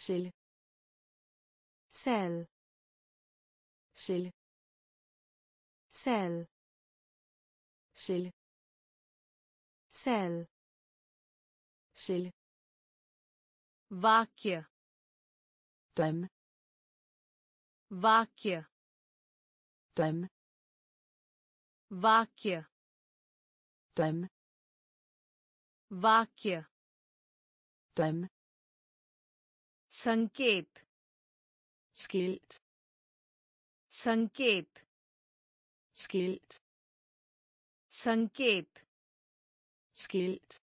celle cell celle cell celle cell celle वाक्य drøm वाक्य drøm वाक्य drøm वाक्य drøm संकेत skilt संकेत skilt संकेत skilt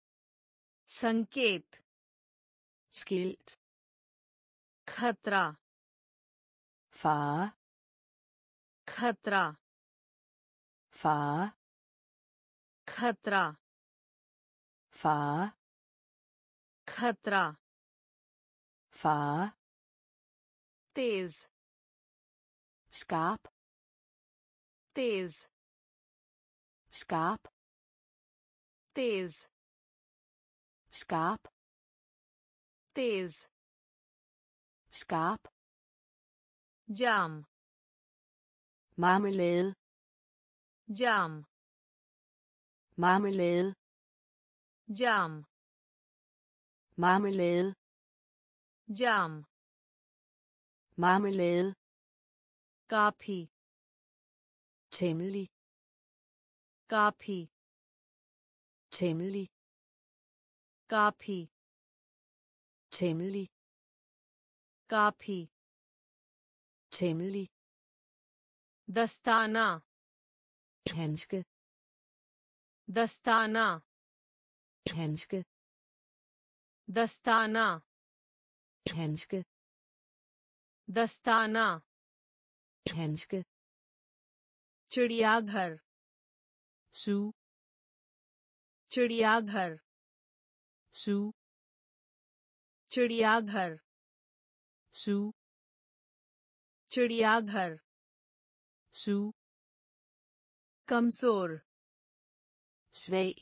संकेत skilt खतरा fare खतरा fare खतरा fare खतरा fare तेज skarp तेज skarp तेज skarp तेज skarp जाम marmelade जाम marmelade जाम marmelade जाम marmelade काफी temmelig काफी temmelig काफी temmelig काफी temmelig दस्ताना handske दस्ताना handske दस्ताना handske दस्ताना handske चिड़ियाघर zoo चिड़ियाघर zoo चिड़ियाघर zoo चिड़ियाघर zoo कमजोर svag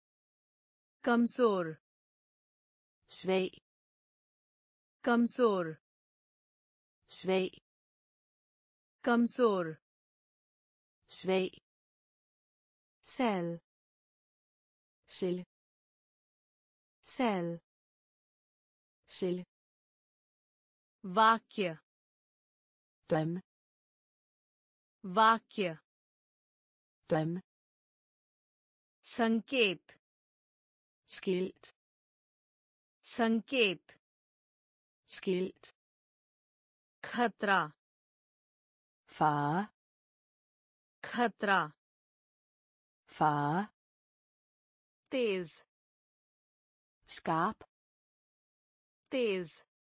कमजोर svag कमजोर svag कमजोर svag cell celle cell celle वाक्य drøm वाक्य drøm संकेत skilt संकेत skilt खतरा fare खतरा fare तेज skarp तेज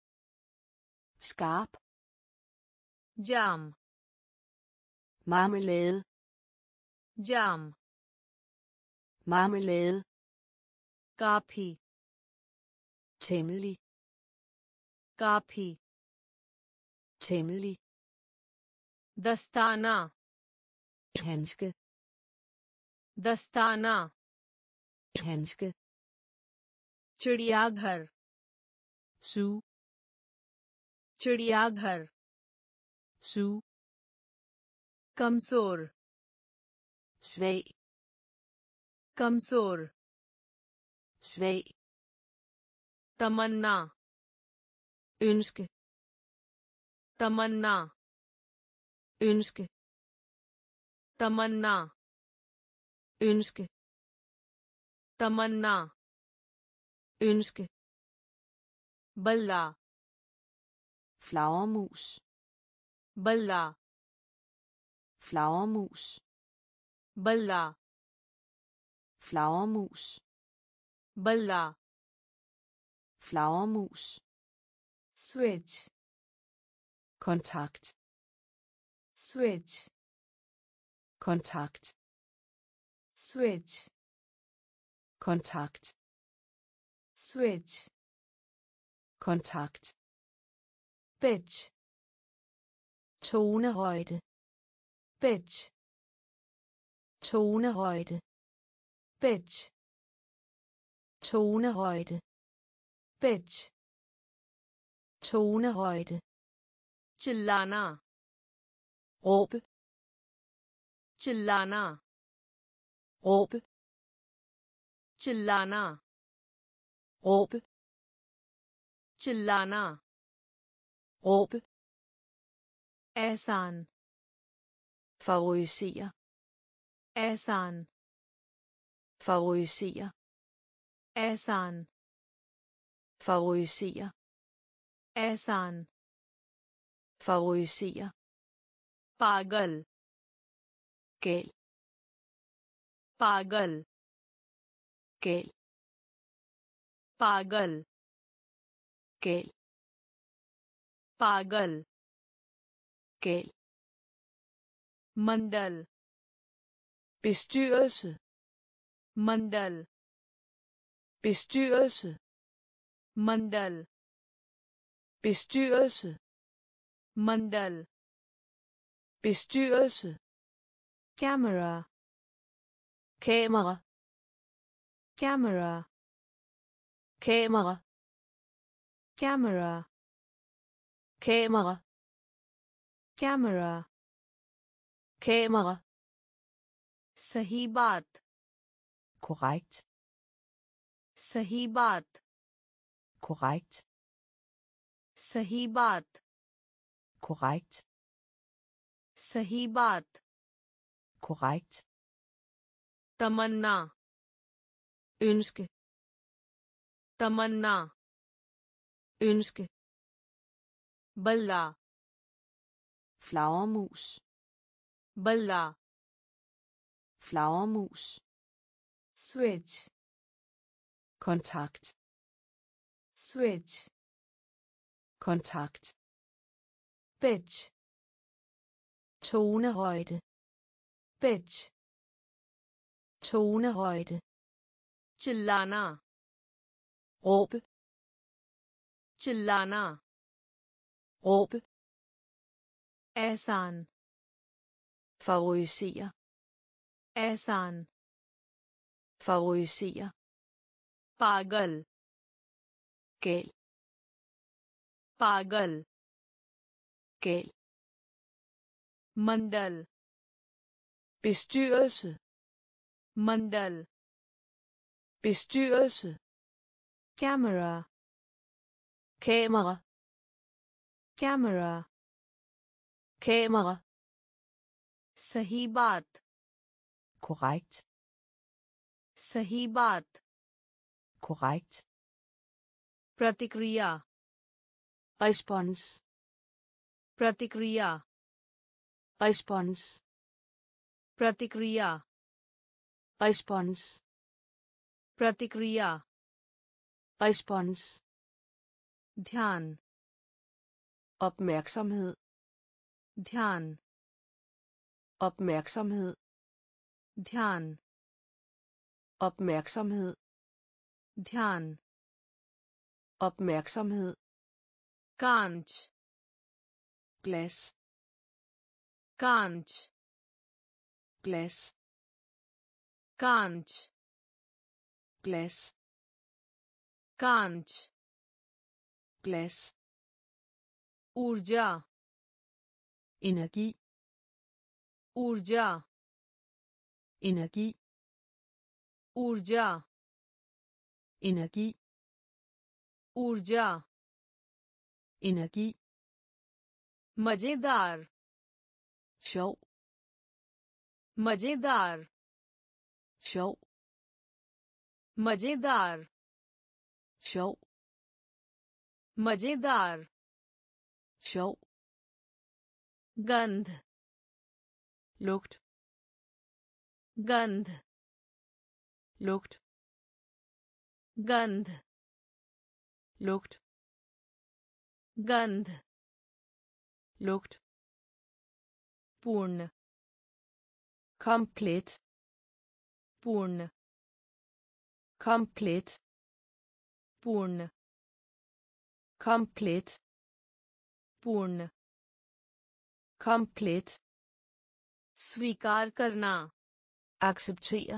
skarp जाम marmelade जाम marmelade काफी temmelig काफी temmelig दस्ताना handske दस्ताना handske चिड़ियाघर zoo चिड़ियाघर zoo कमजोर svag कमजोर svag तमन्ना ønske तमन्ना ønske तमन्ना ønske तमन्ना ønske बल्ला flagermus बल्ला flagermus बल्ला flagermus बल्ला flagermus switch kontakt switch kontakt switch kontakt switch kontakt pitch tonehøjde pitch tonehøjde pitch tonehøjde pitch tonehøjde, चिल्लाना, råbe, चिल्लाना, råbe, चिल्लाना, råbe, चिल्लाना, råbe, एहसान, favorisere, एहसान, favorisere, एहसान, favorisere, एहसान, favorisere, पागल, gal, पागल, gal, पागल, gal, पागल, gal, मंडल, bestyrelse, मंडल, bestyrelse, मंडल, bestyrelse, मंडल, bestyrelse, camera, kamera, camera, kamera, camera, kamera, camera, kamera, सही बात, korrekt, सही बात, korrekt, सही बात, korrekt, सही बात, korrekt, तमन्ना, ønske, तमन्ना, ønske, बल्ला, flagermus, बल्ला, flagermus, switch, kontakt, switch, kontakt, pitch, tonehøjde, pitch, tonehøjde, चिल्लाना, råbe, चिल्लाना, råbe, एहसान, favorisere, एहसान, favorisere, पागल, gal, पागल, gal, मंडल, bestyrelse, मंडल, bestyrelse, camera, kamera, camera, kamera, सही बात, korrekt, सही बात, korrekt, प्रतिक्रिया, respons, प्रतिक्रिया, respons, प्रतिक्रिया, respons, प्रतिक्रिया, respons, ध्यान, opmærksomhed, ध्यान, opmærksomhed, ध्यान, opmærksomhed, ध्यान, opmærksomhed, कांच, glas, कांच, glas, कांच, glas, कांच, glas, ऊर्जा, energi, ऊर्जा, energi, ऊर्जा, energi, ऊर्जा, energi, मजेदार, sjov, मजेदार, sjov, मजेदार, sjov, मजेदार, sjov, गंध, lugt, गंध, lugt, गंध, lugt, गंध, lugt, पूर्ण, komplet, पूर्ण, komplet, पूर्ण, komplet, पूर्ण, komplet, स्वीकार करना, acceptere,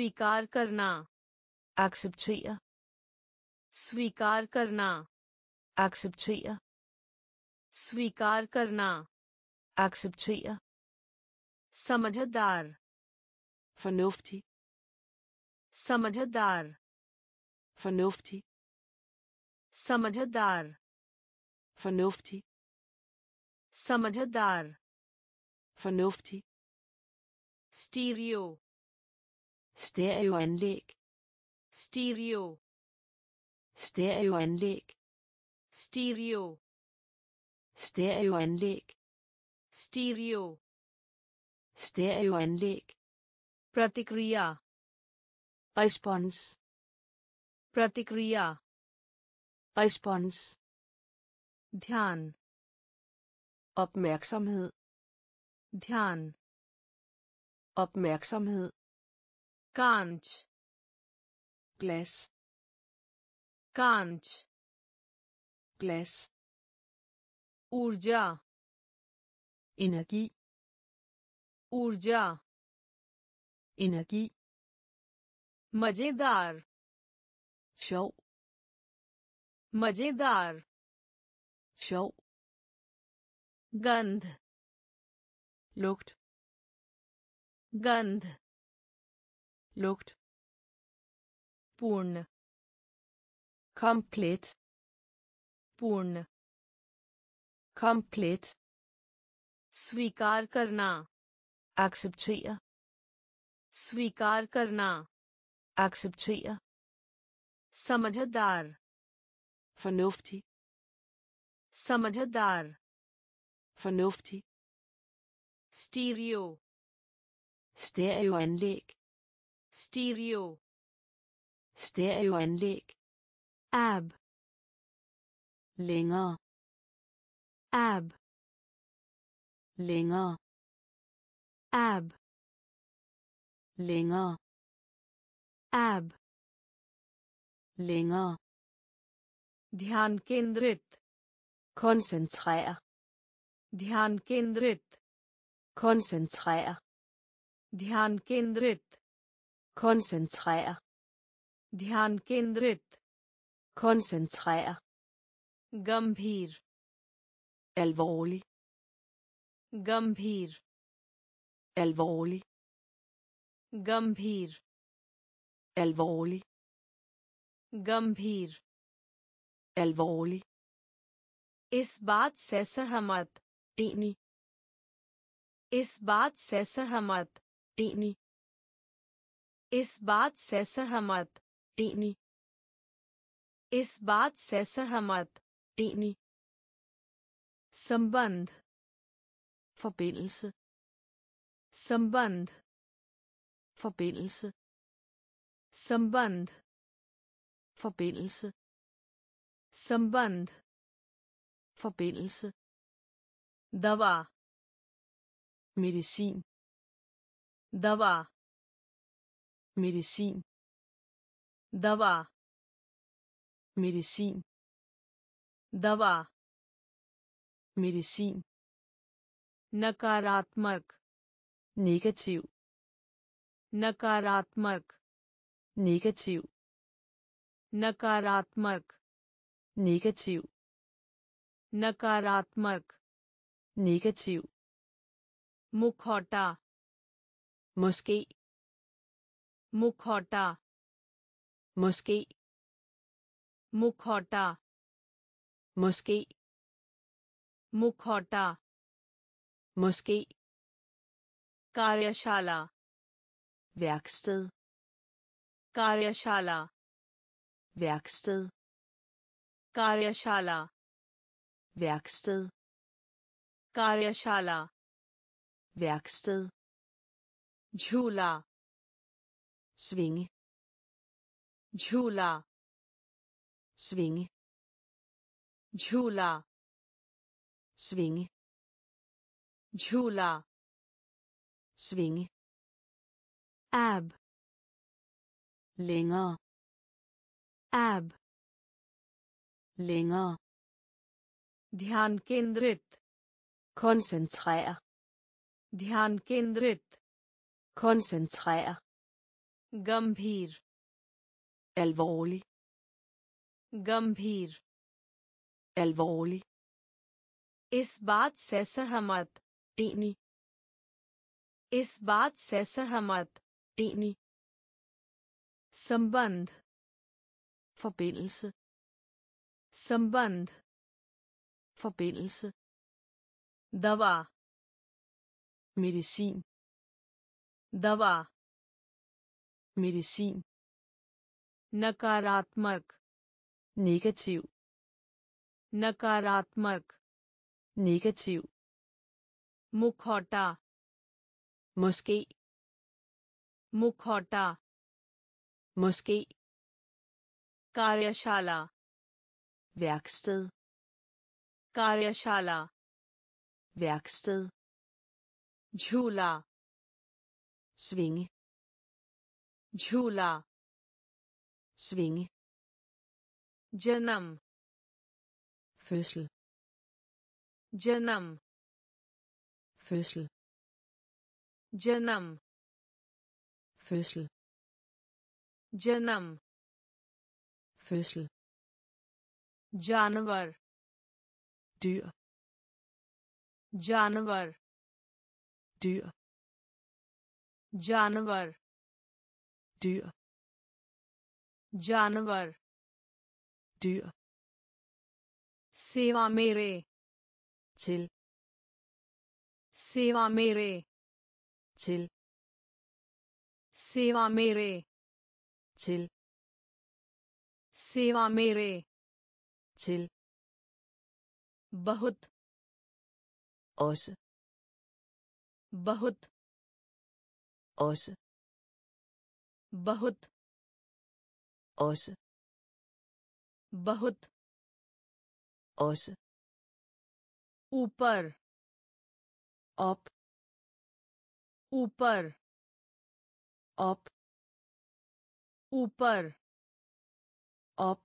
स्वीकार करना, acceptere, स्वीकार करना, acceptere, स्वीकार करना acceptere, समझदार fornuftig, समझदार fornuftig, समझदार fornuftig, समझदार fornuftig, stereo stereoanlæg, stereo stereoanlæg, stereo stereoanlæg, stereo stereoanlæg, प्रतिक्रिया respons, प्रतिक्रिया respons, ध्यान opmærksomhed, ध्यान opmærksomhed, कांच glas, कांच glas, ऊर्जा energi, ऊर्जा energi, मजेदार sjov, मजेदार sjov, गंध lugt, गंध lugt, पूर्ण komplet, पूर्ण komplet, स्वीकार करना acceptere, स्वीकार करना acceptere, समझदार fornuftig, समझदार fornuftig, stereo stereoanlæg, stereo stereoanlæg, ab længere, ab længere, ab længere, ab længere, ध्यान केंद्रित koncentrere, ध्यान केंद्रित koncentrere, ध्यान केंद्रित koncentrere, ध्यान केंद्रित koncentrere, गंभीर alvorlig, गंभीर alvorlig, गंभीर alvorlig, गंभीर alvorlig, इस बात से सहमत enig, इस बात से सहमत enig, इस बात से सहमत enig, इस बात से सहमत enig, संबंध forbindelse, संबंध forbindelse, संबंध forbindelse, संबंध forbindelse, दवा medicin, दवा medicin, दवा medicin, दवा medicin, नकारात्मक negativ, नकारात्मक negativ, नकारात्मक negativ, नकारात्मक negativ, मुखौटा måske, मुखौटा måske, मुखौटा måske, मुखौटा måske, कार्यशाला værksted, कार्यशाला værksted, कार्यशाला værksted, कार्यशाला værksted, झूला svinge, झूला svinge, झूला svinge, झूला svinge, ab længere, ab længere, ध्यान केंद्रित koncentrere, ध्यान केंद्रित koncentrere, गंभीर alvorlig, गंभीर alvorlig, इस बात से सहमत, enig, इस बात से सहमत, enig, संबंध, forbindelse, संबंध, forbindelse, दवा, medicin, दवा, medicin, नकारात्मक, negativ, नकारात्मक, negativ, मुखौटा, måske, मुखौटा, måske, कार्यशाला, værksted, कार्यशाला, værksted, झूला, svinge, झूला, svinge, जन्म, fødsel, जन्म, fødsel, जन्म, fødsel, जन्म, fødsel, जानवर, dyr, जानवर, dyr, जानवर, dyr, जानवर, dyr, सेवा मेरे, til, सेवा मेरे, til, सेवा मेरे, til, सेवा मेरे, til, बहुत, også, बहुत, også, बहुत, også, बहुत, også, ऊपर, op, ऊपर, op, ऊपर, op,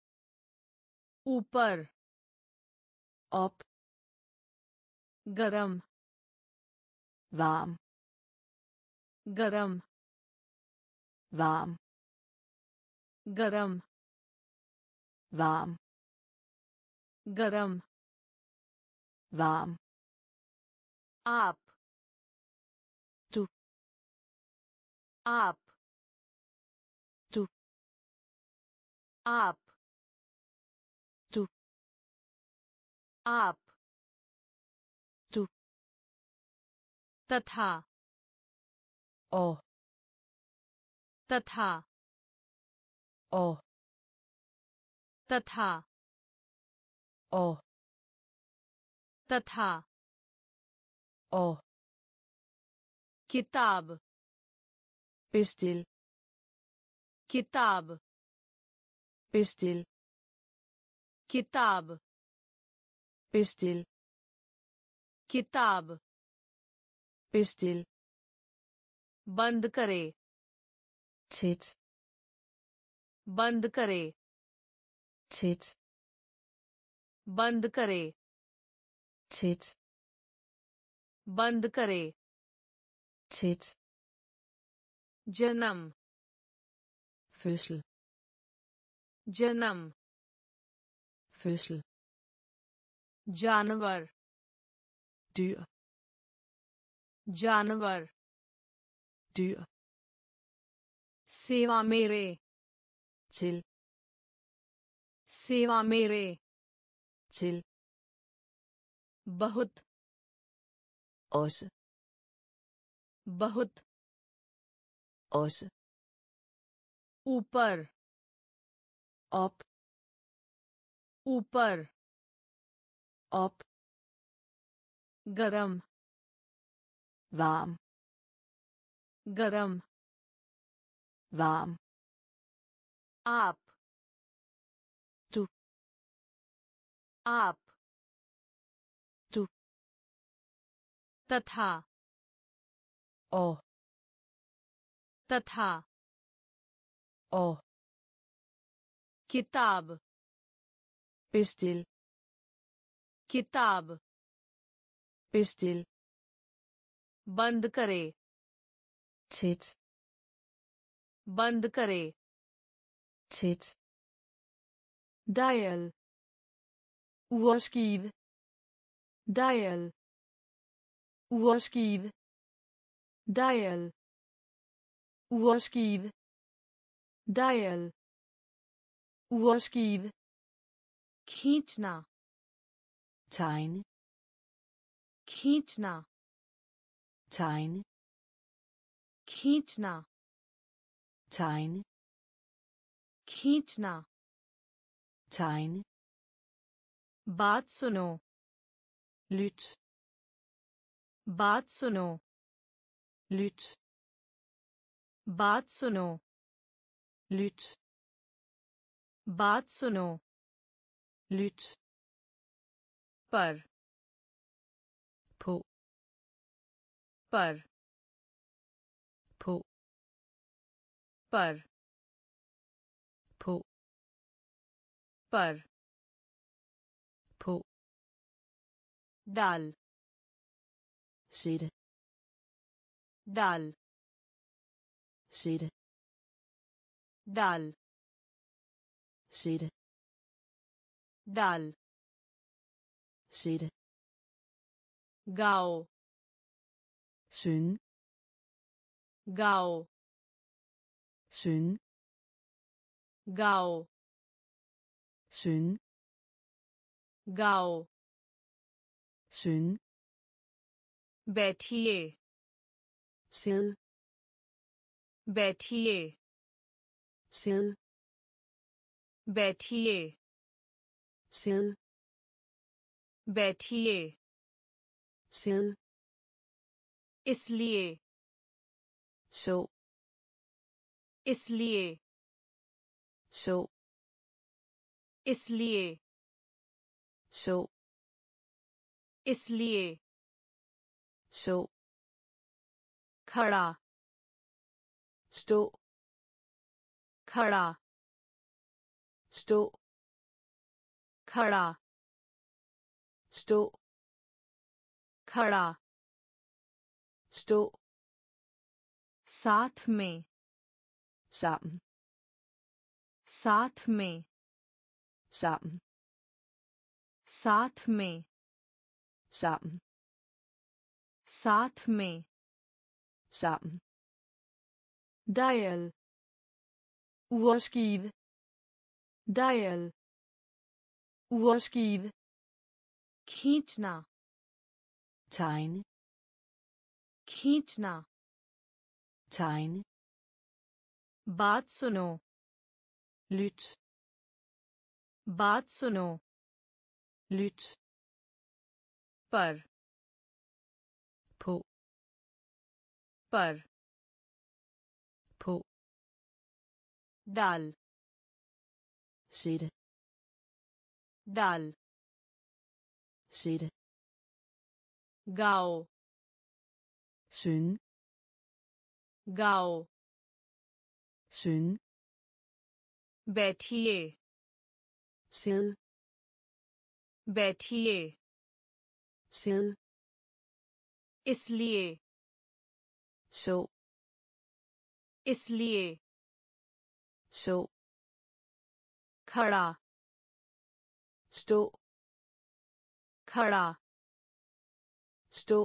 ऊपर, op, गरम, varm, गरम, varm, गरम, varm, गरम, varm, आप, du, आप, du, आप, du, आप, du, तथा, og, तथा, og, तथा, og, तथा, og, किताब, bestil, किताब, bestil, किताब, bestil, किताब, bestil, बंद करे, tæt, बंद करे, tæt, बंद करे, tæt, बंद करे, tæt, जन्म, fødsel, जन्म, fødsel, जानवर, dyr, जानवर, dyr, सेवा मेरे, til, सेवा मेरे, til, बहुत, også, बहुत, også, ऊपर, op, ऊपर, op, गरम, varm, गरम, varm, आप, du, आप, du, तथा, og, तथा, og, किताब, bestil, किताब, bestil, बंद करे, tæt, बंद करे, tæt, dial, urskive, dial, urskive, dial, urskive, dial, urskive, खींचना, tegne, खींचना, tegne, खींचना, tegne, खींचना, tegne, बात सुनो, lyt, बात सुनो, lyt, बात सुनो, lyt, बात सुनो, lyt, पर, på, पर, på, पर, på, पर, på, डाल, sætte, डाल, sætte, डाल, sætte, डाल, sætte, गाओ, synge, गाओ, synge, गाओ, synge, गाओ, synge, बैठिए, sid, बैठिए, sid, बैठिए, sid, बैठिए, sid, इसलिए, så, इसलिए, så, इसलिए, så, इसलिए, så, खड़ा, stå, खड़ा, stå, खड़ा, stå, खड़ा, stå, साथ में, sammen, साथ में, sammen, साथ में, sammen, साथ में, sammen, dial, urskive, dial, urskive, खींचना, tegne, खींचना, tegne, बात सुनो, lyt, बात सुनो, lyt, पर, på, पर, på, डाल, sætte, डाल, sætte, गाओ, synge, गाओ, synge, बैठिए, sid, बैठिए, sid, इसलिए, så, इसलिए, så, खड़ा, stå, खड़ा, stå,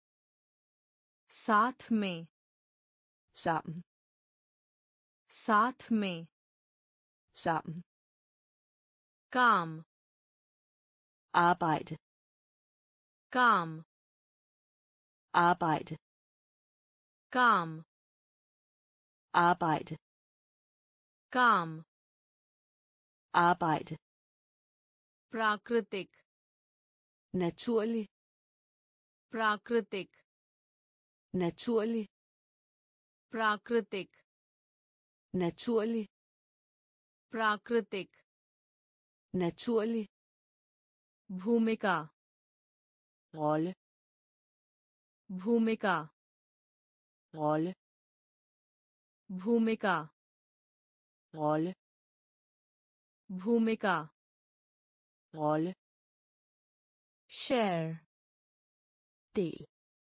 साथ में, sammen, साथ में, sammen, काम, arbejde, काम, arbejde, काम, arbejde, काम, arbejde, प्राकृतिक, naturlig, प्राकृतिक, naturlig, प्राकृतिक, naturlig, प्राकृतिक, naturlig, भूमिका, rolle, भूमिका, rolle, भूमिका, rolle, भूमिका, rolle, share, del,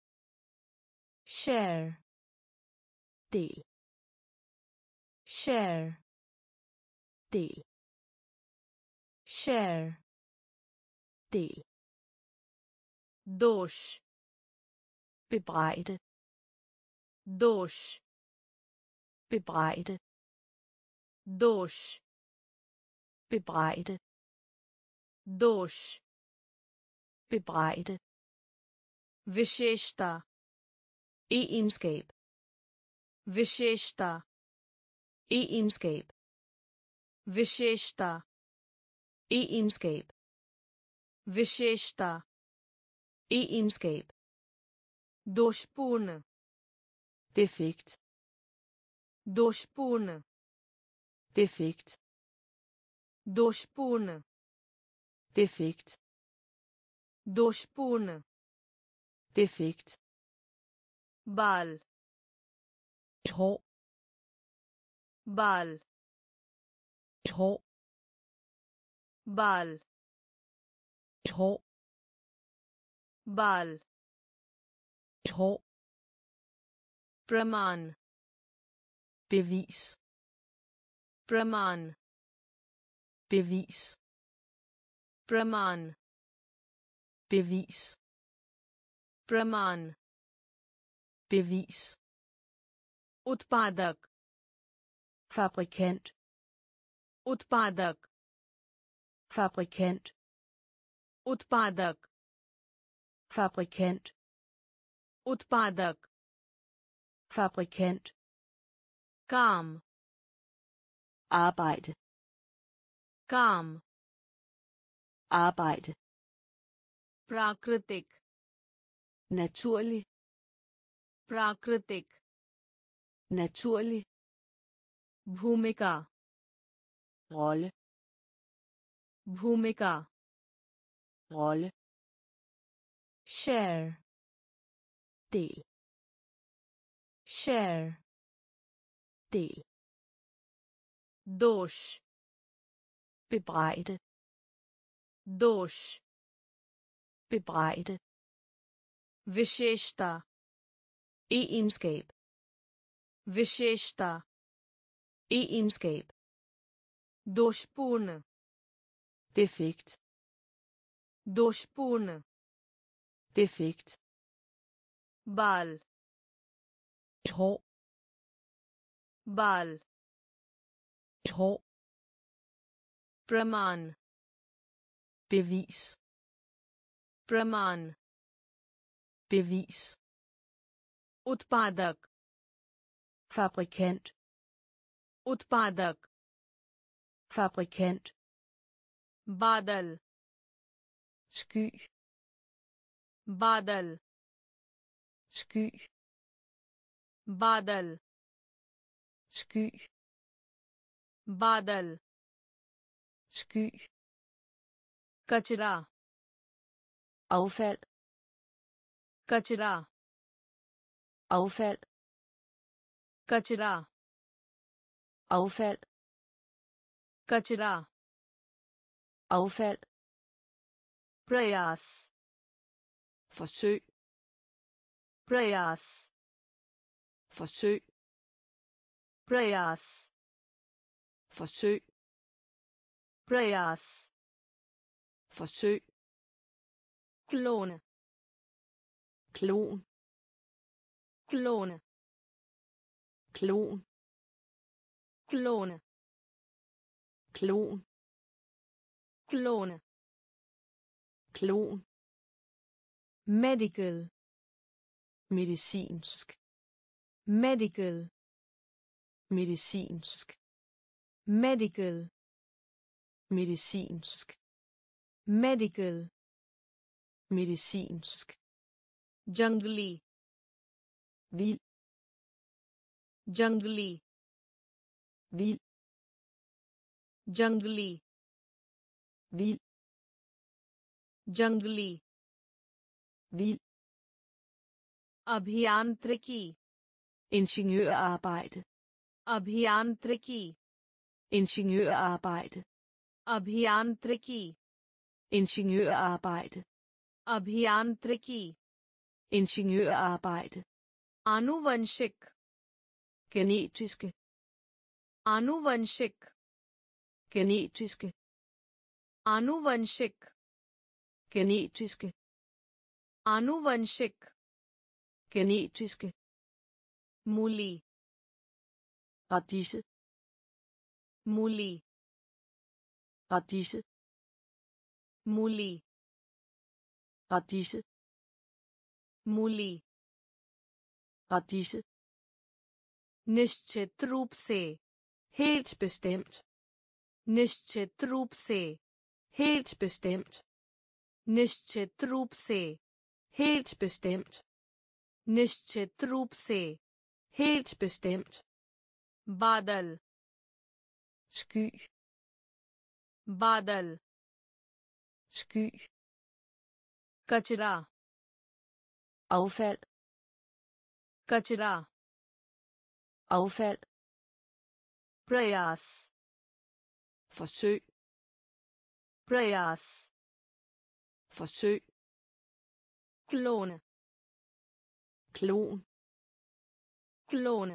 share, del, share, del, share, del, दोष, bebrejde, दोष, bebrejde, दोष, bebrejde, दोष, bebrejde, विशेषता, egenskab, विशेषता, egenskab, विशेषता, egenskab, विशेषता, egenskab, दोषपूर्ण, defekt, दोषपूर्ण, defekt, दोषपूर्ण, defekt, दोषपूर्ण, defekt, बाल, et hår, बाल, et hår, बाल, et hår, बाल, et hår, प्रमाण, bevis, प्रमाण, bevis, प्रमाण, bevis, प्रमाण, bevis, उत्पादक, fabrikant, उत्पादक, fabrikant, उत्पादक, fabrikant, उत्पादक, fabrikant, काम, arbejde, काम, arbejde, प्राकृतिक, naturlig, प्राकृतिक, naturlig, भूमिका, rolle, भूमिका, rolle, share, del, share, del, दोष, bebrejde, दोष, bebrejde, विशेषता, egenskab, विशेषता, egenskab, दोषपूर्ण, defekt, दोषपूर्ण, defekt, बाल, et hår, बाल, et hår, प्रमाण, bevis, प्रमाण, bevis, उत्पादक, fabrikant, उत्पादक, fabrikant, बादल, sky, बादल, sky, बादल, sky, बादल, sky, कचरा, affald, कचरा, affald, कचरा, affald, कचरा, affald, प्रयास, forsøg, प्रयास, forsøg, प्रयास, forsøg, प्रयास, forsøg, clone, klon, clone, klon, clone, klon, clone, klon, medical, medicinsk, medical, medicinsk, medical, medicinsk, medical, medicinsk, जंगली, vild, जंगली, vild, जंगली, vild, जंगली, vild, अभियांत्रिकी, ingeniørarbejde, अभियांत्रिकी, ingeniørarbejde, अभियांत्रिकी, ingeniørarbejde, अभियांत्रिकी, ingeniørarbejde, आनुवंशिक, genetiske, आनुवंशिक, genetiske, आनुवंशिक, genetiske, आनुवंशिक genetiske, मूली radise, मूली radise, मूली radise, मूली radise, निश्चित रूप से helt bestemt, निश्चित रूप से helt bestemt, निश्चित रूप से helt bestemt, निश्चित रूप से helt bestemt, बादल sky, बादल sky, कचरा affald, कचरा affald, प्रयास forsøg, प्रयास forsøg, clone klon, clone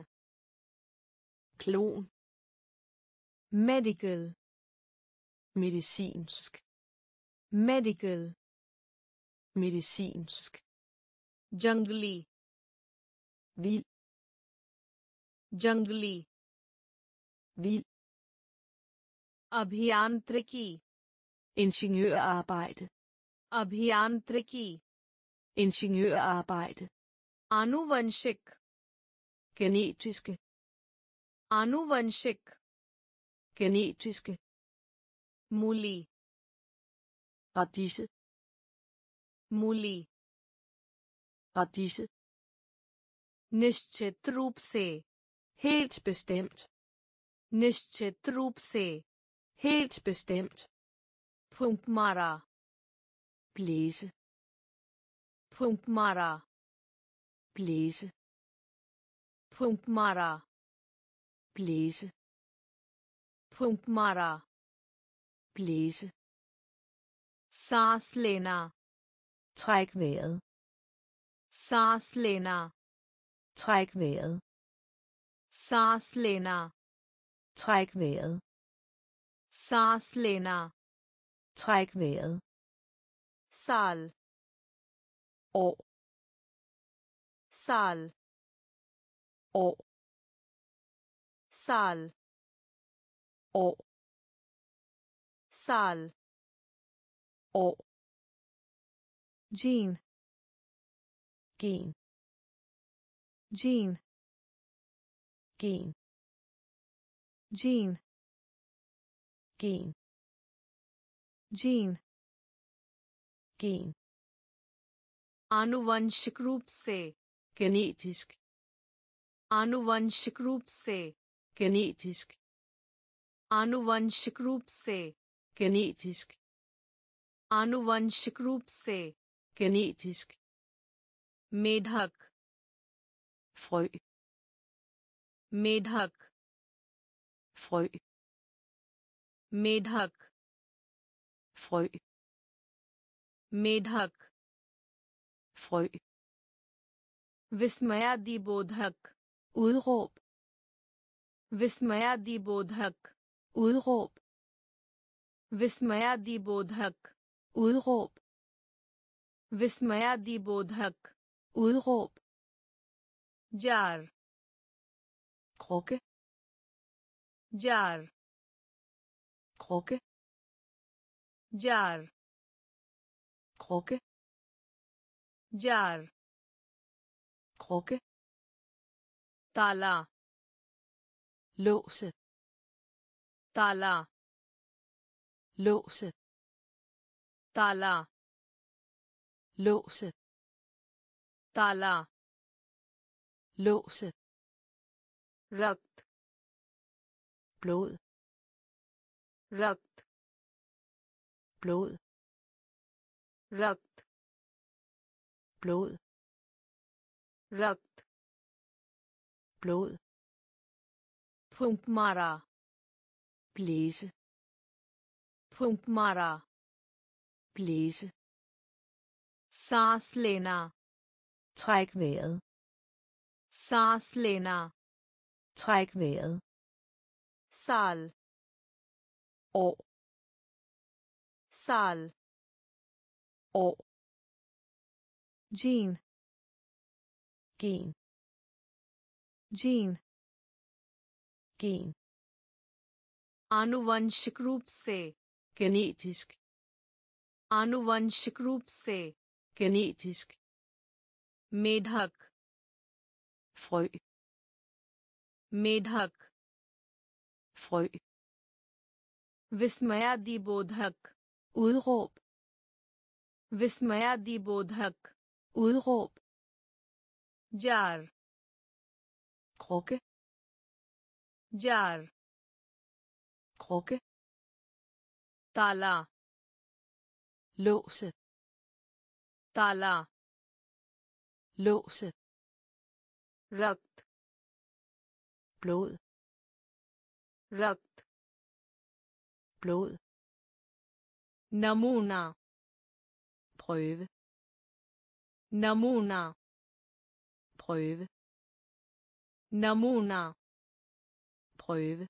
klon, medical medicinsk, medical medicinsk, जंगली vild, जंगली vild, अभियांत्रिकी ingeniørarbejde, अभियांत्रिकी ingeniørarbejde, आनुवंशिक genetiske, आनुवंशिक genetiske, मूली radise, मूली radise, निश्चित रूप से helt bestemt, निश्चित रूप से helt bestemt, फूंक मारा blæse, फूंक मारा blæse, फूंक मारा blæse, फूंक मारा blæse, सांस लेना træk vejret, सांस लेना træk vejret, सांस लेना træk vejret, सांस लेना træk vejret, साल år, साल år, साल år, साल år, gene gen, gene gen, gene gen, gene gen, आनुवंशिक रूप से genetisk, आनुवंशिक रूप से genetisk, आनुवंशिक रूप से genetisk, आनुवंशिक रूप से genetisk, मेढक frø, मेढक frø, मेढक frø, मेढक frø, विस्मयादिबोधक udråb, विस्मयादिबोधक udråb, विस्मयादिबोधक udråb, विस्मयादिबोधक udråb, jar krukke, jar krukke, jar krukke, jar krukke, ताला låse, ताला låse, ताला låse, ताला låse, रक्त blod, रक्त blod, रक्त blod, रक्त blod, फूंक मारा blæse, फूंक मारा blæse, सांस लेना træk vejret, सांस लेना træk vejret, साल år, साल år, gene gen, gene gen, आनुवंशिक रूप से genetisk, आनुवंशिक रूप से genetisk, मेढक frø, मेढक frø, विस्मयादिबोधक udråb, विस्मयादिबोधक udråb, jar krukke, jar krukke, ताला låse, ताला låse, रक्त blod, रक्त blod, नमूना prøve, नमूना prøve, नमूना prøve,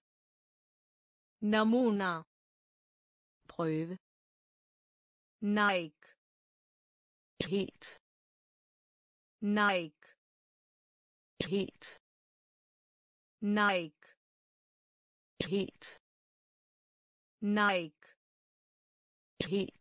नमूना prøve, नाइक helt, नाइक helt, नाइक helt, नाइक helt,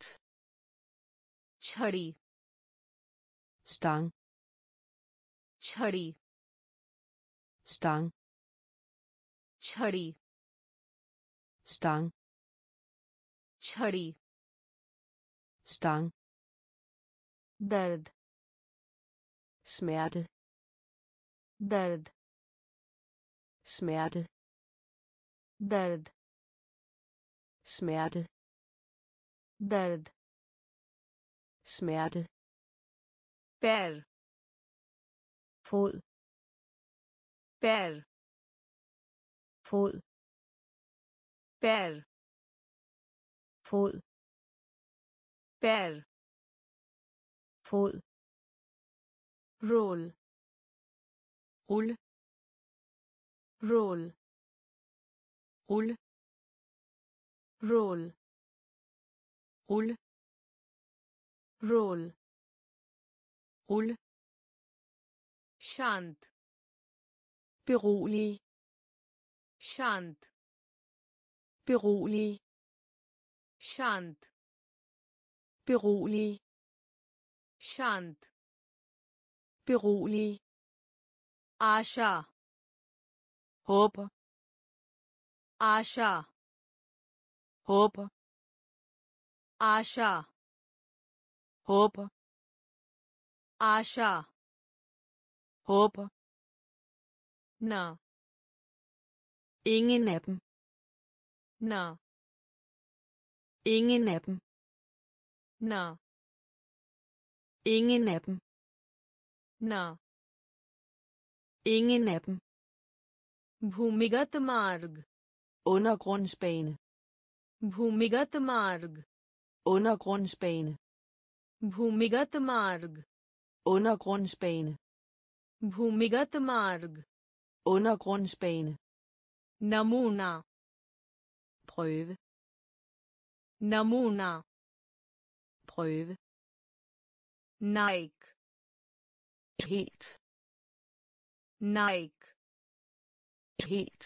छड़ी stang, छड़ी stang, छड़ी stang, छड़ी stang, दर्द smerte, दर्द smerte, दर्द smerte, दर्द smerte, पैर fod, पैर fod, पैर fod, पैर fod, roll rulle, roll rulle, roll rulle, roll rulle, शांत berolige, शांत berolige, शांत berolige, शांत berolige, आशा håber, आशा håber, आशा håber, आशा håber, न ingen af dem, न ingen af dem, न ingen af dem, न ingen af dem, भूमिगत मार्ग undergrundsbane, भूमिगत मार्ग undergrundsbane, भूमिगत मार्ग undergrundsbane, भूमिगत मार्ग undergrundsbane, नमूना prøve, नमूना prøve, नाइक helt, नाइक helt,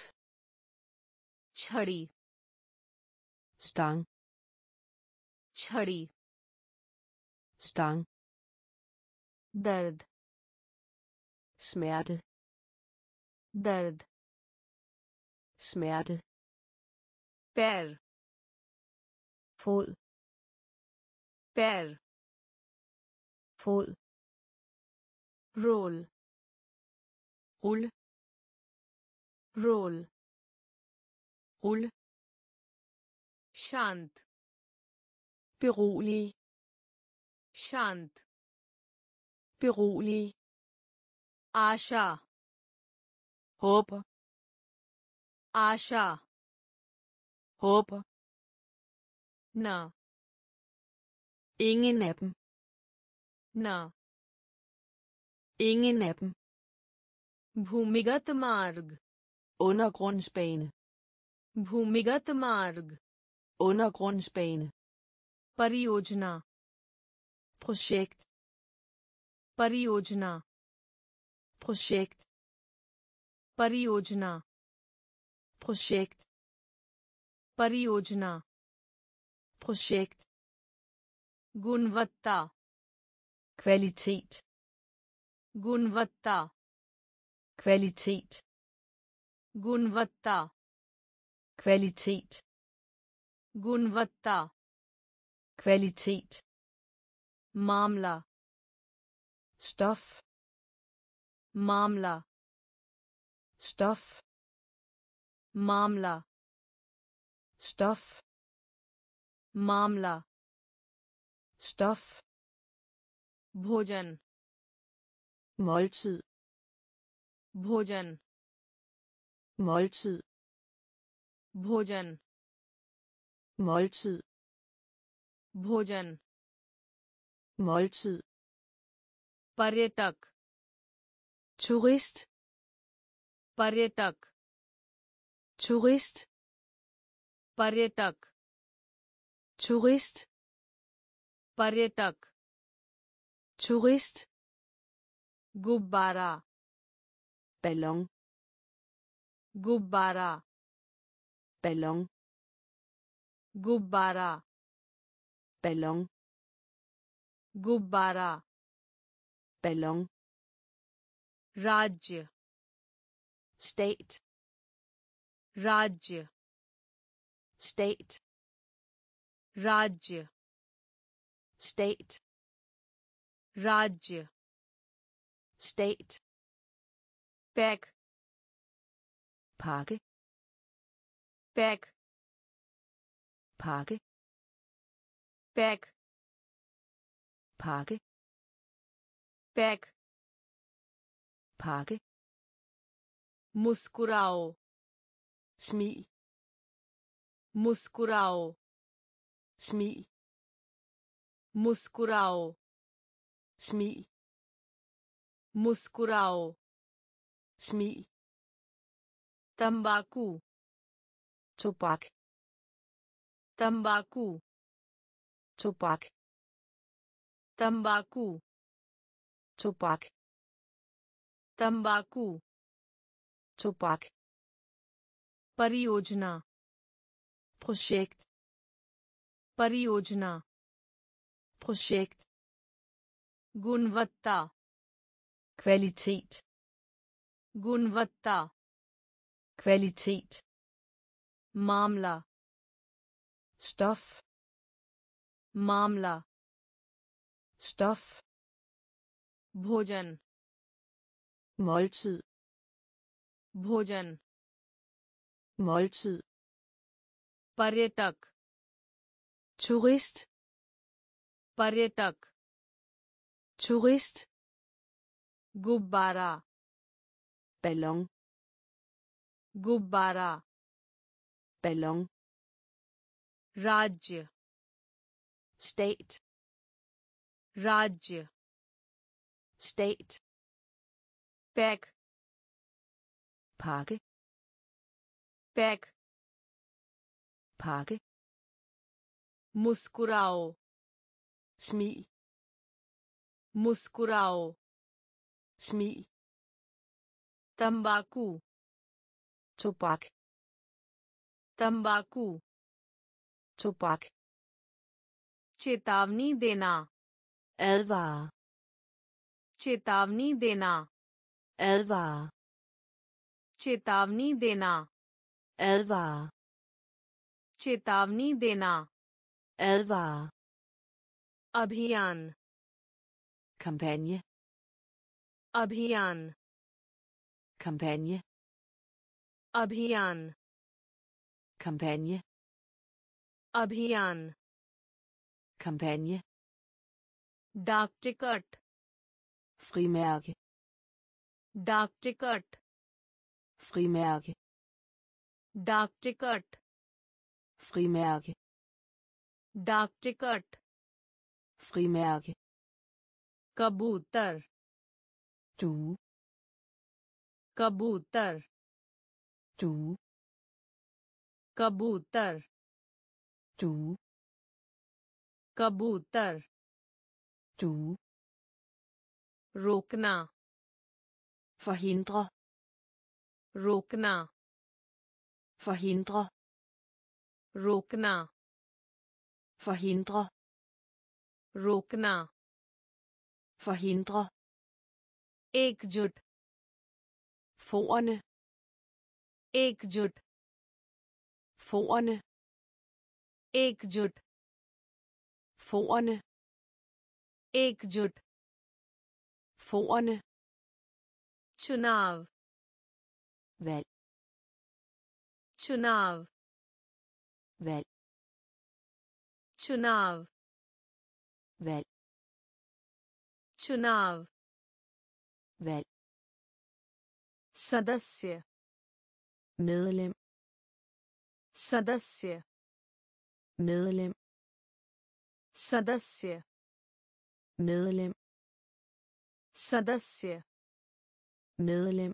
छड़ी stang, छड़ी stang, दर्द smerte, दर्द smerte, पैर fod, पैर fod, roll rulle, roll rulle, शांत berolige, शांत berolige, आशा håber, आशा håber, न ingen af dem, न ingen af dem, भूमिगत मार्ग undergrundsbane, भूमिगत मार्ग undergrundsbane, परियोजना projekt, परियोजना projekt, परियोजना projekt, परियोजना projekt, गुणवत्ता kvalitet, गुणवत्ता kvalitet, गुणवत्ता kvalitet, गुणवत्ता kvalitet, मामला stof, मामला stof, मामला stof, मामला stof, भोजन måltid, भोजन måltid, भोजन måltid, भोजन måltid, पर्यटक turist, पर्यटक turist, पर्यटक turist, पर्यटक turist, गुब्बारा ballon, गुब्बारा ballon, गुब्बारा ballon, गुब्बारा ballon, राज्य stat, राज्य stat, राज्य stat, राज्य stat, pack pakke, pack pakke, pack pakke, pack pakke, मुस्कुराओ smil, मुस्कुराओ smil, मुस्कुराओ smil, मुस्कुराओ smil, तंबाकू tobak, तंबाकू tobak, तंबाकू tobak, तंबाकू tobak, परियोजना projekt, परियोजना projekt, गुणवत्ता kvalitet, गुणवत्ता kvalitet, मामला stof, मामला stof, भोजन måltid, भोजन måltid, पर्यटक turist, पर्यटक turist, गुब्बारा ballon, गुब्बारा ballon, राज्य stat, राज्य stat, pack pakke, pack pakke, मुस्कुराओ smil, मुस्कुराओ smil, तंबाकू tobak, तंबाकू tobak, चेतावनी देना advare, चेतावनी देना advare, चेतावनी देना advare, चेतावनी देना advare, अभियान kampagne, अभियान kampagne, अभियान kampagne, अभियान kampagne, डाक टिकट frimærke, डाक टिकट frimærke, डाक टिकट frimærke, डाक टिकट frimærke, कबूतर due, कबूतर due, कबूतर due, कबूतर due, रोकना forhindre, रोकना forhindre, रोकना forhindre, रोकना forhindre, एकजुट forerne, एकजुट forerne, एकजुट forerne, एकजुट forerne, चुनाव valg, चुनाव valg, चुनाव valg, चुनाव valg, सदस्य medlem, सदस्य medlem, सदस्य medlem, सदस्य medlem,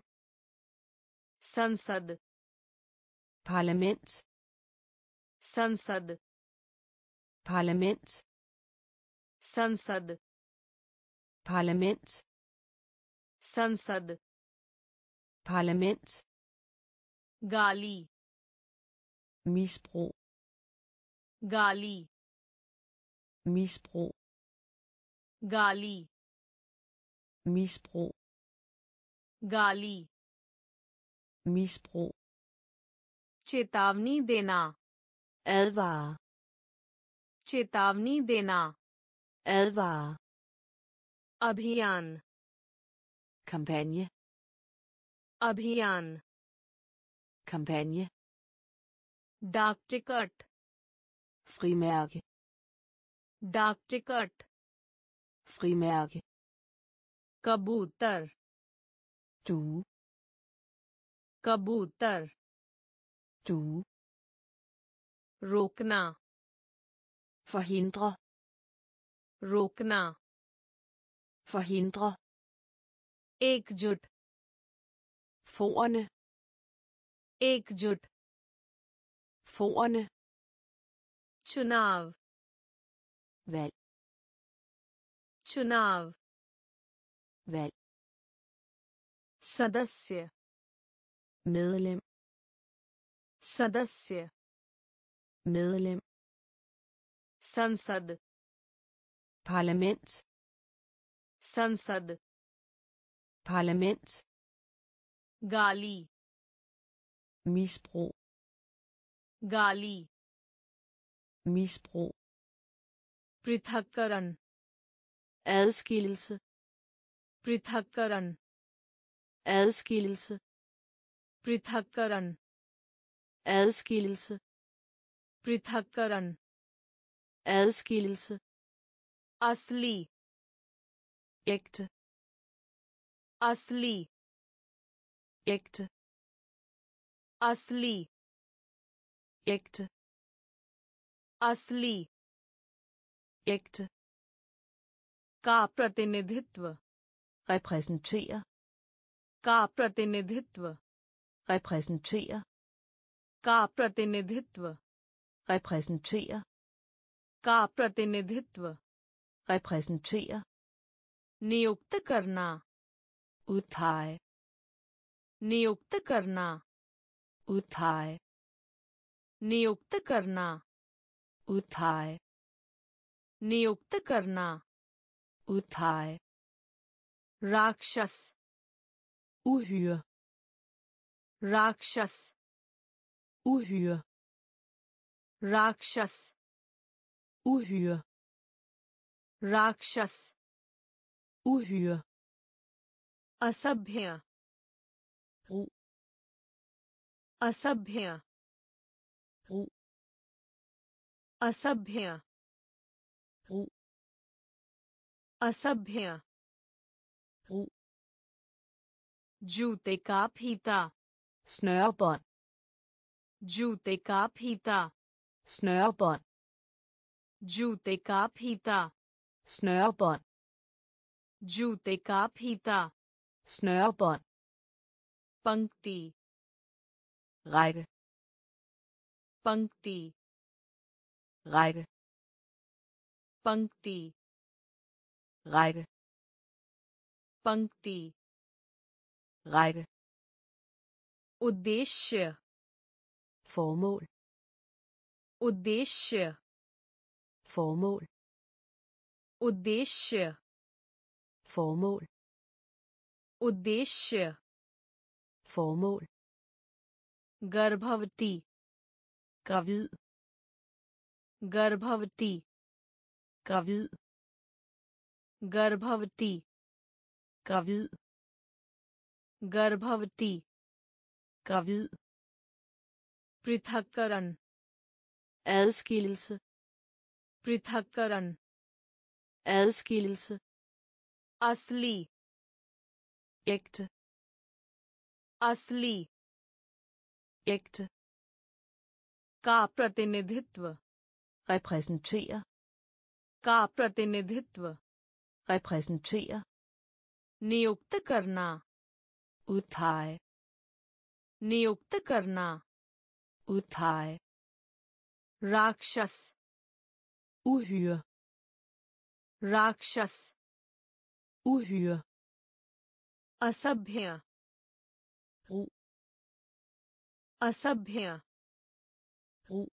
संसद parlament, संसद parlament, संसद parlament, संसद parlament, गाली misbrug, गाली misbrug, गाली misbrug, गाली misbrug, चेतावनी देना advare, चेतावनी देना advare, अभियान kampagne, अभियान kampagne, डाक टिकट frimærke, डाक टिकट frimærke, कबूतर due, कबूतर due, रोकना forhindre, रोकना forhindre, एकजुट forerne, एकजुट forerne, चुनाव valg, चुनाव valg, सदस्य medlem, सदस्य medlem, संसद parlament, संसद parlament, गाली misbrug, गाली misbrug, पृथक्करण adskillelse, पृथक्करण adskillelse, पृथक्करण adskillelse, पृथक्करण adskillelse, असली ægte, असली ægte, असली ægte, असली ægte, का प्रतिनिधित्व repræsentere, का प्रतिनिधित्व repræsentere, का प्रतिनिधित्व repræsentere, का प्रतिनिधित्व repræsentere, नियुक्त करना udpege, नियुक्त करना udpege, नियुक्त करना udpege, नियुक्त करना udpege, राक्षस uhyre, राक्षस uhyre, राक्षस uhyre, राक्षस uhyre, असभ्य brug, असभ्य brug, असभ्य brug, असभ्य brug, जूते का फीता snørebånd, जूते का फीता snørebånd, जूते का फीता snørebånd, जूते का फीता snørebånd, पंक्ति række, पंक्ति række, पंक्ति række, पंक्ति række, उद्देश्य formål, उद्देश्य formål, उद्देश्य formål, उद्देश्य formål, गर्भवती gravid, गर्भवती gravid, गर्भवती gravid, गर्भवती gravid, पृथक्करण adskillelse, पृथक्करण adskillelse, असली ægte, असली ægte, का प्रतिनिधित्व repræsentere, का प्रतिनिधित्व repræsentere, नियुक्त करना udpege, नियुक्त करना udpege, राक्षस uhyre, राक्षस uhyre, असभ्य brug, असभ्य brug,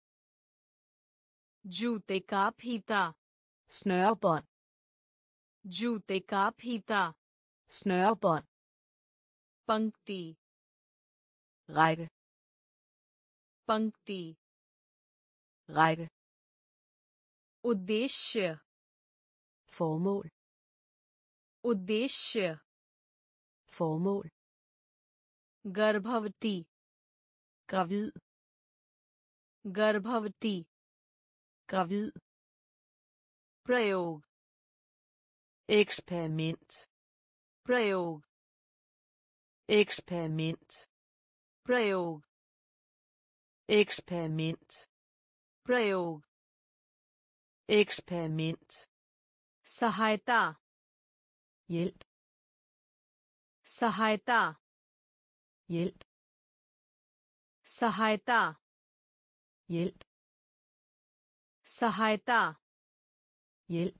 जूते का फीता snørebånd, जूते का फीता snørebånd, पंक्ति række, पंक्ति række, उद्देश्य formål, उद्देश्य formål, गर्भवती gravid, गर्भवती gravid, प्रयोग eksperiment, प्रयोग eksperiment, प्रयोग eksperiment, प्रयोग eksperiment, सहायता hjælp, सहायता hjælp, सहायता hjælp, सहायता hjælp,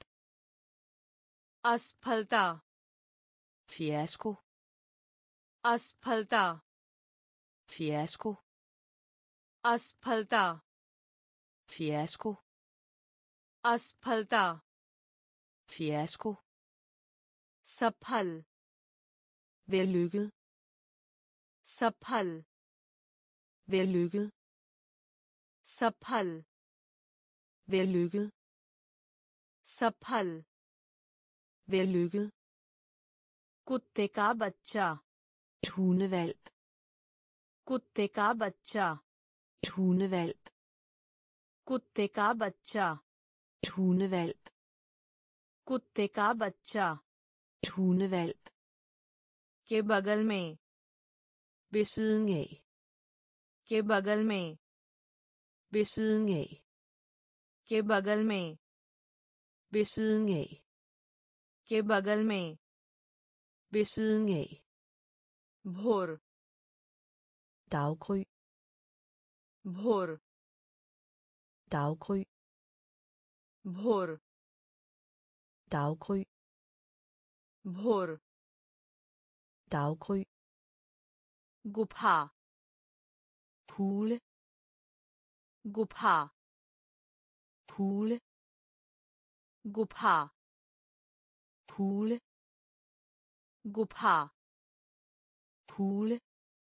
असफलता fiasko, असफलता fiasko, असफलता fiasko, असफलता fiasko, सफल vellykket, सफल vellykket, सफल vellykket, सफल vellykket, कुत्ते का बच्चा et hundevalp, कुत्ते का बच्चा et hundevalp, कुत्ते का बच्चा et hundevalp, कुत्ते का बच्चा et hundevalp, के बगल में ved siden af, के बगल में ved siden af, के बगल में ved siden af, के बगल में ved siden af, भोर daggry, भोर daggry, भोर daggry, भोर daggry, गुफा hule, गुफा hule, गुफा hule, गुफा hule,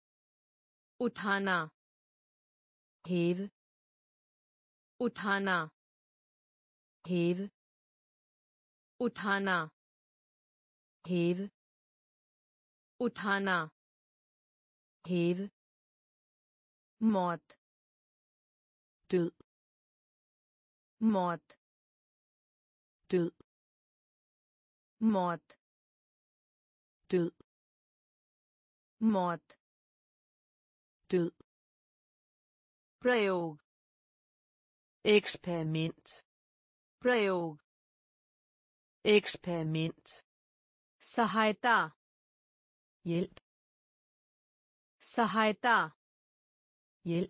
उठाना hæve, उठाना hæve, उठाना hæve, उठाना hæve, मौत død, मौत død, मौत død, मौत død, प्रयोग eksperiment, प्रयोग eksperiment, सहायता hjælp, सहायता hjælp,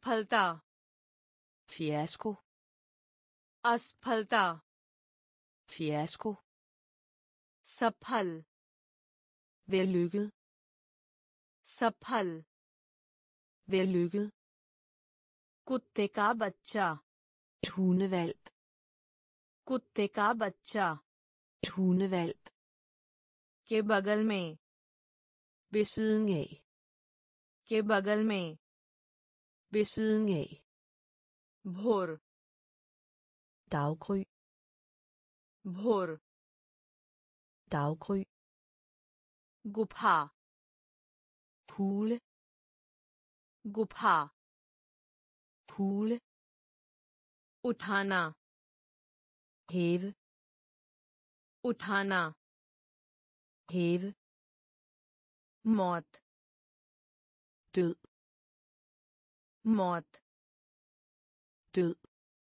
असफलता fiasko, असफलता fiasko, सफल vellykket, सफल vellykket, कुत्ते का बच्चा et hundevalp, कुत्ते का बच्चा et hundevalp, के बगल में ved siden af, के बगल में ved siden af, भोर daggry, भोर daggry, गुफा hule, गुफा hule, उठाना hæve, उठाना hæve, मौत død, मौत død,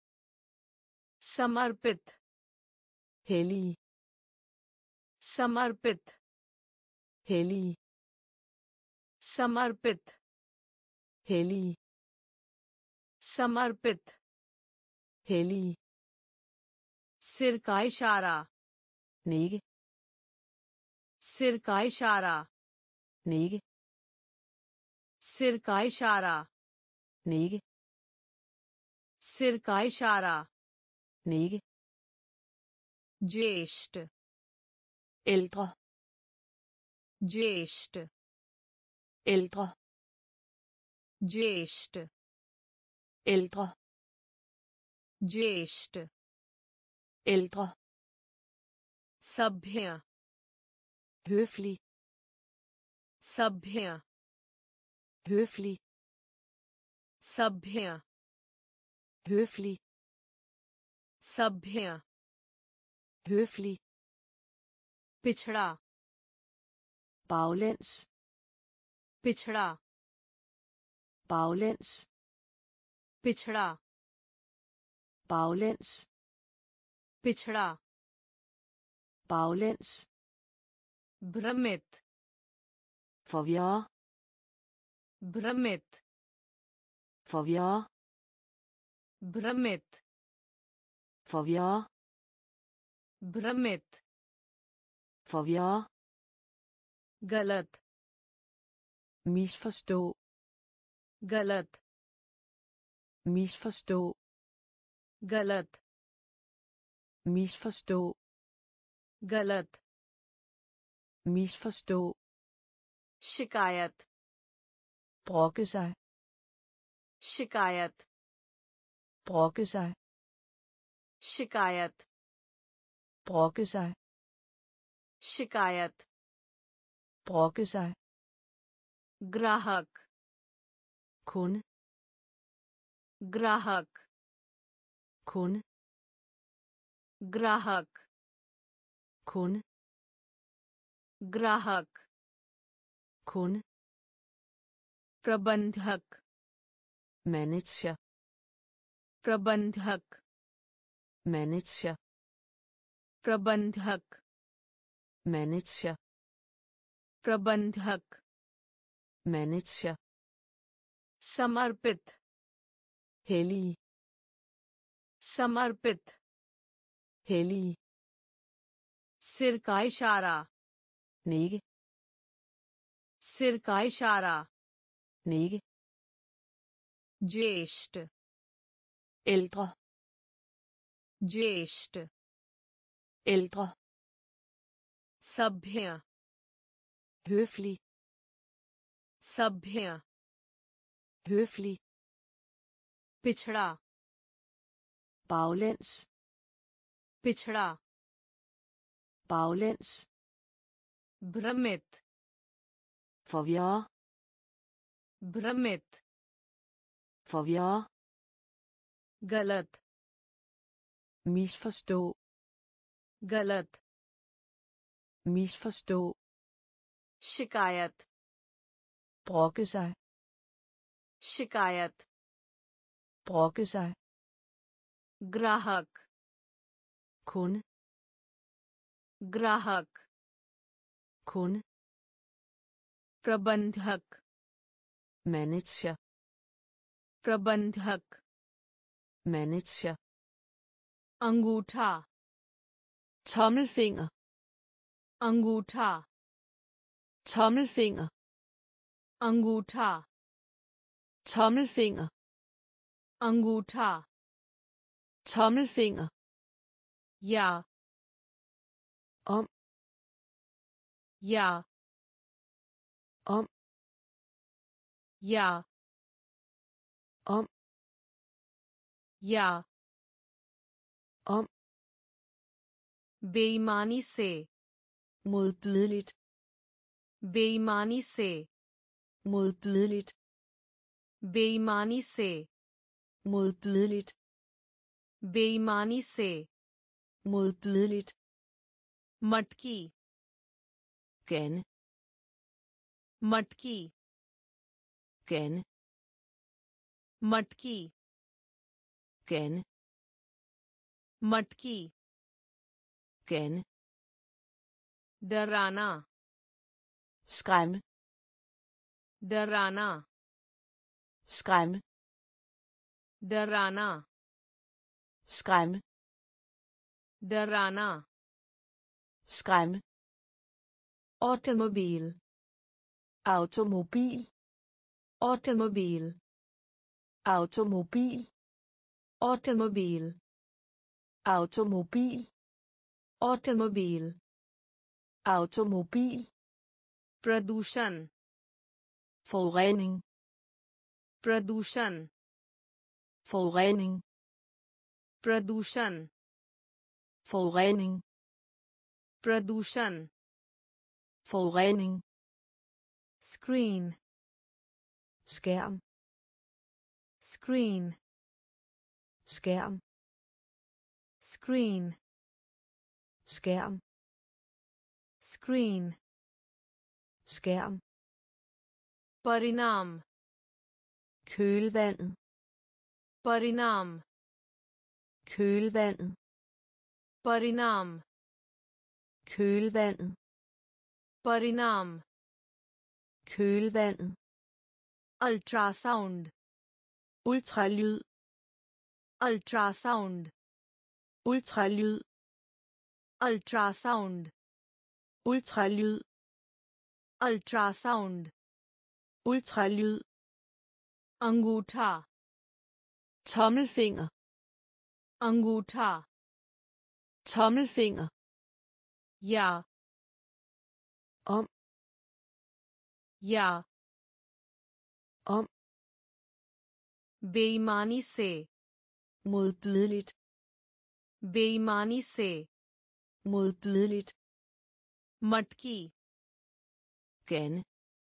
समर्पित hellige, समर्पित hellige, समर्पित hellige, समर्पित hellige, सिर का इशारा nikke, सिर का इशारा nikke, सिर का इशारा nikke, सिर का इशारा nikke, ज्येष्ठ ældre, ज्येष्ठ ældre, ज्येष्ठ ældre, ज्येष्ठ ældre, सभ्य høflig, सभ्य høflig, सभ्य høflig, सभ्य høflig, पिछड़ा baglæns, पिछड़ा baglæns, पिछड़ा baglæns, पिछड़ा baglæns, भ्रमित forvirre, भ्रमित forvirre, भ्रमित forvirre, भ्रमित forvirre, गलत misforstå, गलत misforstå, गलत misforstå, गलत misforstå, शिकायत brokke sig, शिकायत brokke sig, शिकायत brokke sig, शिकायत brokke sig, ग्राहक kunde, ग्राहक kunde, ग्राहक kunde, ग्राहक kunde, प्रबंधक manager, प्रबंधक manager, प्रबंधक manager, प्रबंधक manager, समर्पित hellige, समर्पित hellige, सिर का इशारा nikke, सिर का इशारा nikke, ज्येष्ठ ældre, ज्येष्ठ ældre, सभ्य høflig, सभ्य høflig, पिछड़ा baglæns, पिछड़ा baglæns, भ्रमित forvirre, भ्रमित forvirre, गलत misforstå, गलत misforstå, शिकायत brokke sig, शिकायत brokke sig, ग्राहक kunde, ग्राहक kunde, प्रबंधक manager, प्रबंधक manager, अंगूठा tommelfinger, अंगूठा tommelfinger, अंगूठा tommelfinger, अंगूठा tommelfinger, या om, या om, या om, या om, बेईमानी से modbydeligt, बेईमानी से modbydeligt, बेईमानी से modbydeligt, बेईमानी से modbydeligt, मटकी gane, मटकी gane, मटकी gane, मटकी gane, डराना skræmme, डराना skræmme, डराना skræmme, डराना skræmme, automobil automobil, automobil automobil, automobil automobil, automobil automobil, प्रदूषण forurening, प्रदूषण forurening, प्रदूषण forurening, प्रदूषण forurening, screen skærm, screen skærm, screen skærm, screen skærm, परिणाम kølvandet, परिणाम kølvandet, परिणाम kølvandet, परिणाम kølvandet, ultrasound ultralyd, ultrasound ultralyd, ultrasound ultralyd, ultrasound ultralyd, अंगूठा tommelfinger, अंगूठा tommelfinger, या om, या om, बेईमानी से modbydeligt, बेईमानी से modbydeligt, मटकी gane,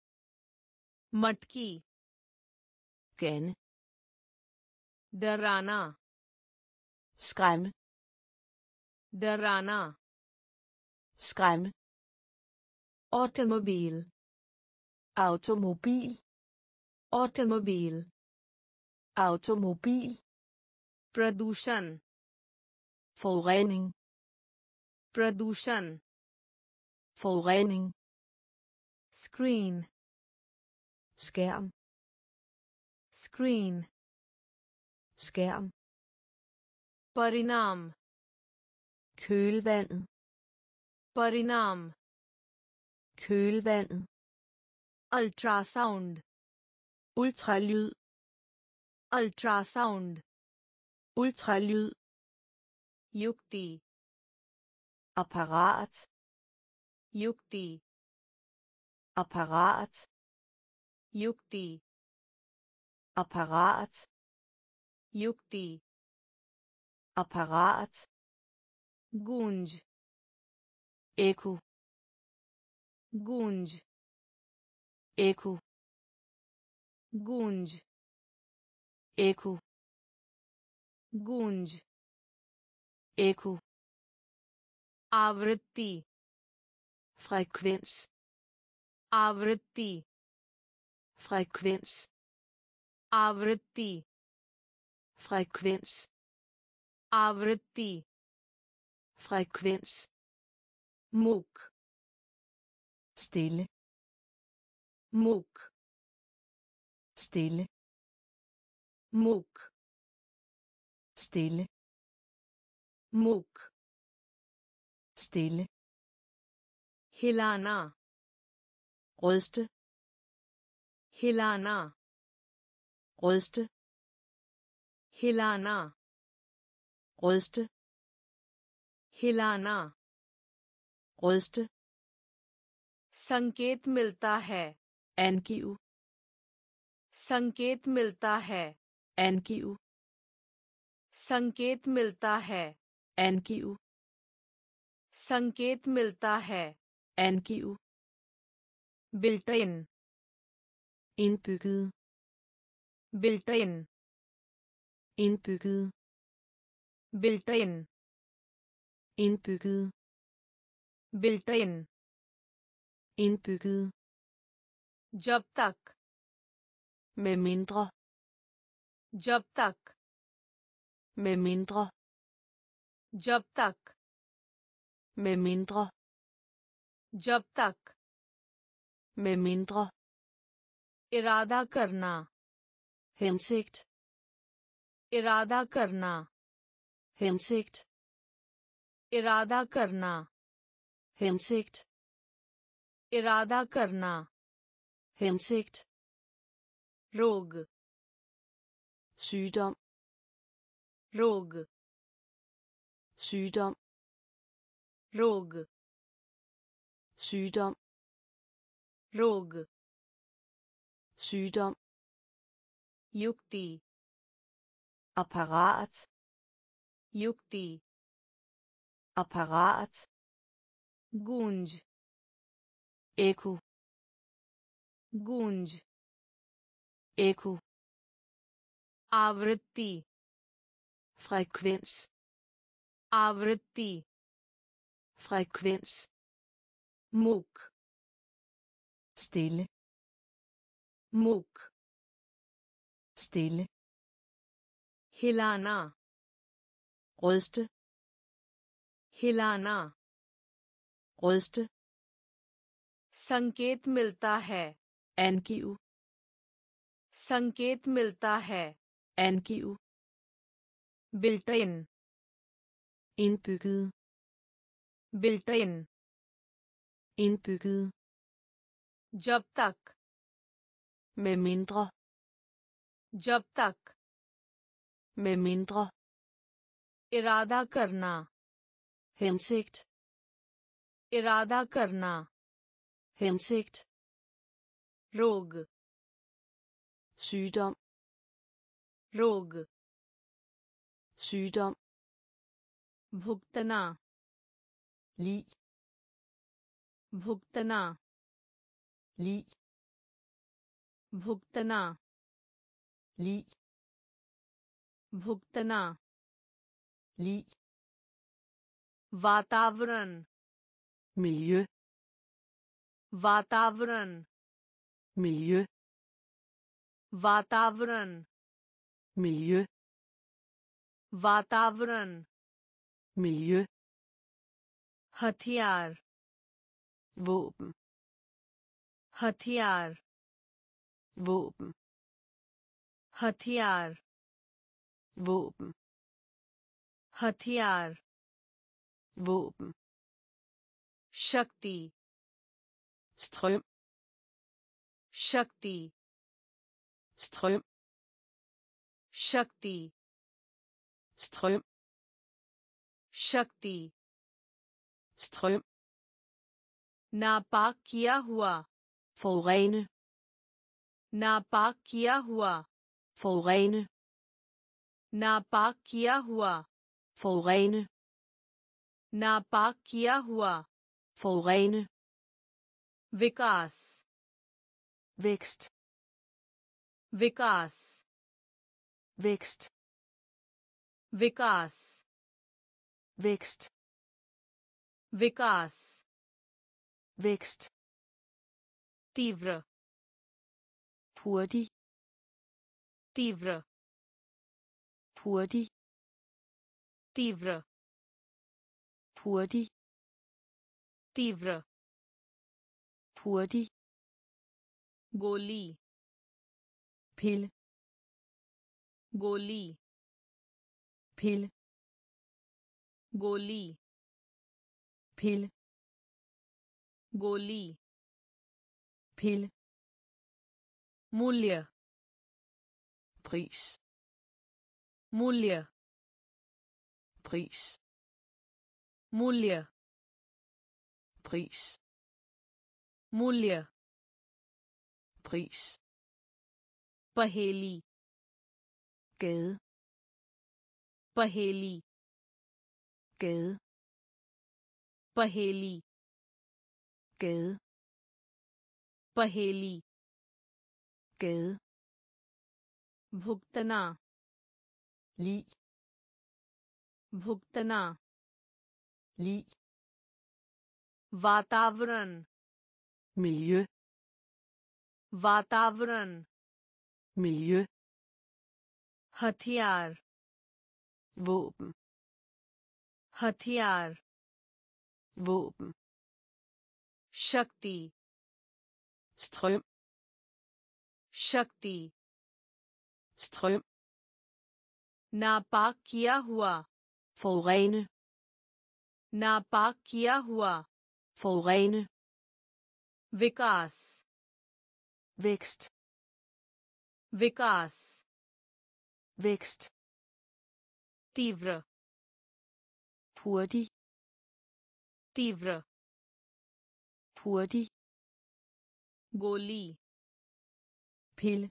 मटकी gane, डराना skræmme, डराना skræmme, automobil automobil, automobil automobil, प्रदूषण forurening, प्रदूषण forurening, screen skærm, screen skærm, परिणाम kølvandet, परिणाम kølvandet, ultrasound ultralyd, ultrasound ultralyd, युक्ति apparat, युक्ति apparat, युक्ति apparat, युक्ति apparat, गूंज ekko, गूंज ekko, गूंज ekko, गूंज ekko, आवृत्ति frekvens, आवृत्ति frekvens, आवृत्ति frekvens, आवृत्ति frekvens, मूक stille, मूक stille, मूक stille, मूक stille, हिलाना ryste, हिलाना ryste, हिलाना ryste, हिलाना ryste, संकेत मिलता है angiv, संकेत मिलता है angiv, संकेत मिलता है angiv, संकेत मिलता है angiv, built in indbygget, built in indbygget, built in indbygget, built in indbygget, जब तक med mindre, जब तक med mindre, जब तक med mindre, जब तक med mindre, इरादा करना hensigt, इरादा करना hensigt, इरादा करना hensigt, इरादा करना hensigt, रोग sygdom, रोग sygdom, रोग sygdom, रोग sygdom, युक्ति apparat, युक्ति apparat, गूंज ekko, गूंज ekko, आवृत्ति frekvens, आवृत्ति frekvens, मूक stille, मूक stille, हिलाना ryste, हिलाना ryste, संकेत मिलता है angiv, संकेत मिलता है angiv, built in indbygget, built in indbygget, जब तक med mindre, जब तक med mindre, इरादा करना hensigt, इरादा करना hensigt, रोग sygdom, रोग sygdom, भुगतना lig, भुगतना lig, भुगतना lig, भुगतना lig, वातावरण miljø, वातावरण miljø, वातावरण miljø, वातावरण miljø, हथियार våben, हथियार våben, हथियार våben, हथियार våben, शक्ति strøm, शक्ति strøm, शक्ति strøm, शक्ति strøm, नापाक किया हुआ forurene, नापाक किया हुआ forurene, नापाक किया हुआ forurene, नापाक किया हुआ forurene, विकास vækst, विकास vækst, विकास vækst, विकास vækst, तीव्र hurtig, तीव्र hurtig, तीव्र hurtig, तीव्र hurtig, गोली pille, गोली pille, गोली pille, गोली pille, मूल्य pris, मूल्य pris, मूल्य pris, मूल्य pris, पहेली gade, पहेली gade, पहेली gade, पहेली gade, भुगतना lig, भुगतना lig, वातावरण miljø, वातावरण miljø, हथियार våben, हथियार våben, शक्ति strøm, शक्ति strøm, नापाक किया हुआ forurene, नापाक किया हुआ forurene, विकास vækst, विकास vækst, तीव्र hurtig, तीव्र hurtig, गोली pille,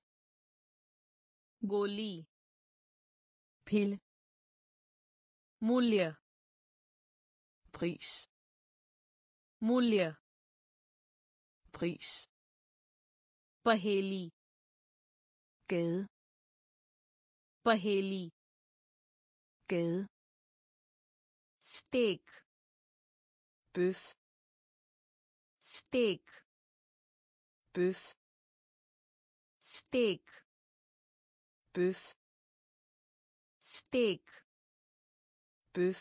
गोली pille, मूल्य pris, मूल्य pris, पहेली gade, पहेली gade, steak bøf, steak bøf, steak bøf, steak bøf,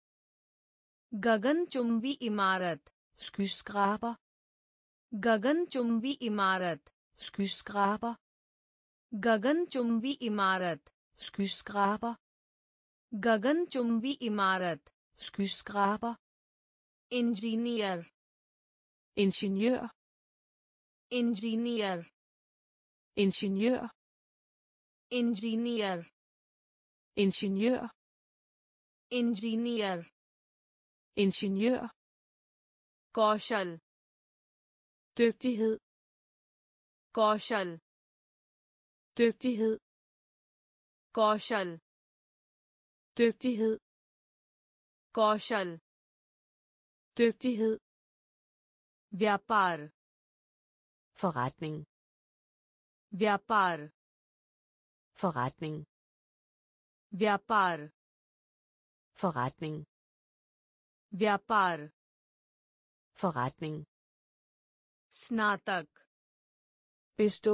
गगनचुंबी इमारत skyskraber, गगनचुंबी इमारत skyskraber, गगनचुंबी इमारत skyskraber, गगनचुंबी इमारत skyskraber, engineer ingeniør, engineer ingeniør, engineer ingeniør, engineer ingeniør, कौशल dygtighed, कौशल dygtighed, कौशल dygtighed, कौशल dygtighed, व्यापार forretning, व्यापार forretning, व्यापार forretning, व्यापार forretning, स्नातक bestå,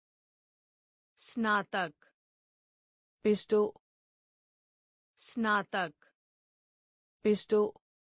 स्नातक bestå, स्नातक bestå,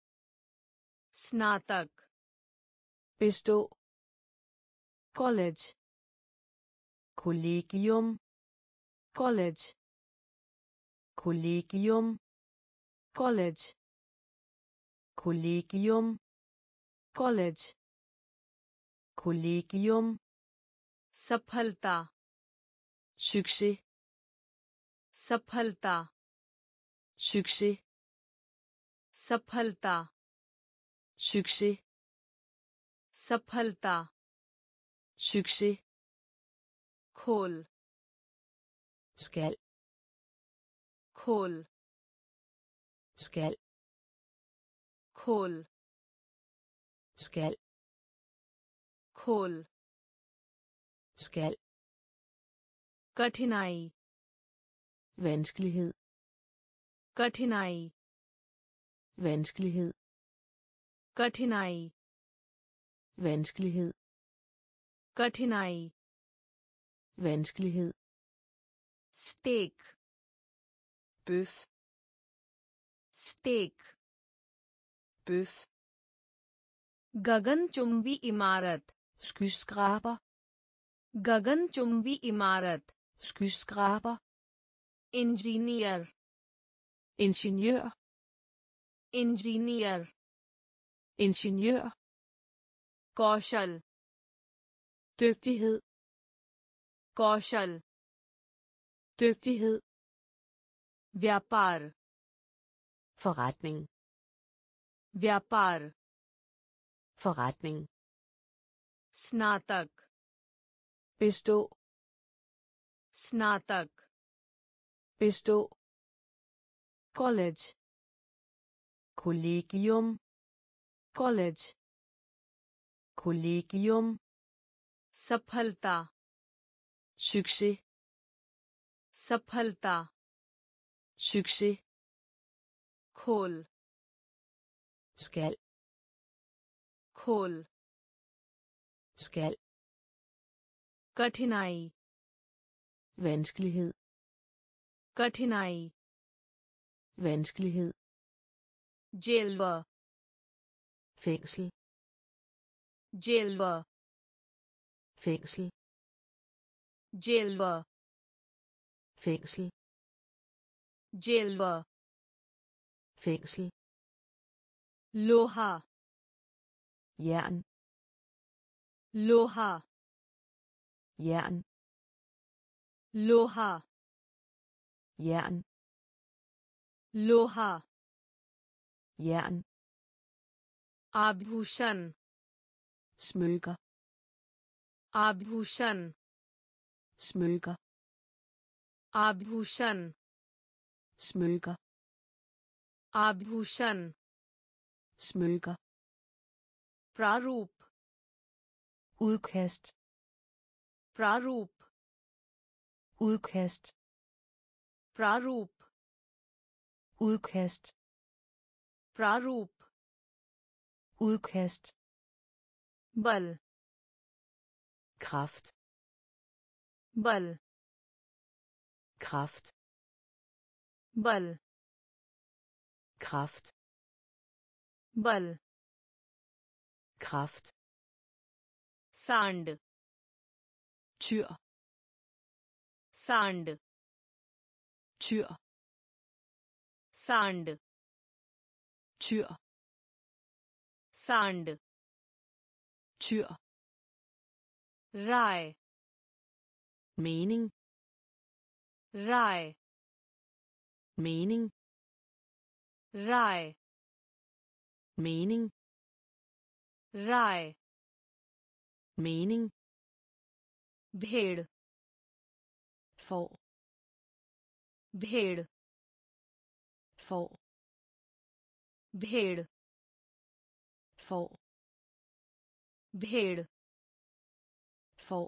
स्नातक bestå, college kollegium, college kollegium, college kollegium, college kollegium, सफलता succes, सफलता succes, सफलता succes, सफलता succes, खोल skal, खोल skal, खोल skal, खोल skal, कठिनाई vanskelighed, कठिनाई vanskelighed, कठिनाई vanskelighed, कठिनाई vanskelighed, steak bøf, steak bøf, गगनचुंबी इमारत skyskraber, गगनचुंबी इमारत skyskraber, engineer ingeniør, engineer ingeniør, कौशल dygtighed, कौशल dygtighed, व्यापार forretning, व्यापार forretning, स्नातक bestå, स्नातक bestå, college kollegium, college kollegium, सफलता succes, सफलता succes, खोल skal, खोल skal, कठिनाई vanskelighed, कठिनाई vanskelighed, जेलवा fængsel, जेलवा fængsel, जेलवा fængsel, जेलवा fængsel, लोहा jern, लोहा jern, लोहा jern, लोहा jern, आभूषण smykker, आभूषण smykker, आभूषण smykker, आभूषण smykker, प्रारूप udkast, प्रारूप udkast, प्रारूप udkast, प्रारूप udkast, बल kraft, बल kraft, बल kraft, बल kraft, सांड tyr, सांड tyr, सांड tyr, सांड tyr, राय mening, राय mening, राय mening, राय mening, भेड़ får, भेड़ får, भेड़ får, भेड़ får,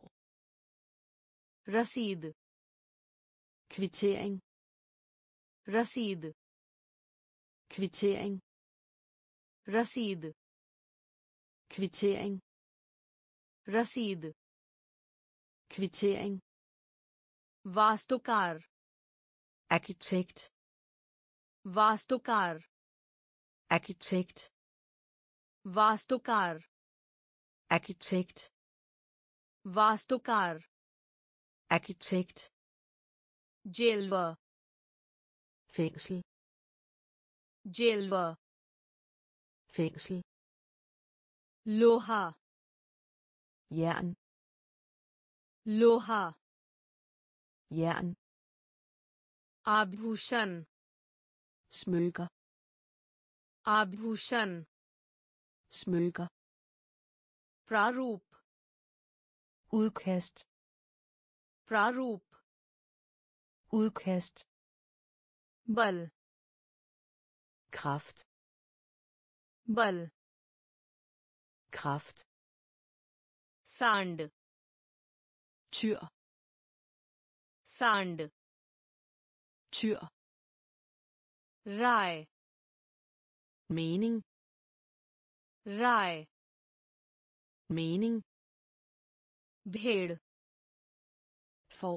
रसीद kvittering, रसीद kvittering, रसीद kvittering, रसीद kvittering, वास्तुकार arkitekt, वास्तुकार arkitekt, वास्तुकार arkitekt, वास्तुकार arkitekt, जेलवा fængsel, जेलवा fængsel, लोहा jern, लोहा jern, आभूषण smykker, आभूषण smykker, प्रारूप udkast, प्रारूप udkast, बल kraft, बल kraft, सांड tyr, सांड tyr, राय mening, राय mening, भेड़ får,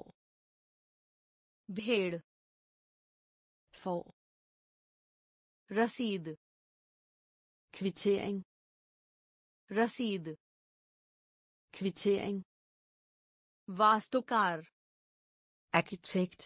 भेड़ får, रसीद kvittering, रसीद kvittering, वास्तुकार arkitekt,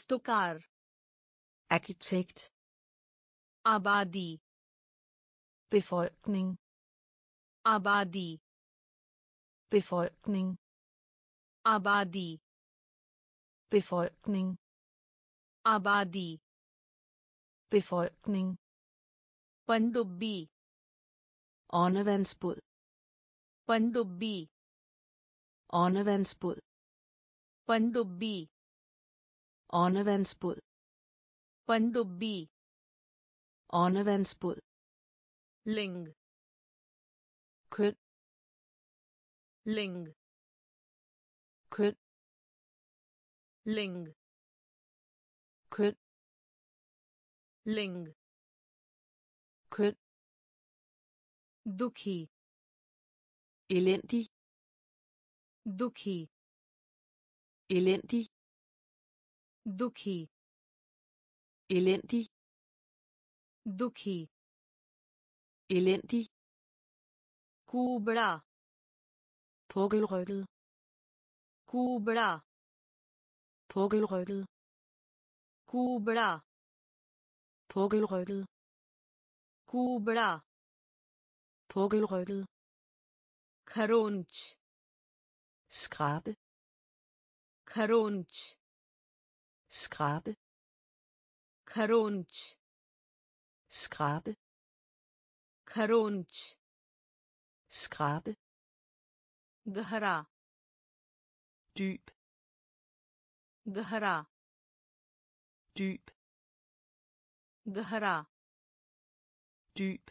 वास्तुकार arkitekt, आबादी befolkning, आबादी befolkning, आबादी befolkning, आबादी befolkning, पनडुब्बी åndevandsbåd, पनडुब्बी åndevandsbåd, पनडुब्बी åndevandsbåd, पनडुब्बी åndevandsbåd, लिंग køn, लिंग køn, लिंग køn, लिंग køn, दुखी elendig, दुखी elendig, दुखी elendig, दुखी elendig, कुबड़ा pukkelrygget, कुबड़ा pukkelrygget, कुबड़ा pukkelrygget, कुबड़ा pukkelrygget, खरोंच skrabe, खरोंच skrabe, खरोंच skrabe, खरोंच skrabe, गहरा dyb, गहरा dyb, गहरा dyb,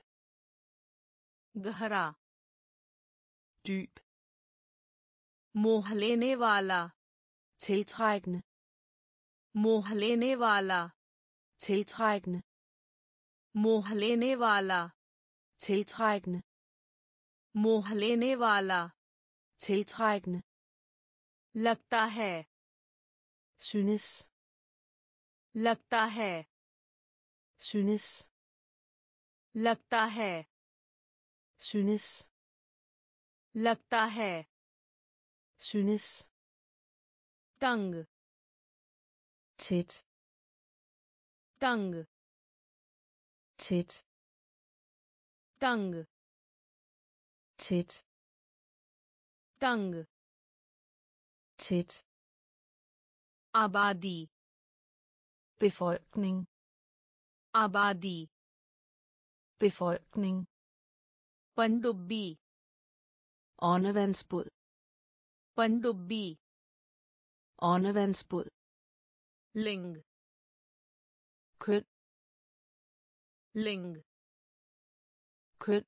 गहरा dyb, मोह लेने वाला tiltrækkende, मोह लेने वाला tiltrækkende, मोह लेने वाला tiltrækkende, मोह लेने वाला tiltrækkende, लगता है synes, लगता है synes, लगता है synes, लगता है synes, तंग tæt, तंग tæt, तंग tæt, तंग tæt, आबादी befolkning, आबादी befolkning, पनडुब्बी åndevandsbåd, पनडुब्बी åndevandsbåd, लिंग køn, लिंग køn,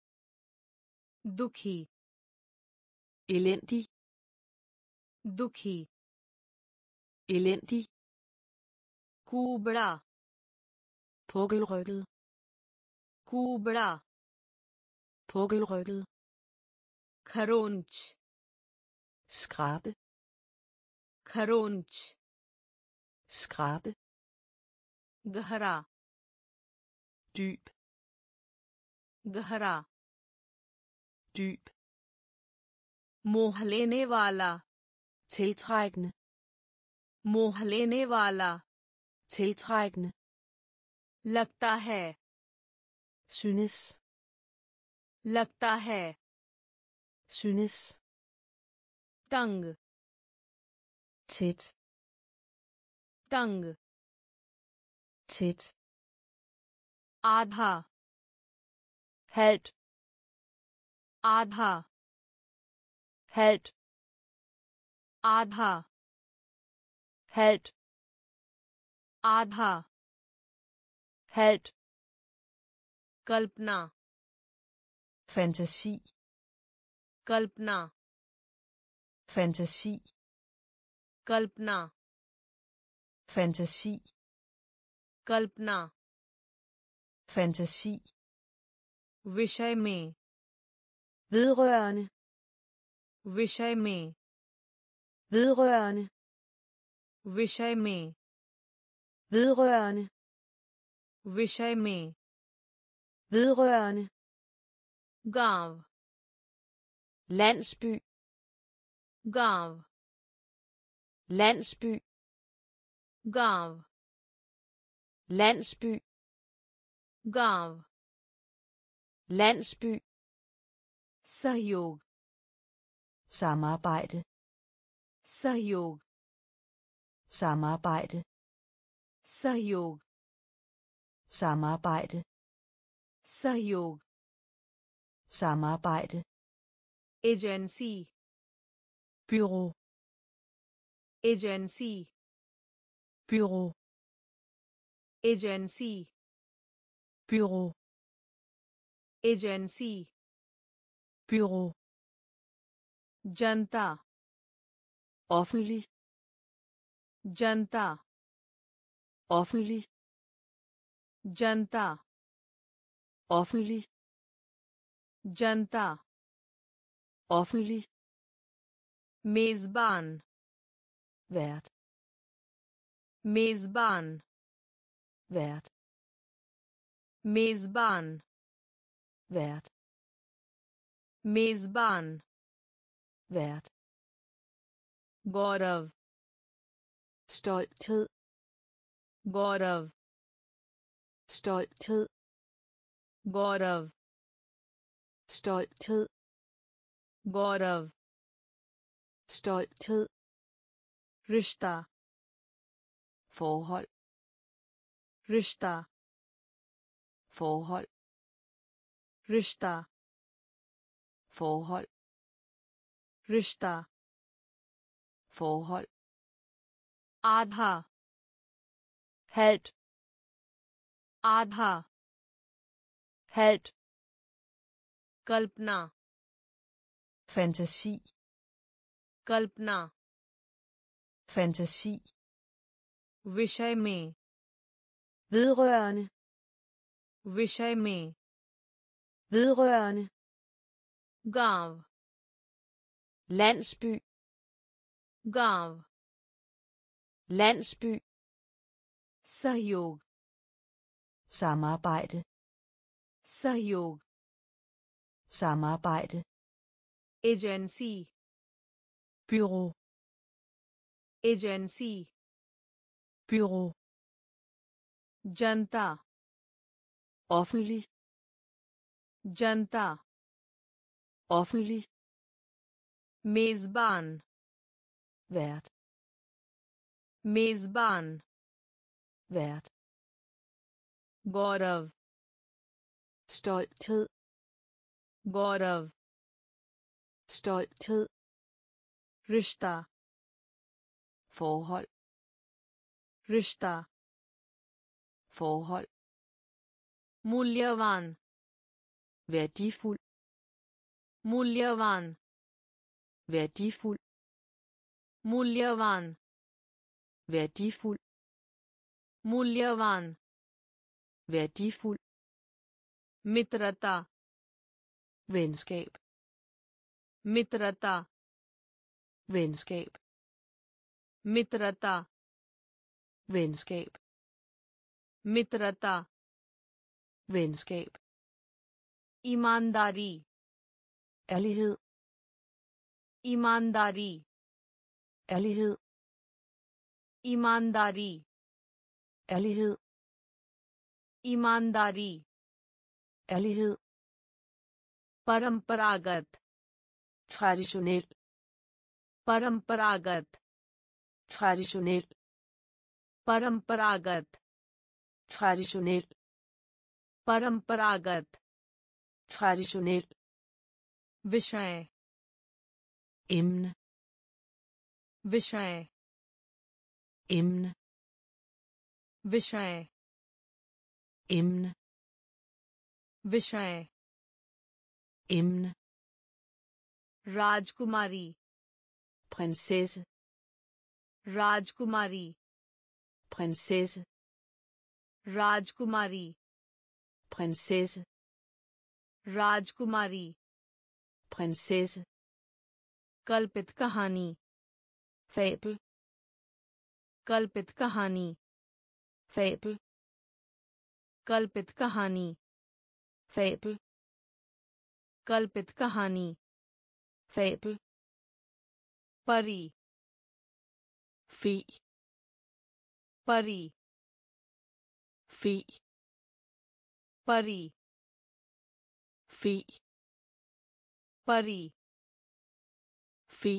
दुखी elendig, दुखी elendig, कुबड़ा pukkelrygget, कुबड़ा pukkelrygget, खरोंच skrabe, खरोंच skrabe, गहरा dyb, गहरा dyb, मोह लेने वाला tiltrækkende, मोह लेने वाला tiltrækkende, लगता है synes, लगता है synes, तंग tæt, तंग tæt, आधा halvt, आधा halvt, आधा halvt, आधा halvt, कल्पना fantasi, कल्पना fantasi, कल्पना fantasi, कल्पना fantasi, विषय में vedrørende, विषय में vedrørende, विषय में vedrørende, विषय में vedrørende, गांव landsby, गांव landsby, गांव landsby, गांव landsby, सहयोग samarbejde, सहयोग samarbejde, सहयोग samarbejde, सहयोग samarbejde, agency bureau, agency bureau, agency bureau, agency bureau, जनता offentlig, जनता offentlig, जनता offentlig, जनता offentlig, मेजबान vært, मेजबान vært, मेजबान vært, मेजबान vært, गौरव stolthed, गौरव stolthed, गौरव stolthed, गौरव stolthed, रिश्ता forhold, रिश्ता forhold, रिश्ता forhold, रिश्ता forhold, आधा halvt, आधा halvt, कल्पना fantasi, कल्पना fantasi, विषय में vedrørende, विषय में vedrørende, गांव landsby, गांव landsby, सहयोग samarbejde, सहयोग samarbejde, agency bureau, agency bureau, जनता offentlig, जनता offentlig, मेजबान vært, मेजबान vært, गौरव stolthed, गौरव stolthed, रिश्ता forhold, रिश्ता forhold, मूल्यवान værdifuld, मूल्यवान værdifuld, मूल्यवान værdifuld, मूल्यवान værdifuld, मित्रता venskab, मित्रता venskab, मित्रता venskab, मित्रता venskab, ईमानदारी ærlighed, ईमानदारी ærlighed, ईमानदारी ærlighed, ईमानदारी ærlighed, परंपरागत traditionel, परंपरागत traditionel, परंपरागत traditionel, परंपरागत traditionel, विषय emne, विषय emne, विषय emne, विषय emne, राजकुमारी prinsesse, राजकुमारी prinsesse, राजकुमारी prinsesse, राजकुमारी prinsesse, कल्पित कहानी fabel, कल्पित कहानी fabel, कल्पित कहानी fabel, कल्पित कहानी fabel, परी fi, परी fi, परी Fi. परी Fi.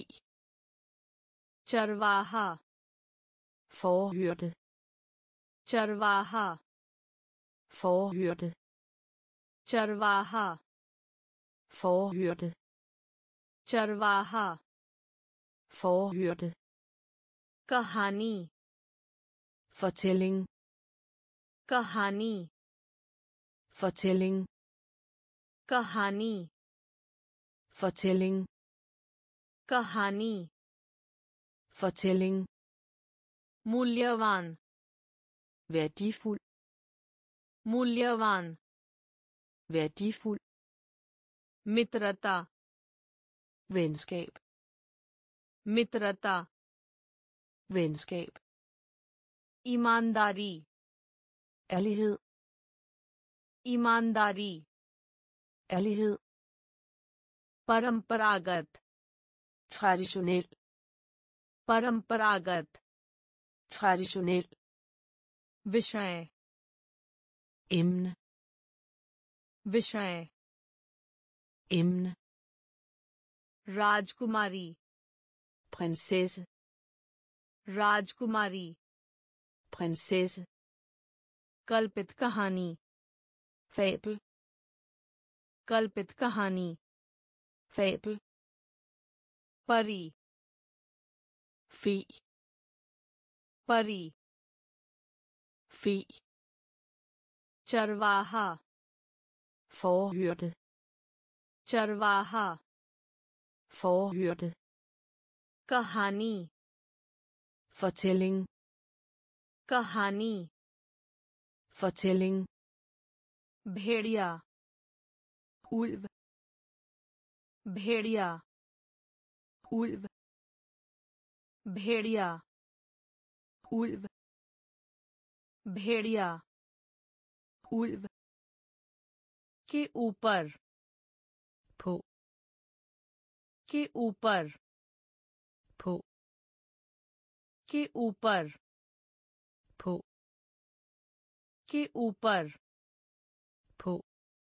चरवाहा Forhyrte. चरवाहा Forhyrte. चरवाहा Forhyrte. चरवाहा Forhyrte. कहानी Fortælling. कहानी Fortælling. कहानी Fortælling. कहानी Fortælling. मूल्यवान Værdifuld. मूल्यवान Værdifuld. मित्रता Venskab. मित्रता Venskab. ईमानदारी Ærlighed. ईमानदारी Ærlighed. परंपरागत Traditionel. परंपरागत Traditionel. विषय Emne. विषय Emne. राजकुमारी Prinsesse. राजकुमारी Prinsesse. कल्पित कहानी Fabel. कल्पित कहानी Fabel. परी Fi. परी Fi. चरवाहा Forhyrte. चरवाहा Forhyrte. कहानी Fortælling. कहानी Fortælling. भेड़िया Ulv. भेड़िया Ulv. भेड़िया Ulv. भेड़िया Ulv. के ऊपर På. के ऊपर På. के ऊपर På. के ऊपर På.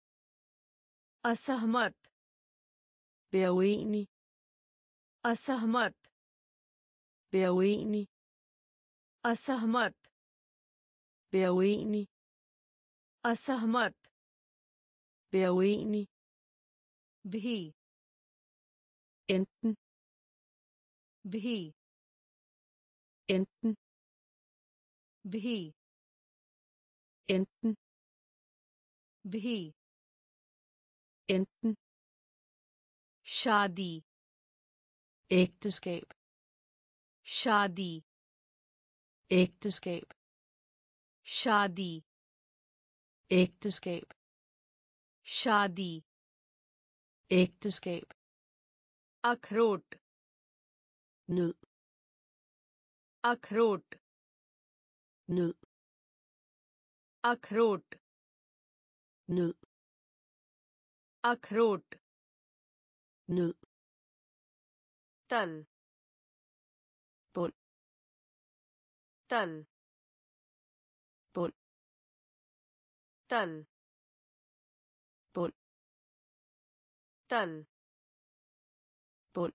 असहमत Vær uenig. असहमत Vær uenig. असहमत Vær uenig. असहमत Vær uenig. भी Enten. भी Enten. भी Enten. भी Enten. शादी Ægteskab. शादी Ægteskab. शादी Ægteskab. शादी Ægteskab. अखरोट Nød. अखरोट Nød. अखरोट Nød. अखरोट Nød. तल Bund. तल Bund. तल Bund. तल Bund.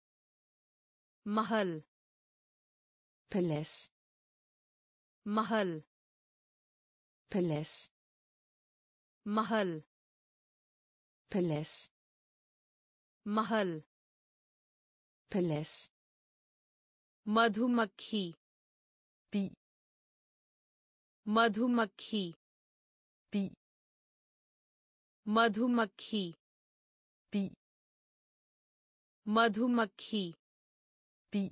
महल Palads. महल Palads. महल Palads. महल Palads. मधुमक्खी Bi. मधुमक्खी Bi. मधुमक्खी Bi. मधुमक्खी Bi.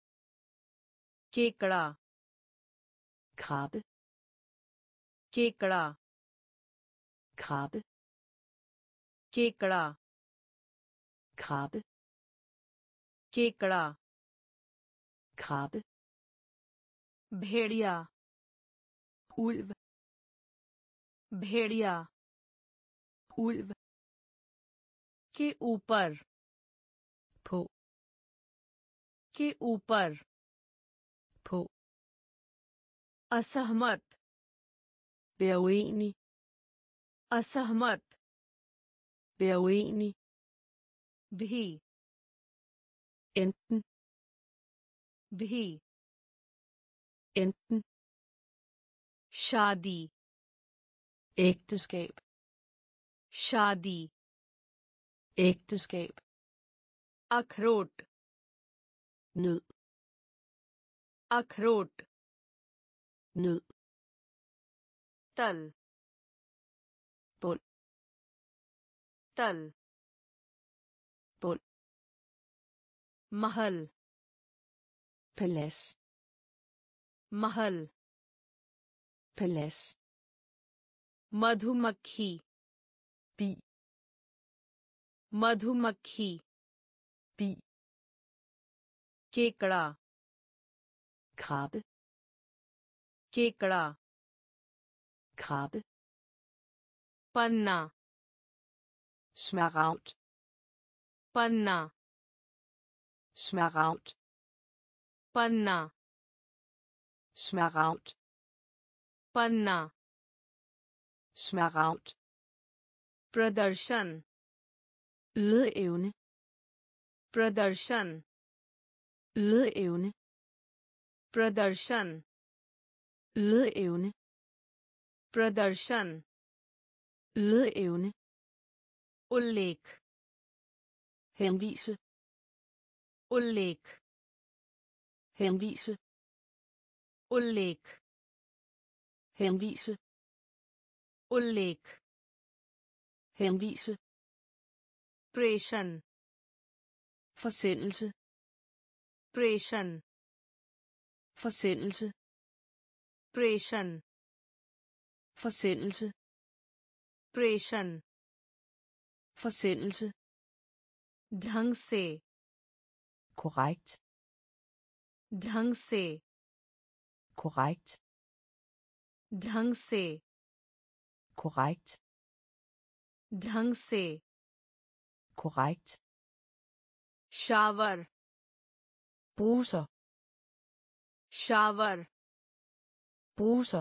केकड़ा Krabbe. केकड़ा Krabbe. केकड़ा Krabbe. केकड़ा Krabbe. भेड़िया Ulv. भेड़िया Ulv. के ऊपर På. के ऊपर På. असहमत Vær uenig. असहमत Vær uenig. भी Enten. भी Enten. शादी Ægteskab. शादी Ægteskab. अखरोट Nød. अखरोट Nød. तल Bund. तल Bund. महल Palads. महल Palads. मधुमक्खी Bi. मधुमक्खी Bi. केकड़ा Krabbe. केकड़ा Krabbe. पन्ना Smaragd. पन्ना Smaragd. पन्ना Smaragd. पन्ना Smaragd. प्रदर्शन Ydeevne. प्रदर्शन Ydeevne. प्रदर्शन Ydeevne. प्रदर्शन Ydeevne. उल्लेख Henvise. उल्लेख Henvise. उल्लेख Henvise. उल्लेख Henvise. प्रेषण Forsendelse. प्रेषण Forsendelse. प्रेषण Forsendelse. प्रेषण Forsendelse. ढंग से Korrekt. ढंग से Korrekt. ढंग से Korrekt. ढंग से Korrekt. Shower Bruser. Shower Bruser.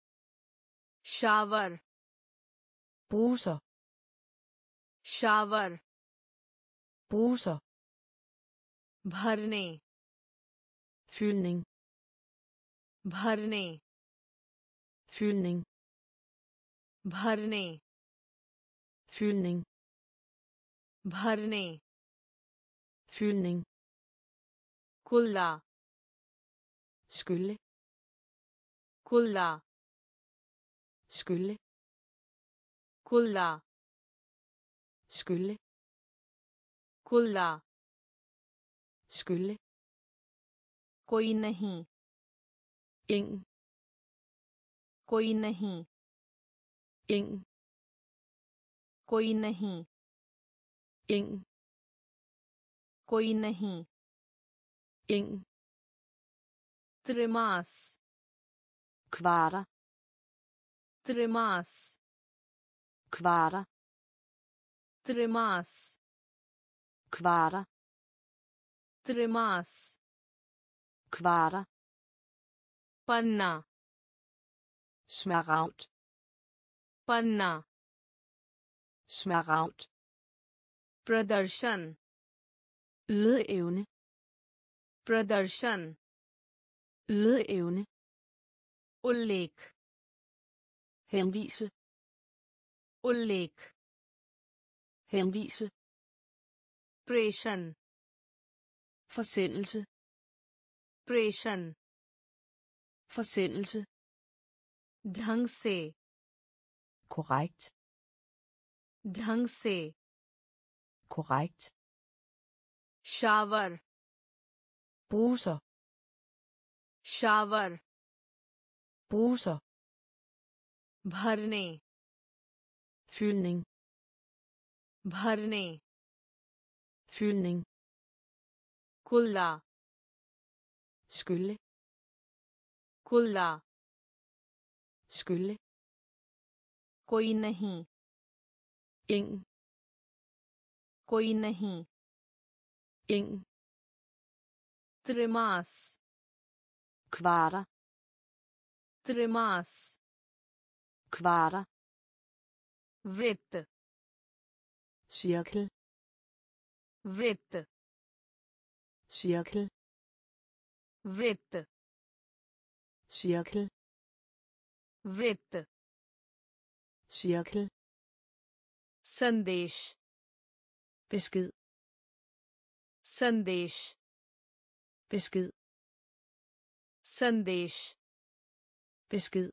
Shower Bruser. Shower Bruser. भरने Fyldning. भरने Fyldning. भरने Fyldning. भरने Fyldning. कुल्ला Skylle. कुल्ला Skylle. कुल्ला Skylle. कुल्ला Skylle. कोई नहीं Ingen. कोई नहीं Ingen. कोई नहीं Ingen. कोई नहीं Ingen. त्रिमास Kvarter. त्रिमास Kvarter. त्रिमास Kvarter. त्रिमास Kvarter. पन्ना Smaragd. पन्ना Smaragd. प्रदर्शन Ydeevne. प्रदर्शन Ydeevne. उल्लेख Henvise. उल्लेख Henvise. प्रेषण Forsendelse. प्रेषण Forsendelse. ढंग से Korrekt. ढंग से Korrekt. Shower Bruser. Shower Bruser. भरने Fyldning. भरने Fyldning. कुल्ला Skylle. कुल्ला Skylle. कोई नहीं Ingen. कोई नहीं Ingen. त्रिमास Kvarter. त्रिमास Kvarter. वृत्त cirkel, वृत्त cirkel, वृत्त cirkel, वृत्त cirkel, संदेश besked, संदेश besked, संदेश besked,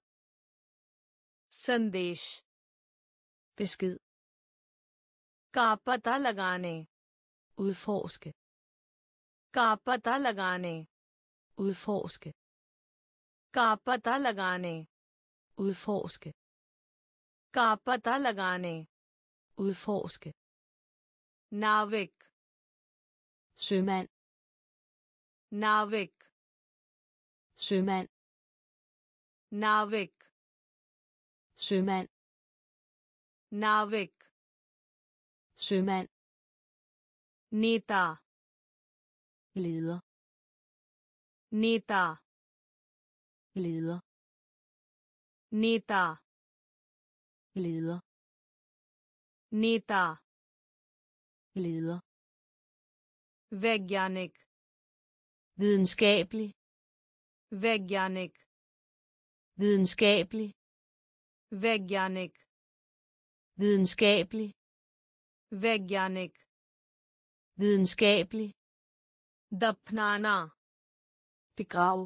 संदेश besked, का पता लगाने udforske, का पता लगाने udforske, का पता लगाने udforske, का पता लगाने udforske, नाविक sømand, नाविक sømand, नाविक sømand, नाविक sømand, नेता leder, नेता leder, नेता leder, नेता leder, वैज्ञानिक videnskabelig, वैज्ञानिक videnskabelig, वैज्ञानिक videnskabelig, वैज्ञानिक videnskabelig, दफनाना begrav,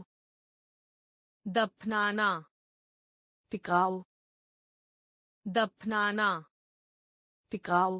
दफनाना begrav, दफनाना begrav,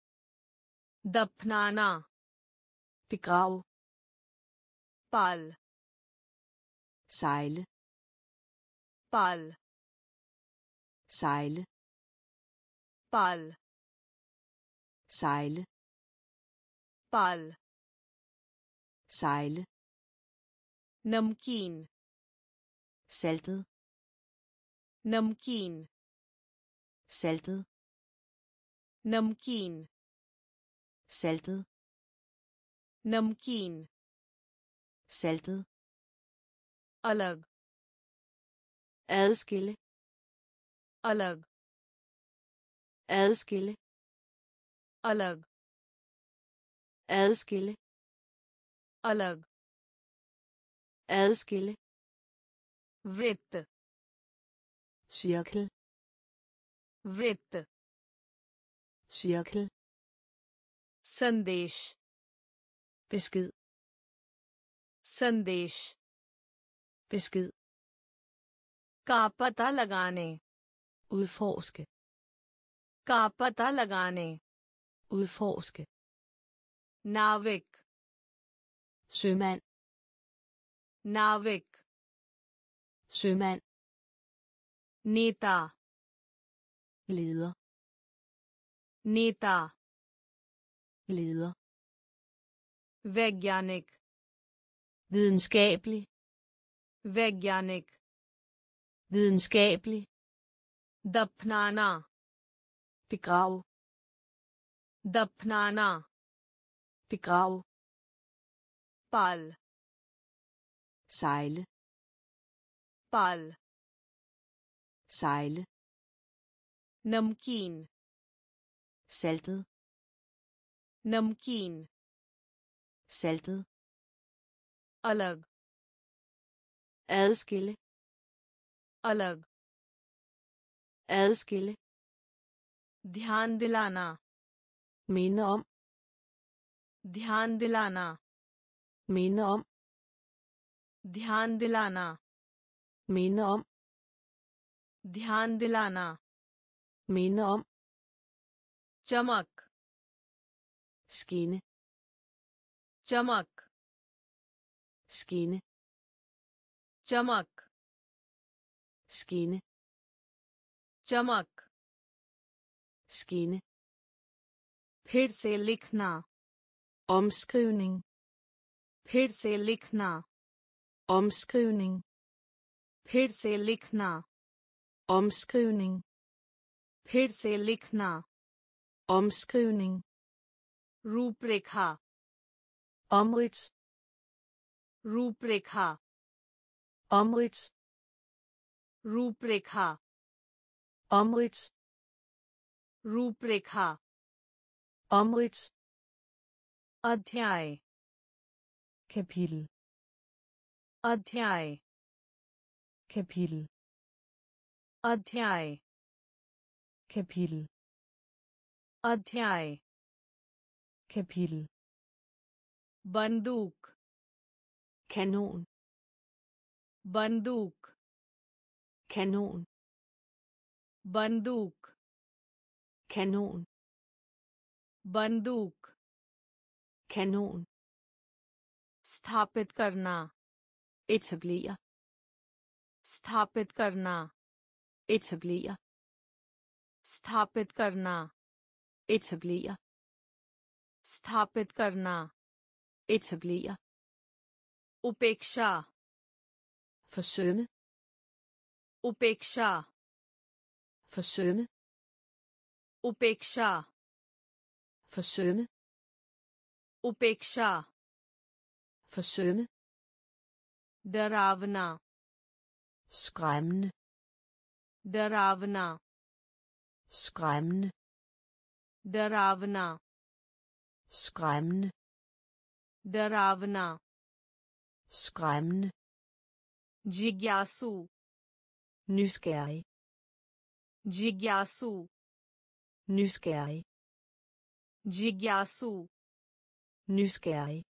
दफनाना begrav, पाल sejle, पाल sejle, पाल sejle, पाल sejle, नमकीन saltet, नमकीन saltet, नमकीन saltet, नमकीन saltet, अलग adskille, अलग adskille, अलग adskille, अलग adskille, वृत्त cirkel, वृत्त cirkel, संदेश besked, संदेश besked, का पता लगाने udforske, का पता लगाने udforske, नाविक sømand, नाविक sømand, नेता leder, नेता leder, वैज्ञानिक videnskabelig, वैज्ञानिक videnskabelig, दफनाना begrav, दफनाना begrav, पाल sejle, पाल sejle, नमकीन saltet, नमकीन saltet, अलग adskille, अलग adskille, ध्यान दिलाना minde om, ध्यान दिलाना minde om, ध्यान दिलाना minde om, ध्यान दिलाना minde om, चमक skinne, चमक skinne, चमक skinne, चमक skinne, फिर से लिखना omskrivning, फिर से लिखना omskrivning, फिर से लिखना omskrivning, फिर से लिखना omskrivning, रूपरेखा omrids, रूपरेखा omrids, रूपरेखा omrids, रूपरेखा Omridt. अध्याय Kapitel. अध्याय Kapitel. अध्याय Kapitel. अध्याय Kapitel. बंदूक Kanon. बंदूक Kanon. बंदूक Kanon. बंदूक Kanon. स्थापित करना Etablere. स्थापित करना Etablere. स्थापित करना Etablere. स्थापित करना Etablere. उपेक्षा Forsømme. उपेक्षा Forsømme. उपेक्षा Forsømme. उपेक्षा Forsømme. डरावना Skræmmende. डरावना Skræmmende. डरावना Skræmmende. डरावना Skræmmende. जिज्ञासु Nysgerrig. जिज्ञासु Nysgerrig. जिज्ञासु Nysgerrig.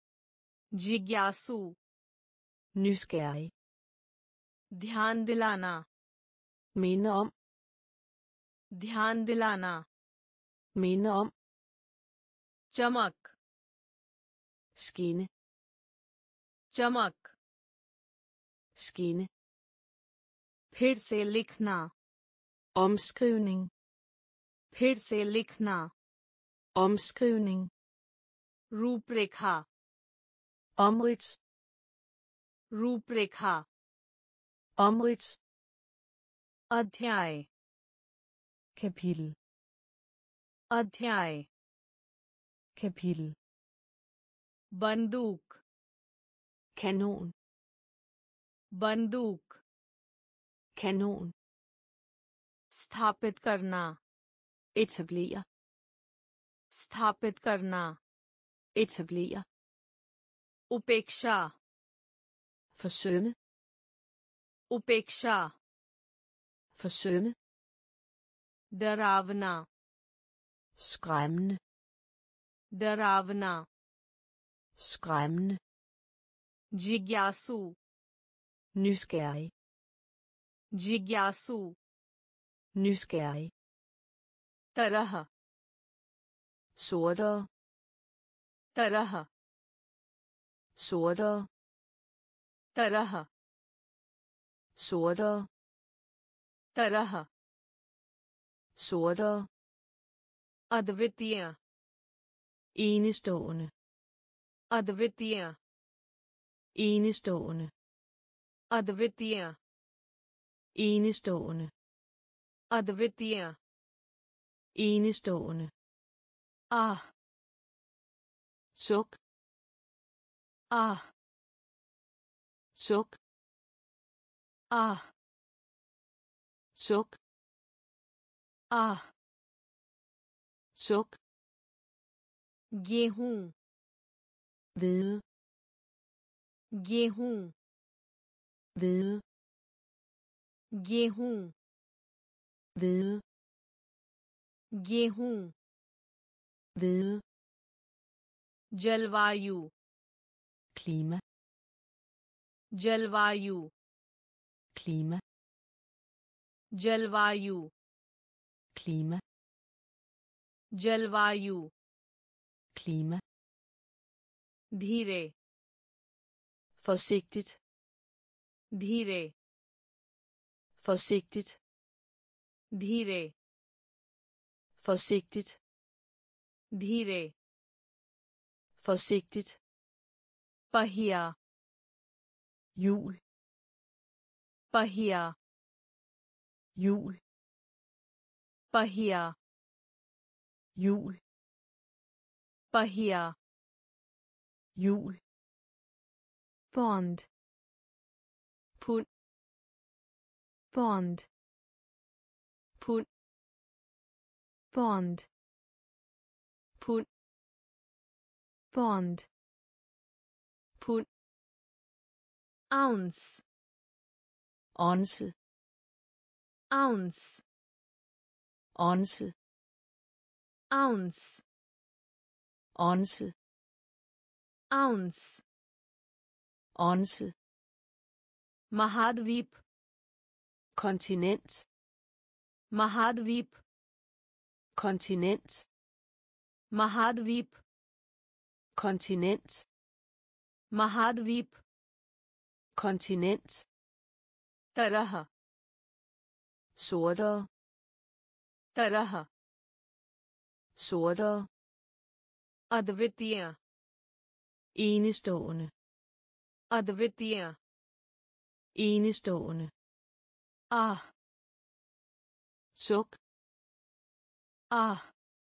जिज्ञासु Nysgerrig. ध्यान दिलाना Minde om. ध्यान दिलाना Minde om. चमक Skinne. चमक Skinne. फिर से लिखना Omskrivning. फिर से लिखना Omskrivning. रूपरेखा Omridt. रूपरेखा Omridt. अध्याय Kapitel. अध्याय Kapitel. बंदूक Kanon. बंदूक Kanon. स्थापित करना Etablere. स्थापित करना Etablere. उपेक्षा Forsømme. उपेक्षा Forsømme. डरावना Skræmmende. डरावना Skræmmende. जिज्ञासु Nysgerrig. जिज्ञासु Nysgerrig. तरह Sortere. तरह Sortere. तरह Sortere. तरह Sortere. अद्वितीय Enestående. अद्वितीय Enestående. अद्वितीय Enestående. अद्वितीय Enestående. आह Suk. आह Suk. आह Suk. आह Suk. गेहूं Hvide. गेहूं Hvide. गेहूं Hvide. गेहूं Hvide. जलवायु Klima. जलवायु Klima. जलवायु Klima. जलवायु Klima. धीरे Forsigtigt. धीरे Forsigtigt. धीरे Forsigtigt. धीरे Forsigtigt. पहिया Hjul. पहिया Hjul. पहिया Hjul. पहिया Hjul. pond Pund. pond Pund. pond pund, pond, pund, ounce, once, ounce, once, ounce, once, ounce, once, महाद्वीप, kontinent, महाद्वीप, kontinent, महाद्वीप, kontinent, महाद्वीप, kontinent, तरह, sortere, तरह, sortere, अद्वितीय, enestående, अद्वितीय, enestående, आह, suk, आह,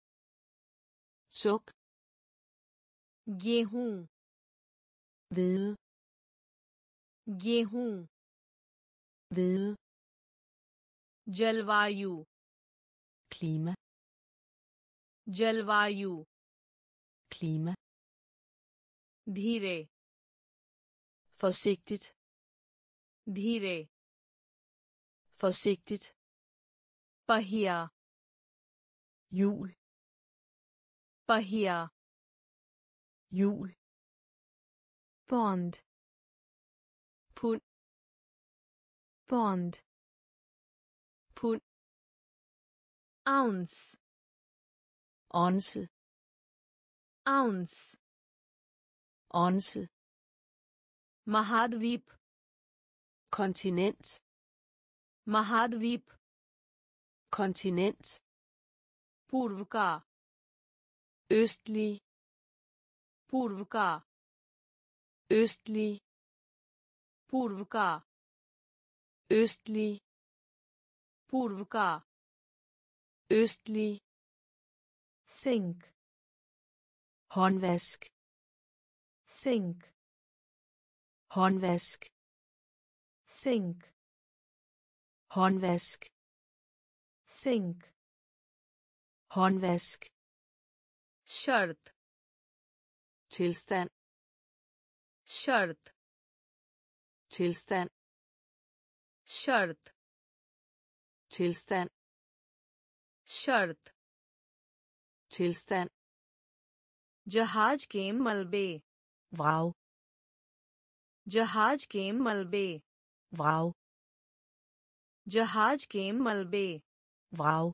suk, गेहूं, hvide, गेहूं, hvide, जलवायु, klima, जलवायु, klima, धीरे, forsigtigt, धीरे, forsigtigt, पहिया, hjul, पहिया, hjul, pond, pund, pond, pund, ounce, once, ounce, once, महाद्वीप, kontinent, महाद्वीप, kontinent, पूर्व का, østlig, पूर्व का, østlig, पूर्व का, østlig, पूर्व का, østlig, sink, håndvask, sink, håndvask, sink, håndvask, sink, håndvask, शर्त, tilstand, शर्त, tilstand, शर्त, tilstand, शर्त, tilstand, जहाज के मलबे, vrag, जहाज के मलबे, vrag, जहाज के मलबे, vrag,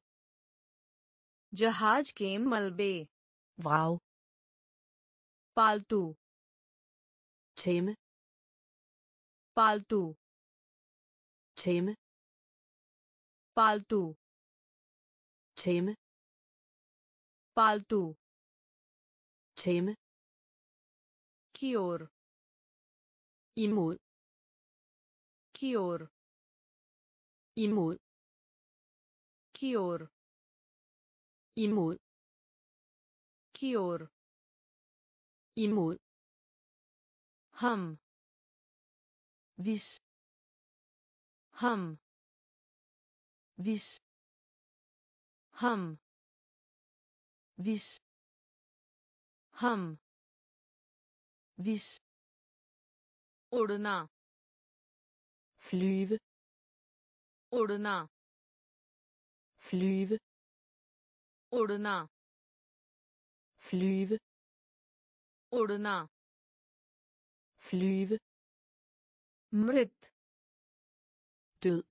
जहाज के मलबे, vrag, पालतू, tæmme, पालतू, tæmme, पालतू, tæmme, पालतू, tæmme, की ओर, imod, की ओर, imod, की ओर, imod, की ओर, imod, हम, hvis, हम, hvis, हम, hvis, हम, hvis, उड़ना, flyve, उड़ना, flyve, उड़ना, flyve, उड़ना, flyve, मृत, død,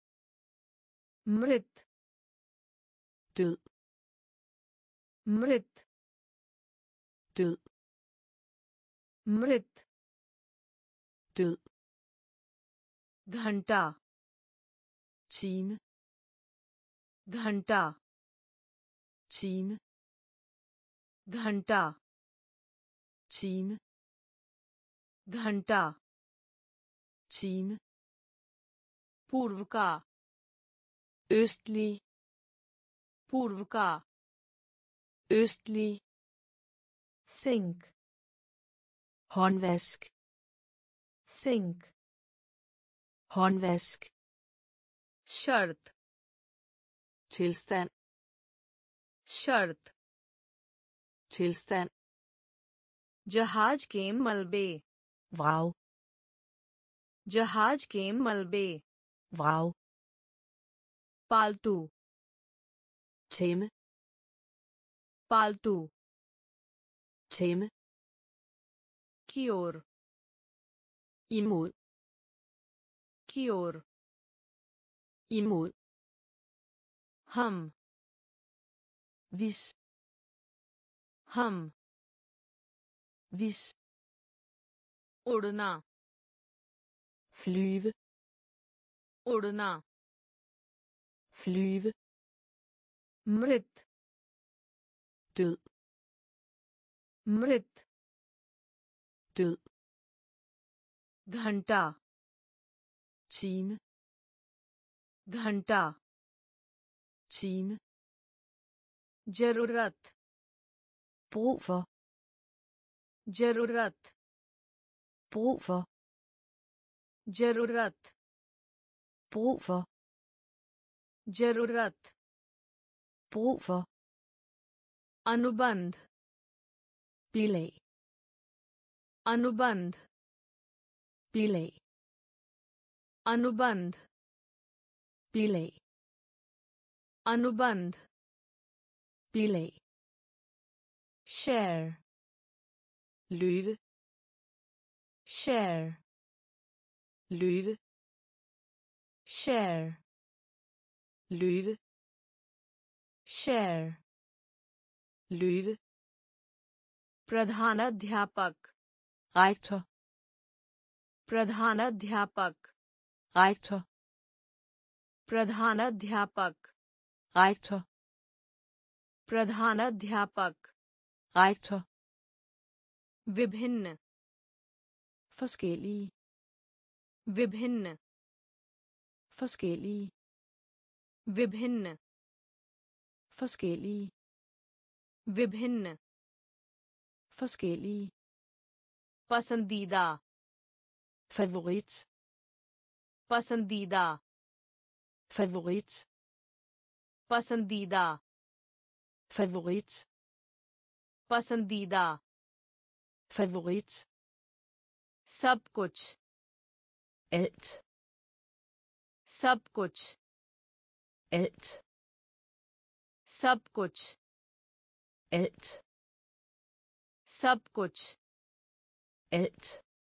मृत, død, मृत, død, मृत, død, घंटा, time, घंटा, time, घंटा, time, घंटा, time, पूर्व का, østlig, पूर्व का, østlig, sink, håndvask, sink, håndvask, शर्त, tilstand, शर्त, tilstand, जहाज के मलबे, vrag, जहाज के मलबे, vrag, पालतू, tæmme, पालतू, tæmme, की ओर, imod, की ओर, imod, हम, hvis, हम, hvis, उड़ना, flyve, उड़ना, flyve, मृत, død, मृत, død, घंटा, time, घंटा, time, जरूरत, brug for, जरूरत, brug for, जरूरत, brug for, जरूरत, brug for, अनुबंध, bilag, अनुबंध, bilag, अनुबंध, bilag, अनुबंध, bilag, share, løve, share, løve, share, løve, share, løve, प्रधानाध्यापक, rektor, प्रधानाध्यापक, rektor, प्रधानाध्यापक, rektor, प्रधानाध्यापक, rektor, विभिन्न, forskellige, विभिन्न, forskellige, विभिन्न, forskellige, विभिन्न, forskellige, पसंदीदा, favorit, पसंदीदा, favorit, पसंदीदा, favorit, पसंदीदा, favorit, सब कुछ, alt, सब कुछ, alt, सब कुछ, alt, सब कुछ, alt,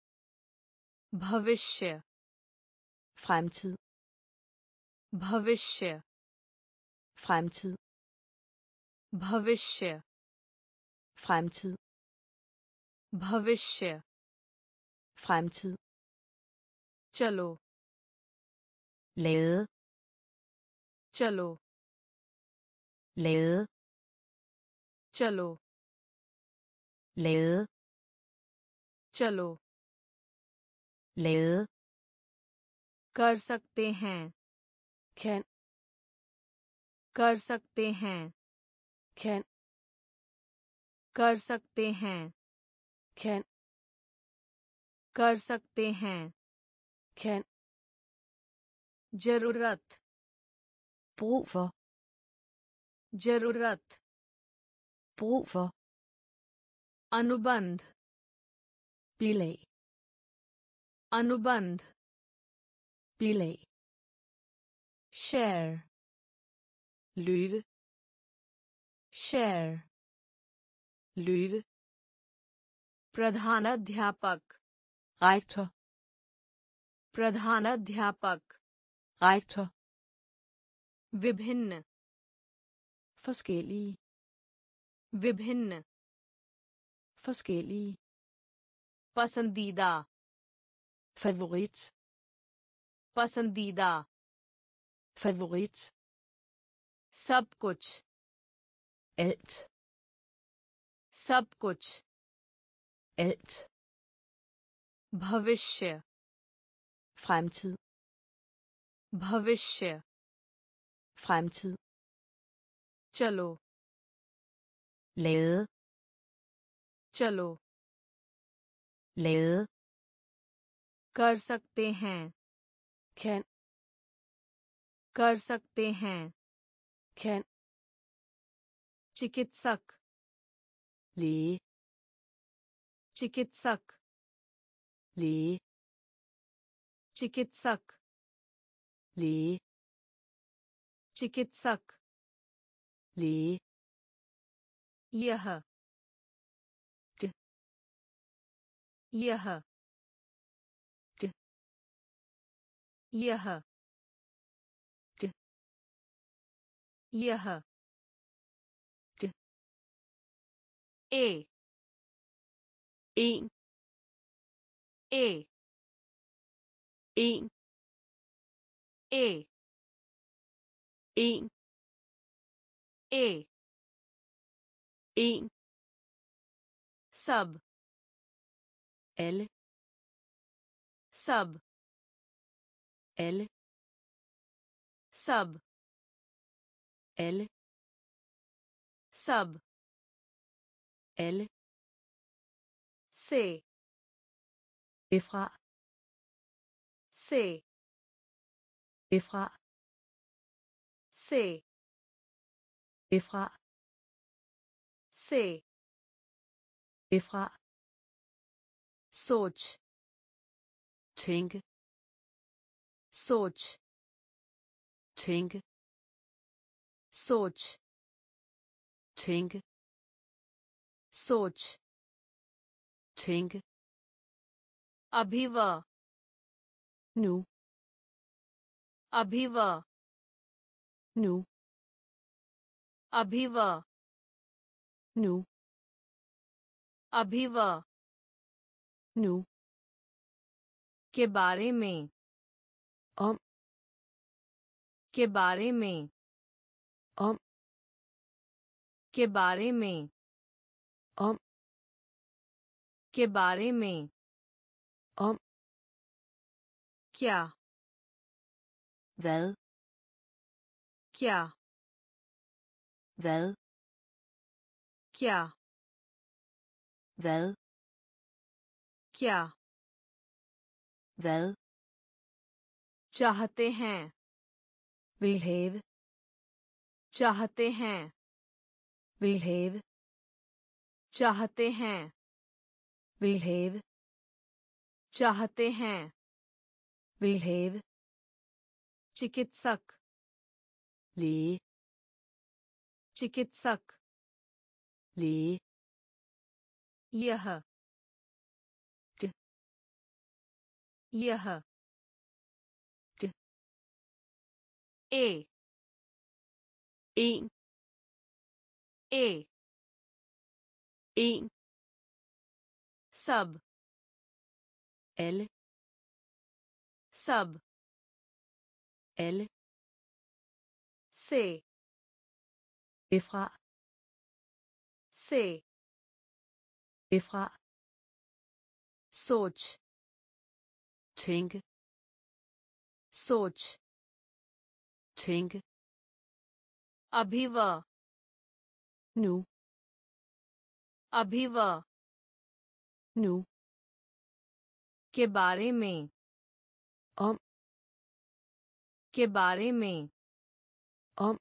भविष्य, fremtid, भविष्य, fremtid, भविष्य, fremtid, भविष्य, fremtid, चलो, lade, चलो, lade, चलो, lade, चलो, lade, कर सकते हैं, kan, कर सकते हैं, kan, कर सकते हैं, kan, कर सकते हैं, kan, जरूरत, brug for, जरूरत, brug for, अनुबंध, bilag, अनुबंध, bilag, share, løve, share, løve, प्रधानाध्यापक, rektor, प्रधानाध्यापक, rektor, विभिन्न, forskellige, विभिन्न, forskellige, पसंदीदा, favorit, पसंदीदा, favorit, सब कुछ, alt, सब कुछ, alt, भविष्य, fremtid, भविष्य, fremtid, चलो, lade, चलो, lade, कर सकते हैं, kan, कर सकते हैं, kan, चिकित्सक, læge, चिकित्सक, læge, चिकित्सक, læge, चिकित्सक, læge, यह, ज, यह, ज, यह, ज, यह, ज, ए, en, ए, en, ए, en, ए, en, सब, alle, सब, alle, सब, alle, सब, alle, से, ifra, से, ifra, से, ifra, से, ifra, सोच, tænke, सोच, tænke, सोच, tænke, सोच, tænke, अभिवा, nu, अभिवा, nu, अभिवा, nu, अभिवा, nu, के बारे में, om, के बारे में, om, के बारे में, om, के बारे में, om, क्या, hvad, क्या, hvad, क्या, hvad, क्या, hvad, चाहते हैं, vil have, चाहते हैं, vil have, चाहते हैं, vil have, चाहते हैं, vil have, चिकित्सक, læge, चिकित्सक, læge, यह, ज, यह, ज, ए, en, ए, en, सब, alle, सब, alle, से, ifra, से, ifra, सोच, tænke, सोच, tænke, अभिवा, nu, अभिवा, nu, के बारे में, om, के बारे में, om,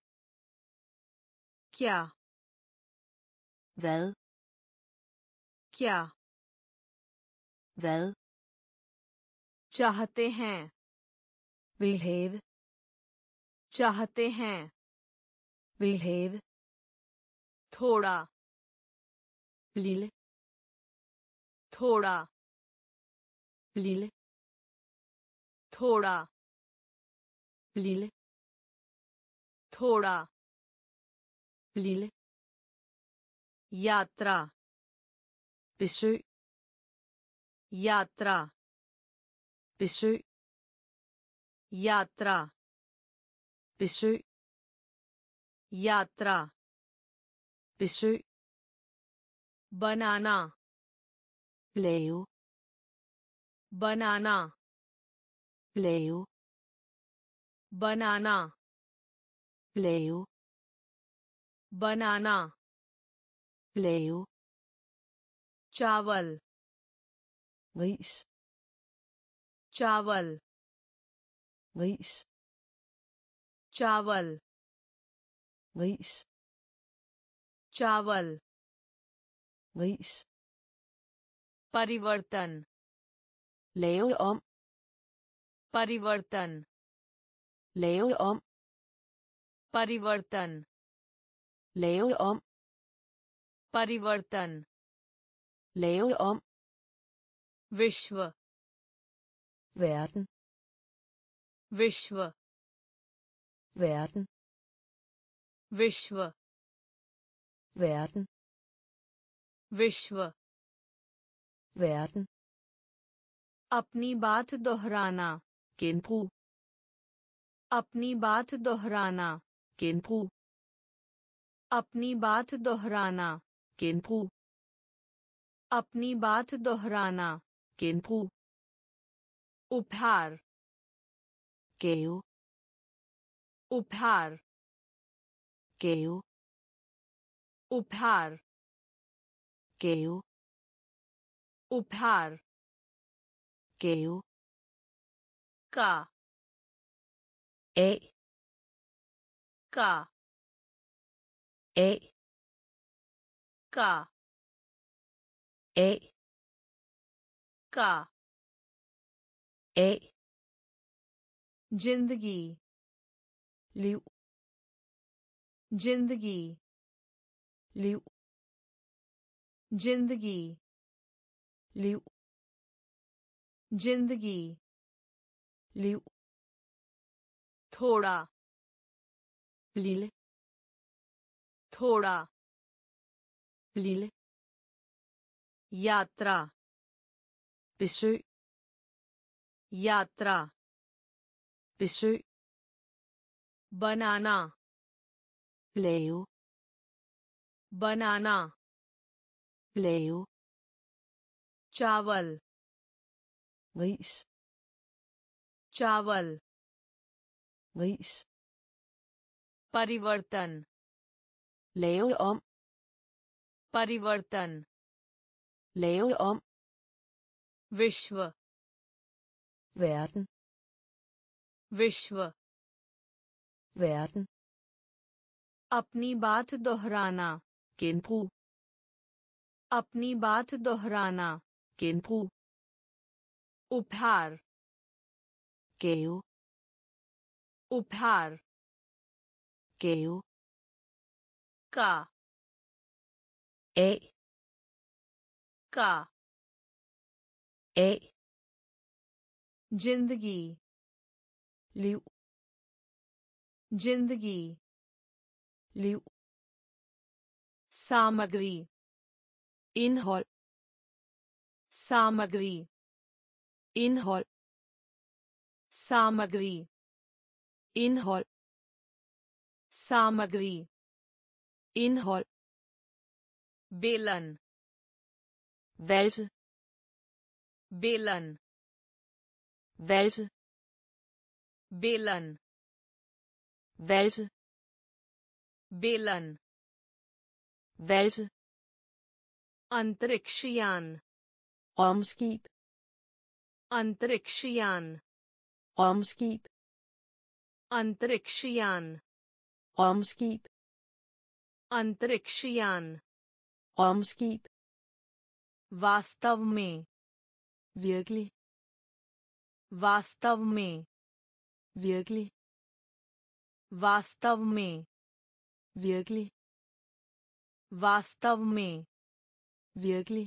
क्या, hvad, क्या, hvad, चाहते हैं, vil have, चाहते हैं, vil have, थोड़ा, lille, थोड़ा, lille, थोड़ा, lille, थोड़ा, lille, यात्रा, besøg, यात्रा, besøg, यात्रा, besøg, यात्रा, besøg, बनाना, lave, बनाना, lave, बनाना, lave, बनाना, lave, चावल, ris, चावल, ris, चावल, ris, चावल, ris, परिवर्तन, lave om, परिवर्तन, lave om, परिवर्तन, lave om, परिवर्तन, lave om, विश्व, verden, विश्व, verden, विश्व, verden, विश्व, verden, अपनी बात दोहराना, genbrug, अपनी बात दोहराना, genbrug, अपनी बात दोहराना, genbrug, अपनी बात दोहराना, genbrug, उपहार, gave, उपहार, gave, उपहार, gave, उपहार, gave, का, af, का, af, का, af, का, af, जिंदगी, liv, जिंदगी, liv, जिंदगी, liv, जिंदगी, liv, थोड़ा, lille, थोड़ा, lille, यात्रा, besøg, यात्रा, besøg, बनाना, lave, बनाना, lave, चावल, ris, चावल, ris, परिवर्तन, lave om, परिवर्तन, lave om, विश्व, verden, विश्व, verden, अपनी बात दोहराना, genbrug, अपनी बात दोहराना, genbrug, उपहार, gave, उपहार, gave, का, af, का, af, जिंदगी, liv, जिंदगी, liv, सामग्री, indhold, सामग्री, indhold, सामग्री, indhold, सामग्री, indhold, बेलन, valse, बेलन, valse, बेलन, valse, बेलन, valse, अंतरिक्षयान, rumskib, अंतरिक्षयान, rumskib, अंतरिक्षयान, rumskib, अंतरिक्षयान, rumskib, वास्तव में, virkelig, वास्तव में, virkelig, वास्तव में, virkelig, वास्तव में, virkelig,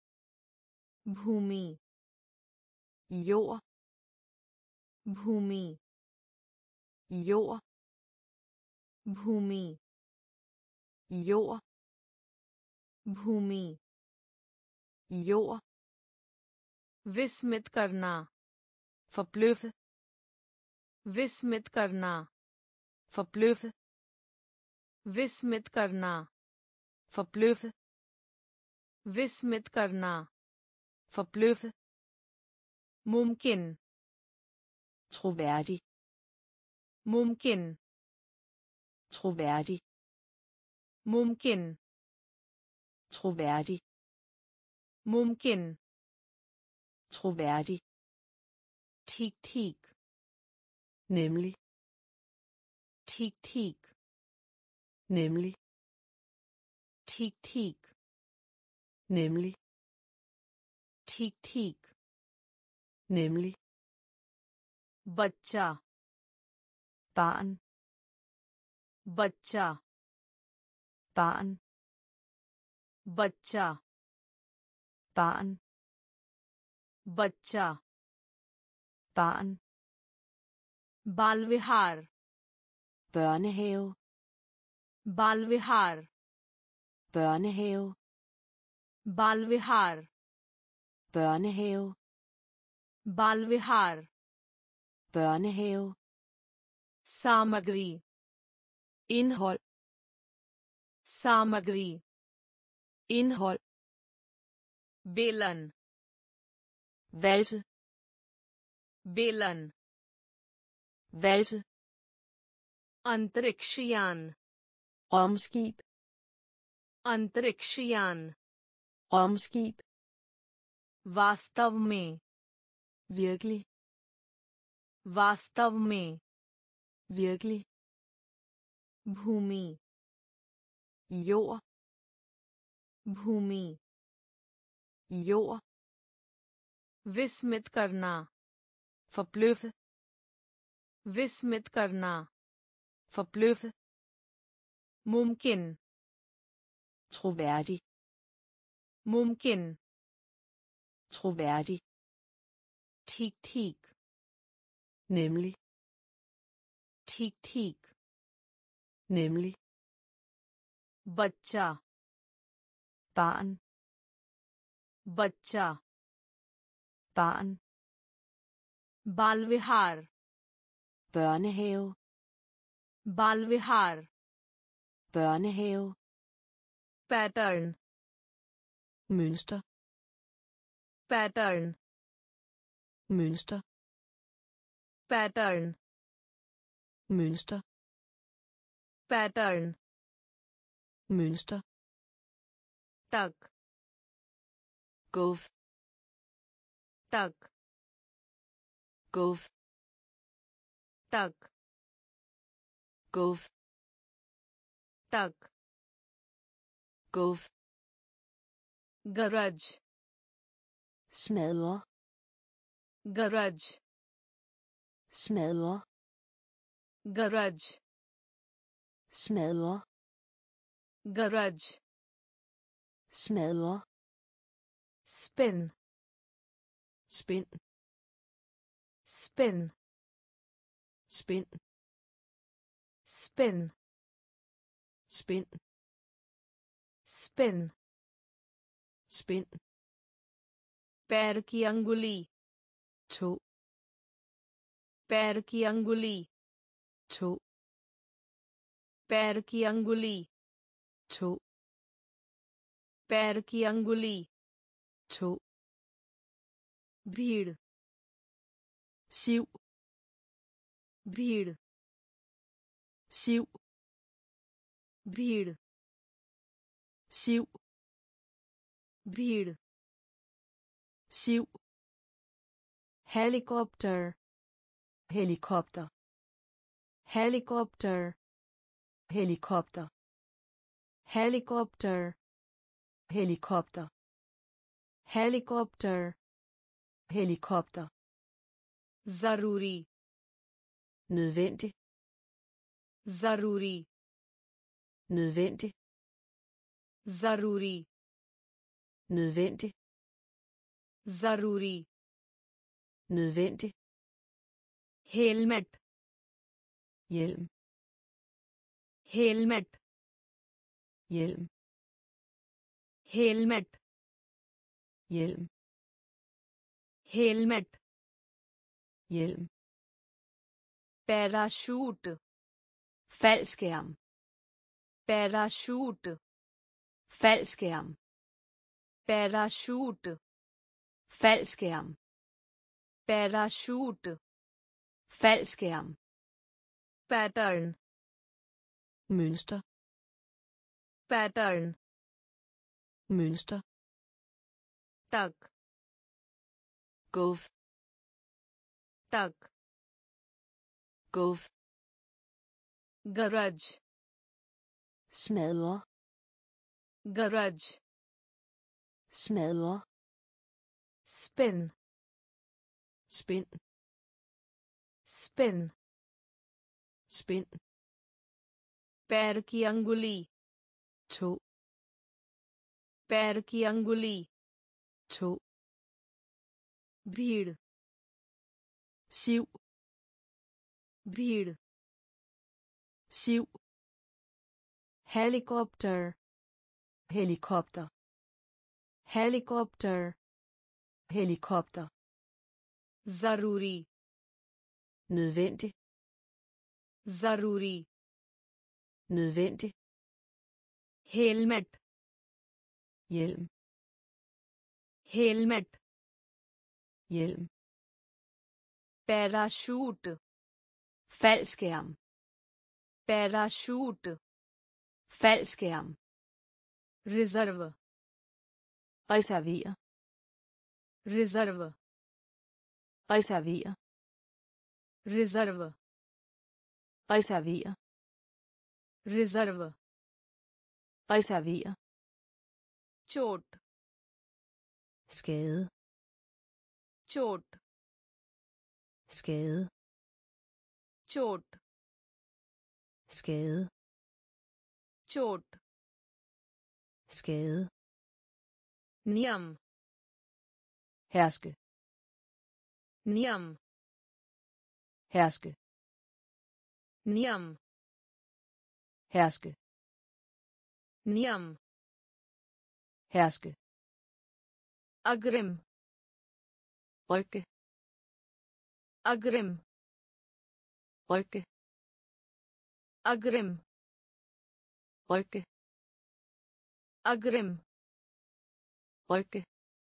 भूमि, jord, भूमि, jord, भूमि, jord, भूमि, jord, विस्मित करना, forbløffe, विस्मित करना, forbløffe, विस्मित करना, forbløffe, विस्मित करना, forbløffe, मुमकिन, troværdig, मुमकिन, troværdig, मुमकिन, troværdig, मुमकिन, troværdig, ठीक ठीक, nemlig, ठीक ठीक, nemlig, ठीक ठीक, nemlig, ठीक ठीक nemlig, बच्चा barn, बच्चा barn, बच्चा barn, बच्चा barn, बाल विहार børnehave, बाल विहार børnehave, बाल विहार børnehave, बाल विहार børnehave, सामग्री indhold, सामग्री indhold, बेलन valse, बेलन valse, अंतरिक्षयान rumskib, अंतरिक्षयान rumskib, वास्तव में virkelig, वास्तव में virkelig, भूमि jord, भूमि jord, विस्मित करना forbløffe, विस्मित करना forbløffe, मुमकिन troværdig, मुमकिन troværdig, ठीक ठीक nemlig, ठीक ठीक nemlig, बच्चा barn, बच्चा barn, बाल विहार børnehave, बाल विहार børnehave, pattern mønster, pattern mønster, pattern mønster, pattern mønster, तक gulv, तक gulv, तक gulv, तक gulv, गरज smadre, गरज smadre, गरज smadre, गरज smadre, spin spind, spin spind, spin spind, spin spind, पैर की अंगुली tog, पैर की अंगुली tog, पैर की अंगुली tog, पैर की अंगुली tog, भीड़ siv, भीड़ siv, भीड़ siv, भीड़ siv, helicopter helikopter, helicopter helikopter, helicopter helikopter, helicopter helikopter, जरूरी nødvendig, जरूरी nødvendig, जरूरी nødvendig, जरूरी nødvendig, helmet hjelm, helmet hjelm, helmet hjelm, helmet hjelm, parachute faldskærm, parachute faldskærm, parachute faldskærm, parachute faldskærm, pattern mønster, pattern mønster, तक gulv, तक gulv, smadre, spin, spind, spin, spind, पैर की अंगुली, to, पैर की अंगुली, to, भीड़, siv, भीड़, siv, helicopter, helikopter, helicopter, helikopter, ज़रूरी, nødvendig, ज़रूरी, nødvendig, helmet, hjelm, helmet, hjelm, parachute, faldskærm, parachute, faldskærm, reserve, reserver, reserve, reserver, reserve, reserver, reserve, reserver, चोट, skade, चोट, skade, चोट, skade, चोट, skade, नियम, herske, नियम, herske, नियम, herske, नियम, herske, अग्रिम, rykke, अग्रिम, rykke, अग्रिम, rykke, अग्रिम, rykke,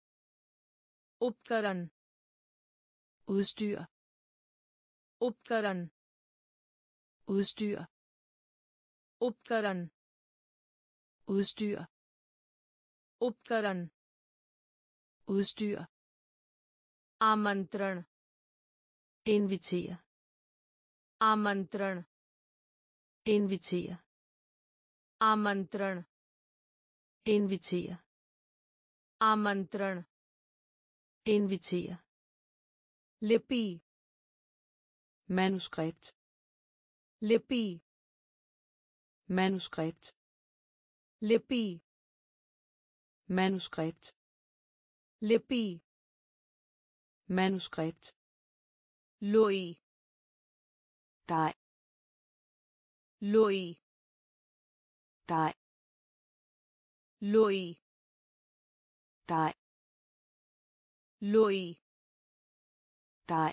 उपकरण, udstyr, उपकरण, udstyr, उपकरण, udstyr, उपकरण, udstyr, आमंत्रण, invitere, आमंत्रण, invitere, आमंत्रण, invitere, आमंत्रण, invitere, लिपि, manuskript, लिपि, manuskript, लिपि, manuskript, लिपि, manuskript, लोई, dej, लोई, dej, लोई, dej, लोई, dej,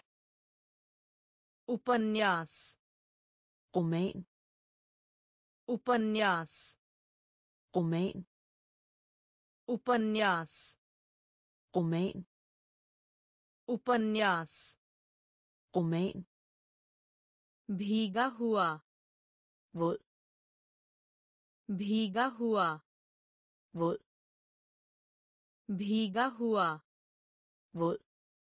उपन्यास, roman, उपन्यास, roman, उपन्यास, roman, उपन्यास, roman, भीगा हुआ, våd, भीगा हुआ, våd, भीगा हुआ, våd,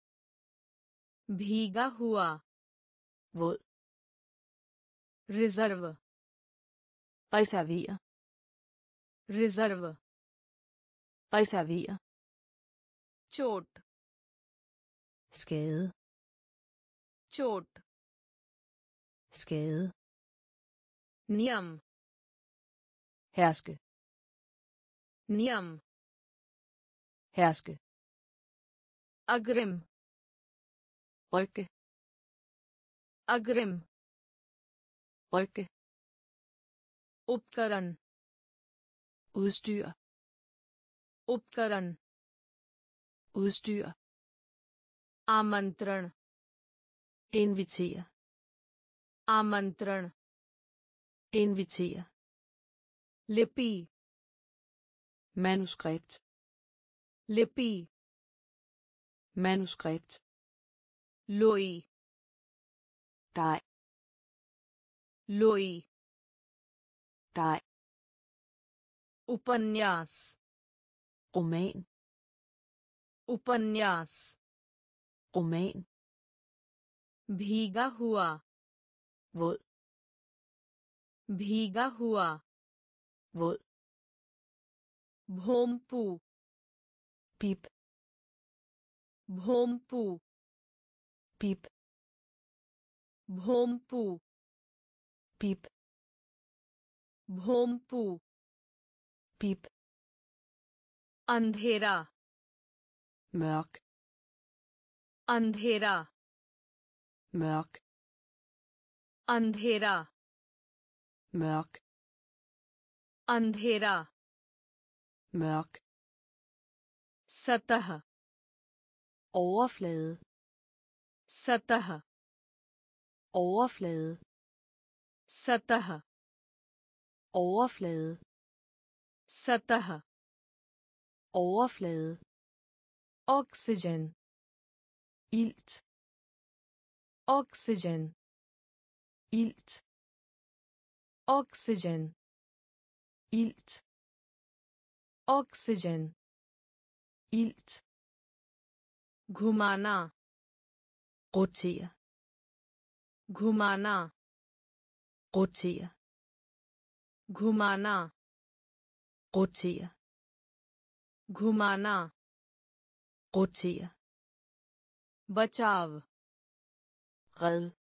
भीगा हुआ, våd, reserve, reserver, reserve, reserver, चोट, skade, चोट, skade, नियम, herske, नियम, herske, अग्रिम, rykke, अग्रिम, rykke, उपकरण, udstyr, उपकरण, udstyr, आमंत्रण, invitere, आमंत्रण, invitere, लिपि, manuskript, लिपि, manuskript, लोई, dej, लोई, dej, उपन्यास, roman, उपन्यास, roman, भीगा हुआ, våd, भीगा हुआ, våd, भोंपू, pip, भोंपू pip, भोंपू pip, भोंपू pip, अंधेरा mørk, अंधेरा mørk, अंधेरा mørk, अंधेरा mørk, सतह overflade, सतह overflade, सतह overflade, सतह overflade, oxygen ilt, oxygen ilt, oxygen ilt, oxygen ilt, घुमाना rotere, घुमाना rotere, घुमाना rotere, घुमाना rotere, बचाव red,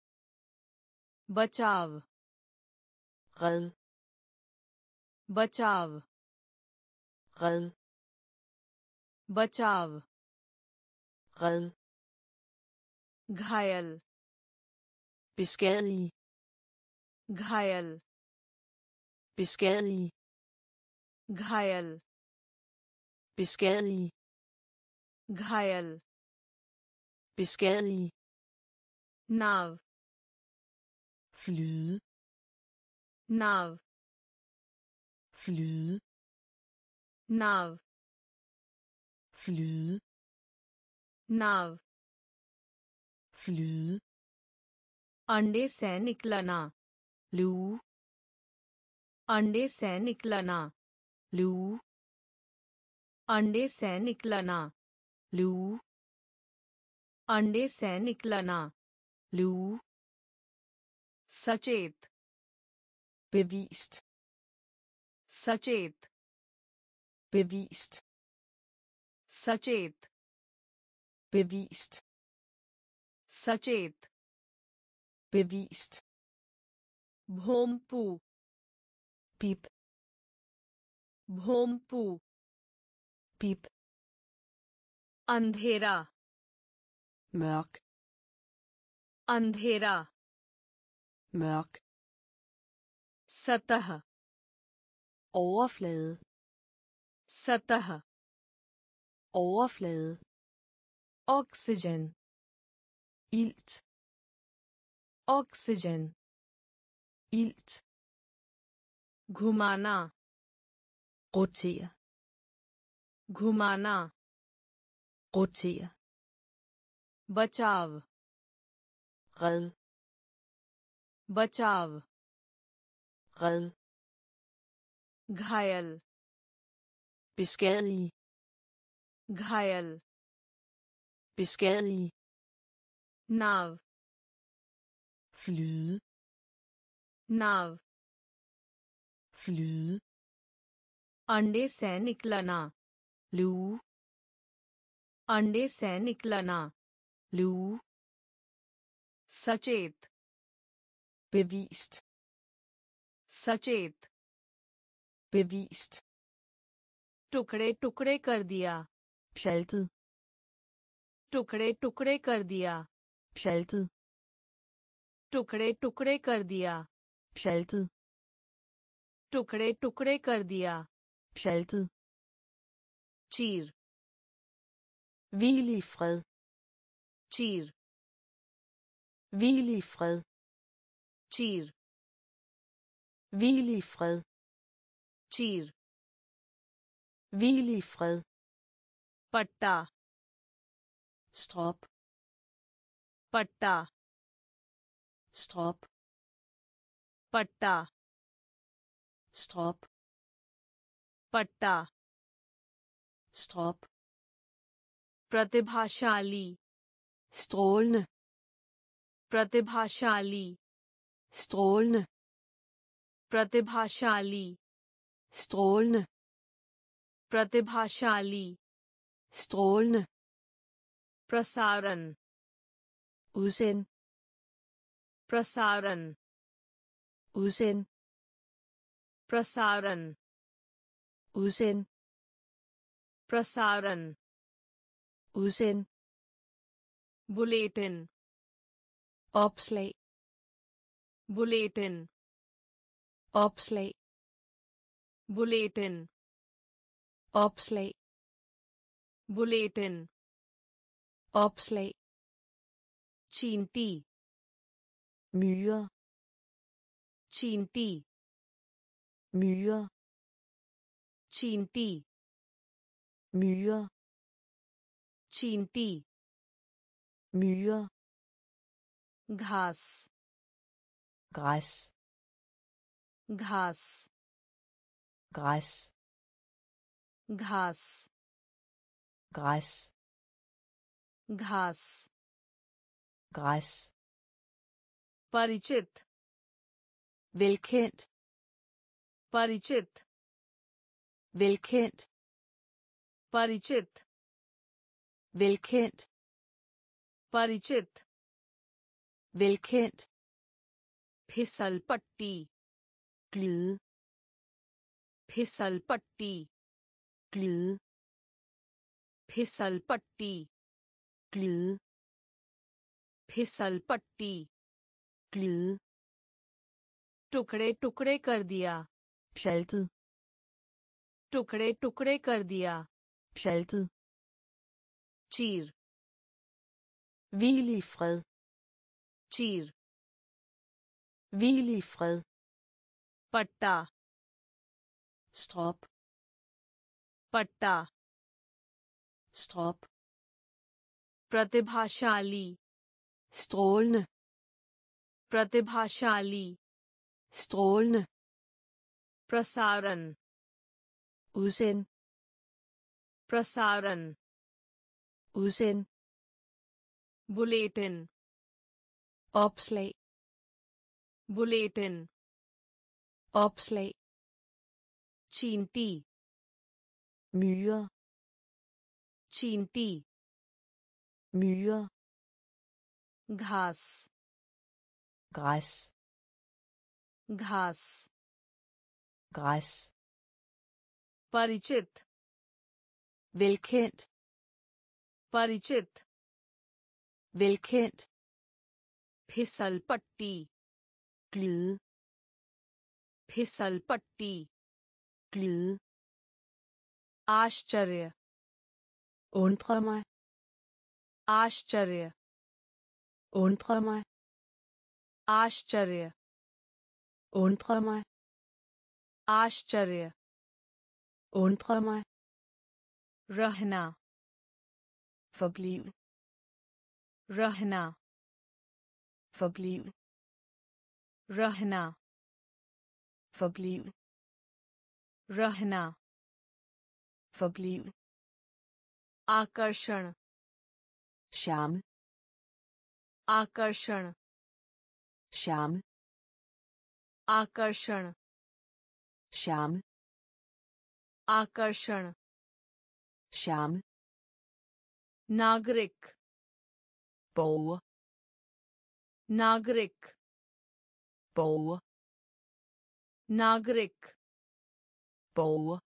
बचाव red, बचाव red, बचाव red, घायल beskadige, घायल beskadige, घायल beskadige, घायल beskadige, नाव flyde, नाव flyde, नाव flyde, नाव flyde, अंडे से निकलना luge, अंडे से निकलना luge, अंडे से निकलना luge, अंडे से निकलना luge, सचेत bevist, सचेत bevist, सचेत bevist, सचेत bevist, भोंपू pip, भोंपू pip, अंधेरा mørk, अंधेरा mørk, सतह overflade, सतह overflade, oxygen ilt, oxygen ilt, घुमाना rotere, घुमाना rotere, बचाव red, बचाव red, घायल beskadige, घायल beskadige, नाव flyde, नाव flyde, अंडे से निकलना luge, अंडे से निकलना luge, सचेत bevist, सचेत bevist, टुकड़े टुकड़े कर दिया pjaltet, टुकड़े टुकड़े कर दिया pjaltet, टुकड़े टुकड़े कर दिया pjaltet, टुकड़े टुकड़े कर दिया pjaltet, चीर hvil i fred, चीर hvil i fred, चीर hvil i fred, चीर hvil i fred, पट्टा strop, पट्टा strop, पट्टा strop, पट्टा strop, प्रतिभाशाली strålende, प्रतिभाशाली strålende, प्रतिभाशाली strålende, प्रतिभाशाली strålende, प्रसारण udsend, प्रसारण udsend, प्रसारण udsend, प्रसारण udsend, bulletin opslag, bulletin opslag, bulletin opslag, bulletin opslag, चींटी myrer, चींटी myrer, चींटी myrer, चींटी myrer, घास græs, घास græs, घास græs, घास græs, परिचित velkendt, परिचित velkendt, परिचित velkendt, परिचित velkendt, फिसलपट्टी glide, फिसलपट्टी glide, फिसलपट्टी glide, फिसलपट्टी glide, टुकड़े टुकड़े कर दिया pjaltet, टुकड़े टुकड़े कर दिया pjaltet, चीर hvil i fred, चीर hvil i fred, पट्टा strop, पट्टा strop, प्रतिभाशाली strålende, प्रतिभाशाली strålende, प्रसारण udsend, प्रसारण udsend, bulletin opslag, bulletin opslag, चींटी myrer, चींटी myrer, घास græs, घास græs, परिचित velkendt, परिचित velkendt, फिसलपट्टी glide, फिसलपट्टी glide, आश्चर्य undre mig, आश्चर्य undre mig, आश्चर्य undre mig, आश्चर्य undre mig, रहना forbliv, रहना forbliv, रहना forbliv, रहना forbliv, आकर्षण charme, आकर्षण charme, आकर्षण charme, आकर्षण charme, नागरिक borger, नागरिक borger, नागरिक borger,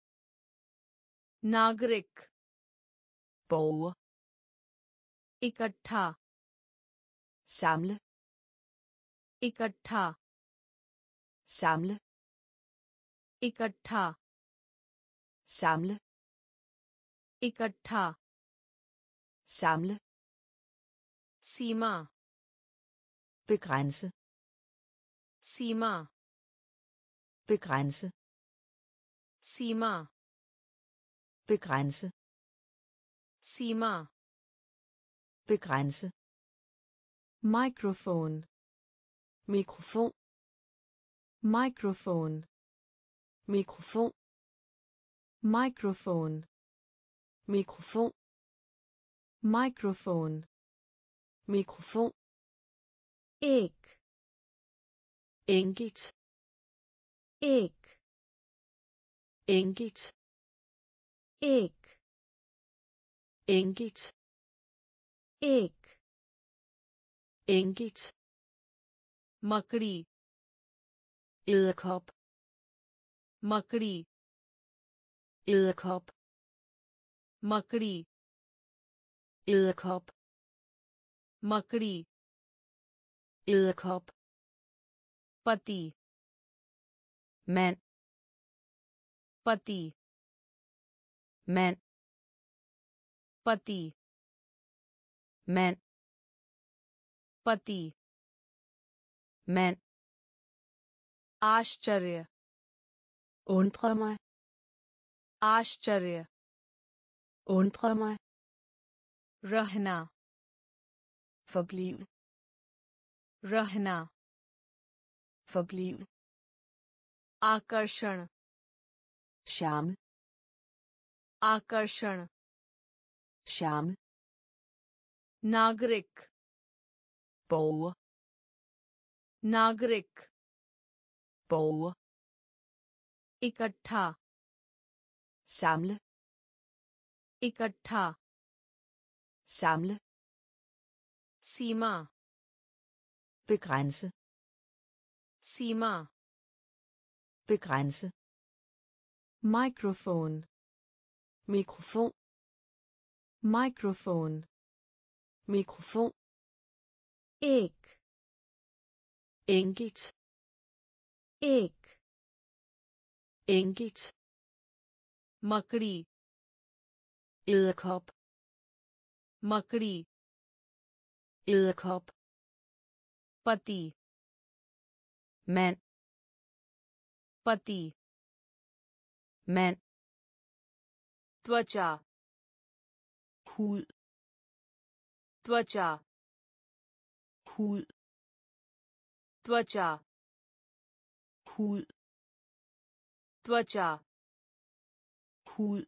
नागरिक borger, इकट्ठा samle, इकट्ठा samle, इकट्ठा samle, इकट्ठा samle, सीमा begrænse, सीमा begrænse, सीमा begrænse, सीमा begrænse, microphone mikrofon, microphone mikrofon, microphone mikrofon, microphone mikrofon, एक enkelt, एक enkelt, एक enkelt, एक, enkelt, मकड़ी, edderkop, मकड़ी, edderkop, मकड़ी, edderkop, मकड़ी, edderkop, पति, mand, पति, mand, पति, mand, पति, mand, आश्चर्य, undre mig, आश्चर्य, undre mig, रहना, forbliv, रहना, forbliv, आकर्षण, charme, आकर्षण, charme, नागरिक, borger, नागरिक, borger, इकट्ठा, samle, इकट्ठा, samle, सीमा, begrænse, सीमा, begrænse, microphone, mikrofon, microphone, mikrofon, एक, enkelt, एक, enkelt, मकड़ी, edderkop, मकड़ी, edderkop, पति, mand, पति, mand, त्वचा, hud, त्वचा, hud, त्वचा, hud, त्वचा, hud,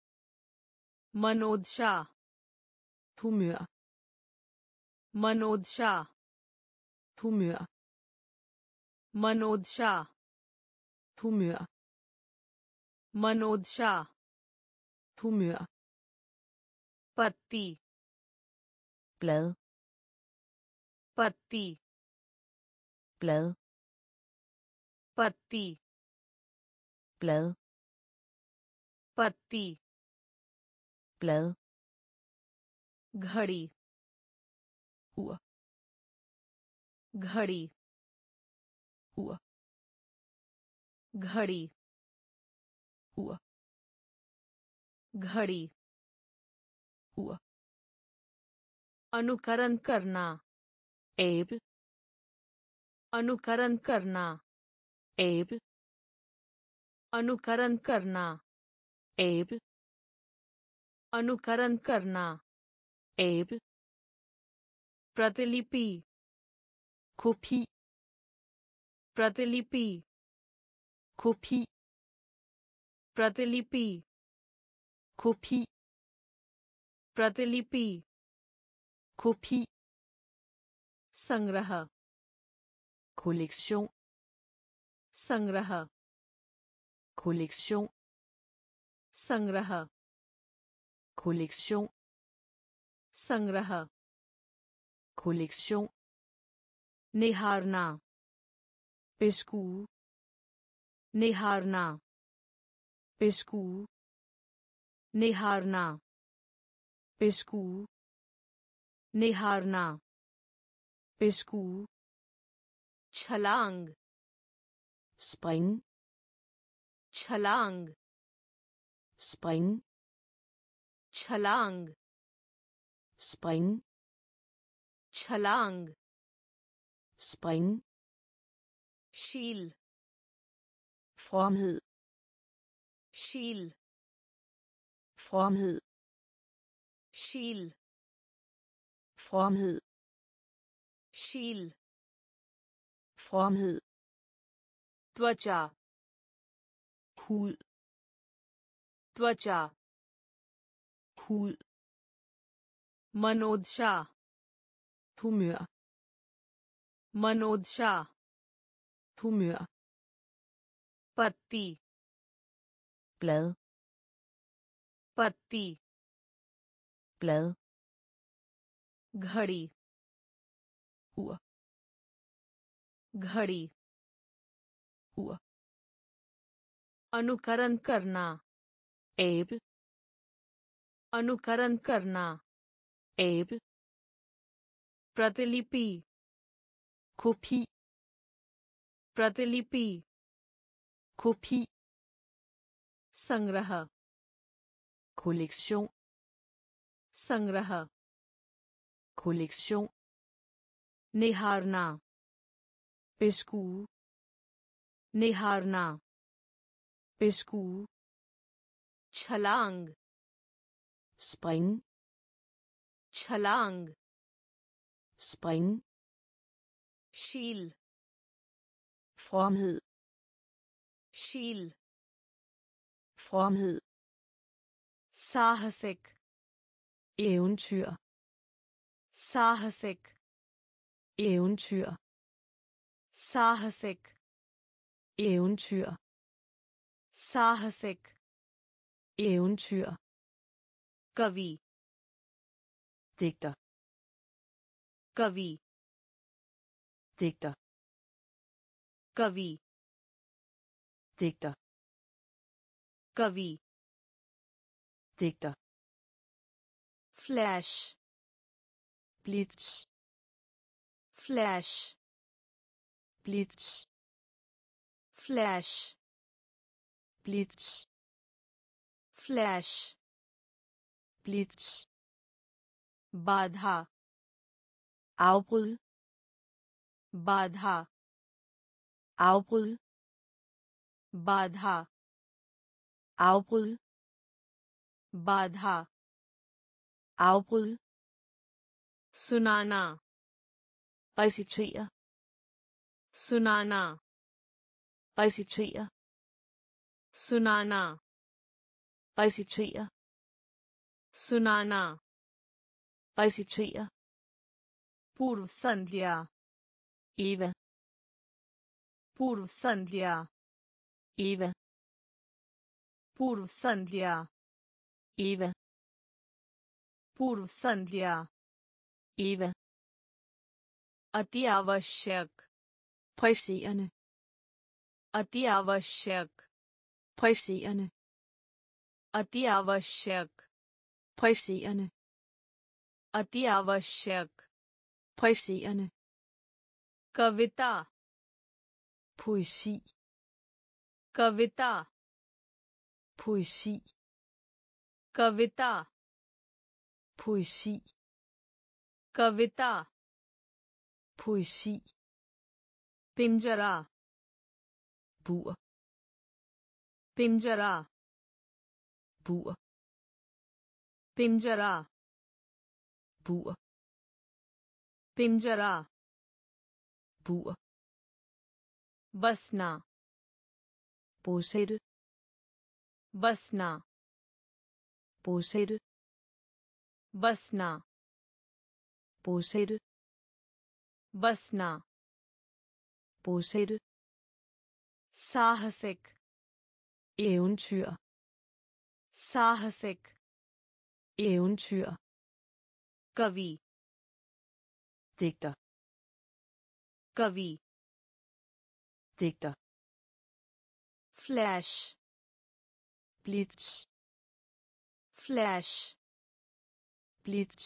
मनोदशा, humør, मनोदशा, humør, मनोदशा, humør, मनोदशा, humør, पत्ती, blad, पत्ती, blad, पत्ती, blad, पत्ती, blad, घड़ी, ur, घड़ी, ur, घड़ी, ur, घड़ी, ur, अनुकरण करना, abe, अनुकरण करना, abe, अनुकरण करना, abe, अनुकरण करना, abe, प्रतिलिपि, kopi, प्रतिलिपि, kopi, प्रतिलिपि, kopi, प्रतिलिपि, kopi, संग्रह, kollektion, संग्रह, kollektion, संग्रह, kollektion, संग्रह, kollektion, निहारना, beskue, निहारना, beskue, निहारना, beskue, निहारना, beskue, छलांग, spring, छलांग, spring, छलांग, spring, छलांग, spring, शील, fromhed, शील, fromhed, शील, fromhed, शील, fromhed, त्वचा, hud, त्वचा, hud, मनोदशा, humør, मनोदशा, humør, पत्ती, blad, पत्ती, blad, घड़ी ur, घड़ी ur, अनुकरण करना abe, अनुकरण करना abe, प्रतिलिपि kopi, प्रतिलिपि kopi, संग्रह kollektion, संग्रह kollektion, निहारना beskue, निहारना beskue, छलांग spring, छलांग spring, शील fromhed, शील fromhed, साहसिक eventyr, साहसिक eventyr, साहसिक eventyr, साहसिक eventyr, कवि digter, कवि digter, कवि digter, कवि digter, flash blitz, flash blitz, flash blitz, flash blitz, बाधा afbryd, बाधा afbryd, बाधा afbryd, बाधा afbryd, सुनाना recitere, सुनाना recitere, सुनाना recitere, सुनाना recitere, पूर्व संध्या Eva, पूर्व संध्या Eva, पूर्व संध्या Eva, पूर्व संध्या Eva, अति आवश्यक presserende, अति आवश्यक presserende, अति आवश्यक presserende, अति आवश्यक presserende, कविता poesi, कविता poesi, कविता poesi, कविता poesi, पिंजरा bur, पिंजरा bur, पिंजरा bur, पिंजरा bur, बसना bosætte, बसना bosætte, बसना bosætte, बसना bosætte, साहसिक eventyr, साहसिक eventyr, कवि digter, कवि digter, flash blitz, flash blitz,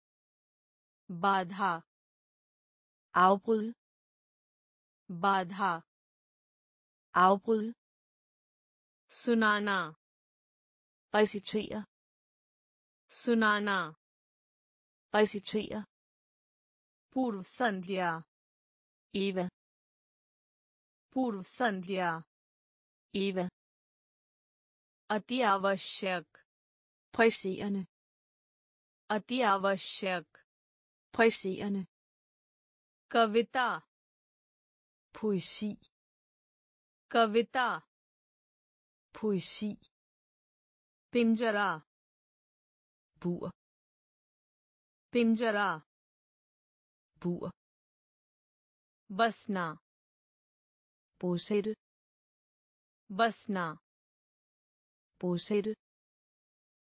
बाधा afbryd, बाधा afbryd, सुनाना recitere, सुनाना recitere, पूर्व संध्या Eva, पूर्व संध्या Eva, अति आवश्यक presserende, अति आवश्यक presserende, कविता poesi, कविता poesi, पिंजरा bur, पिंजरा bur, बसना bosætte, बसना bosætte,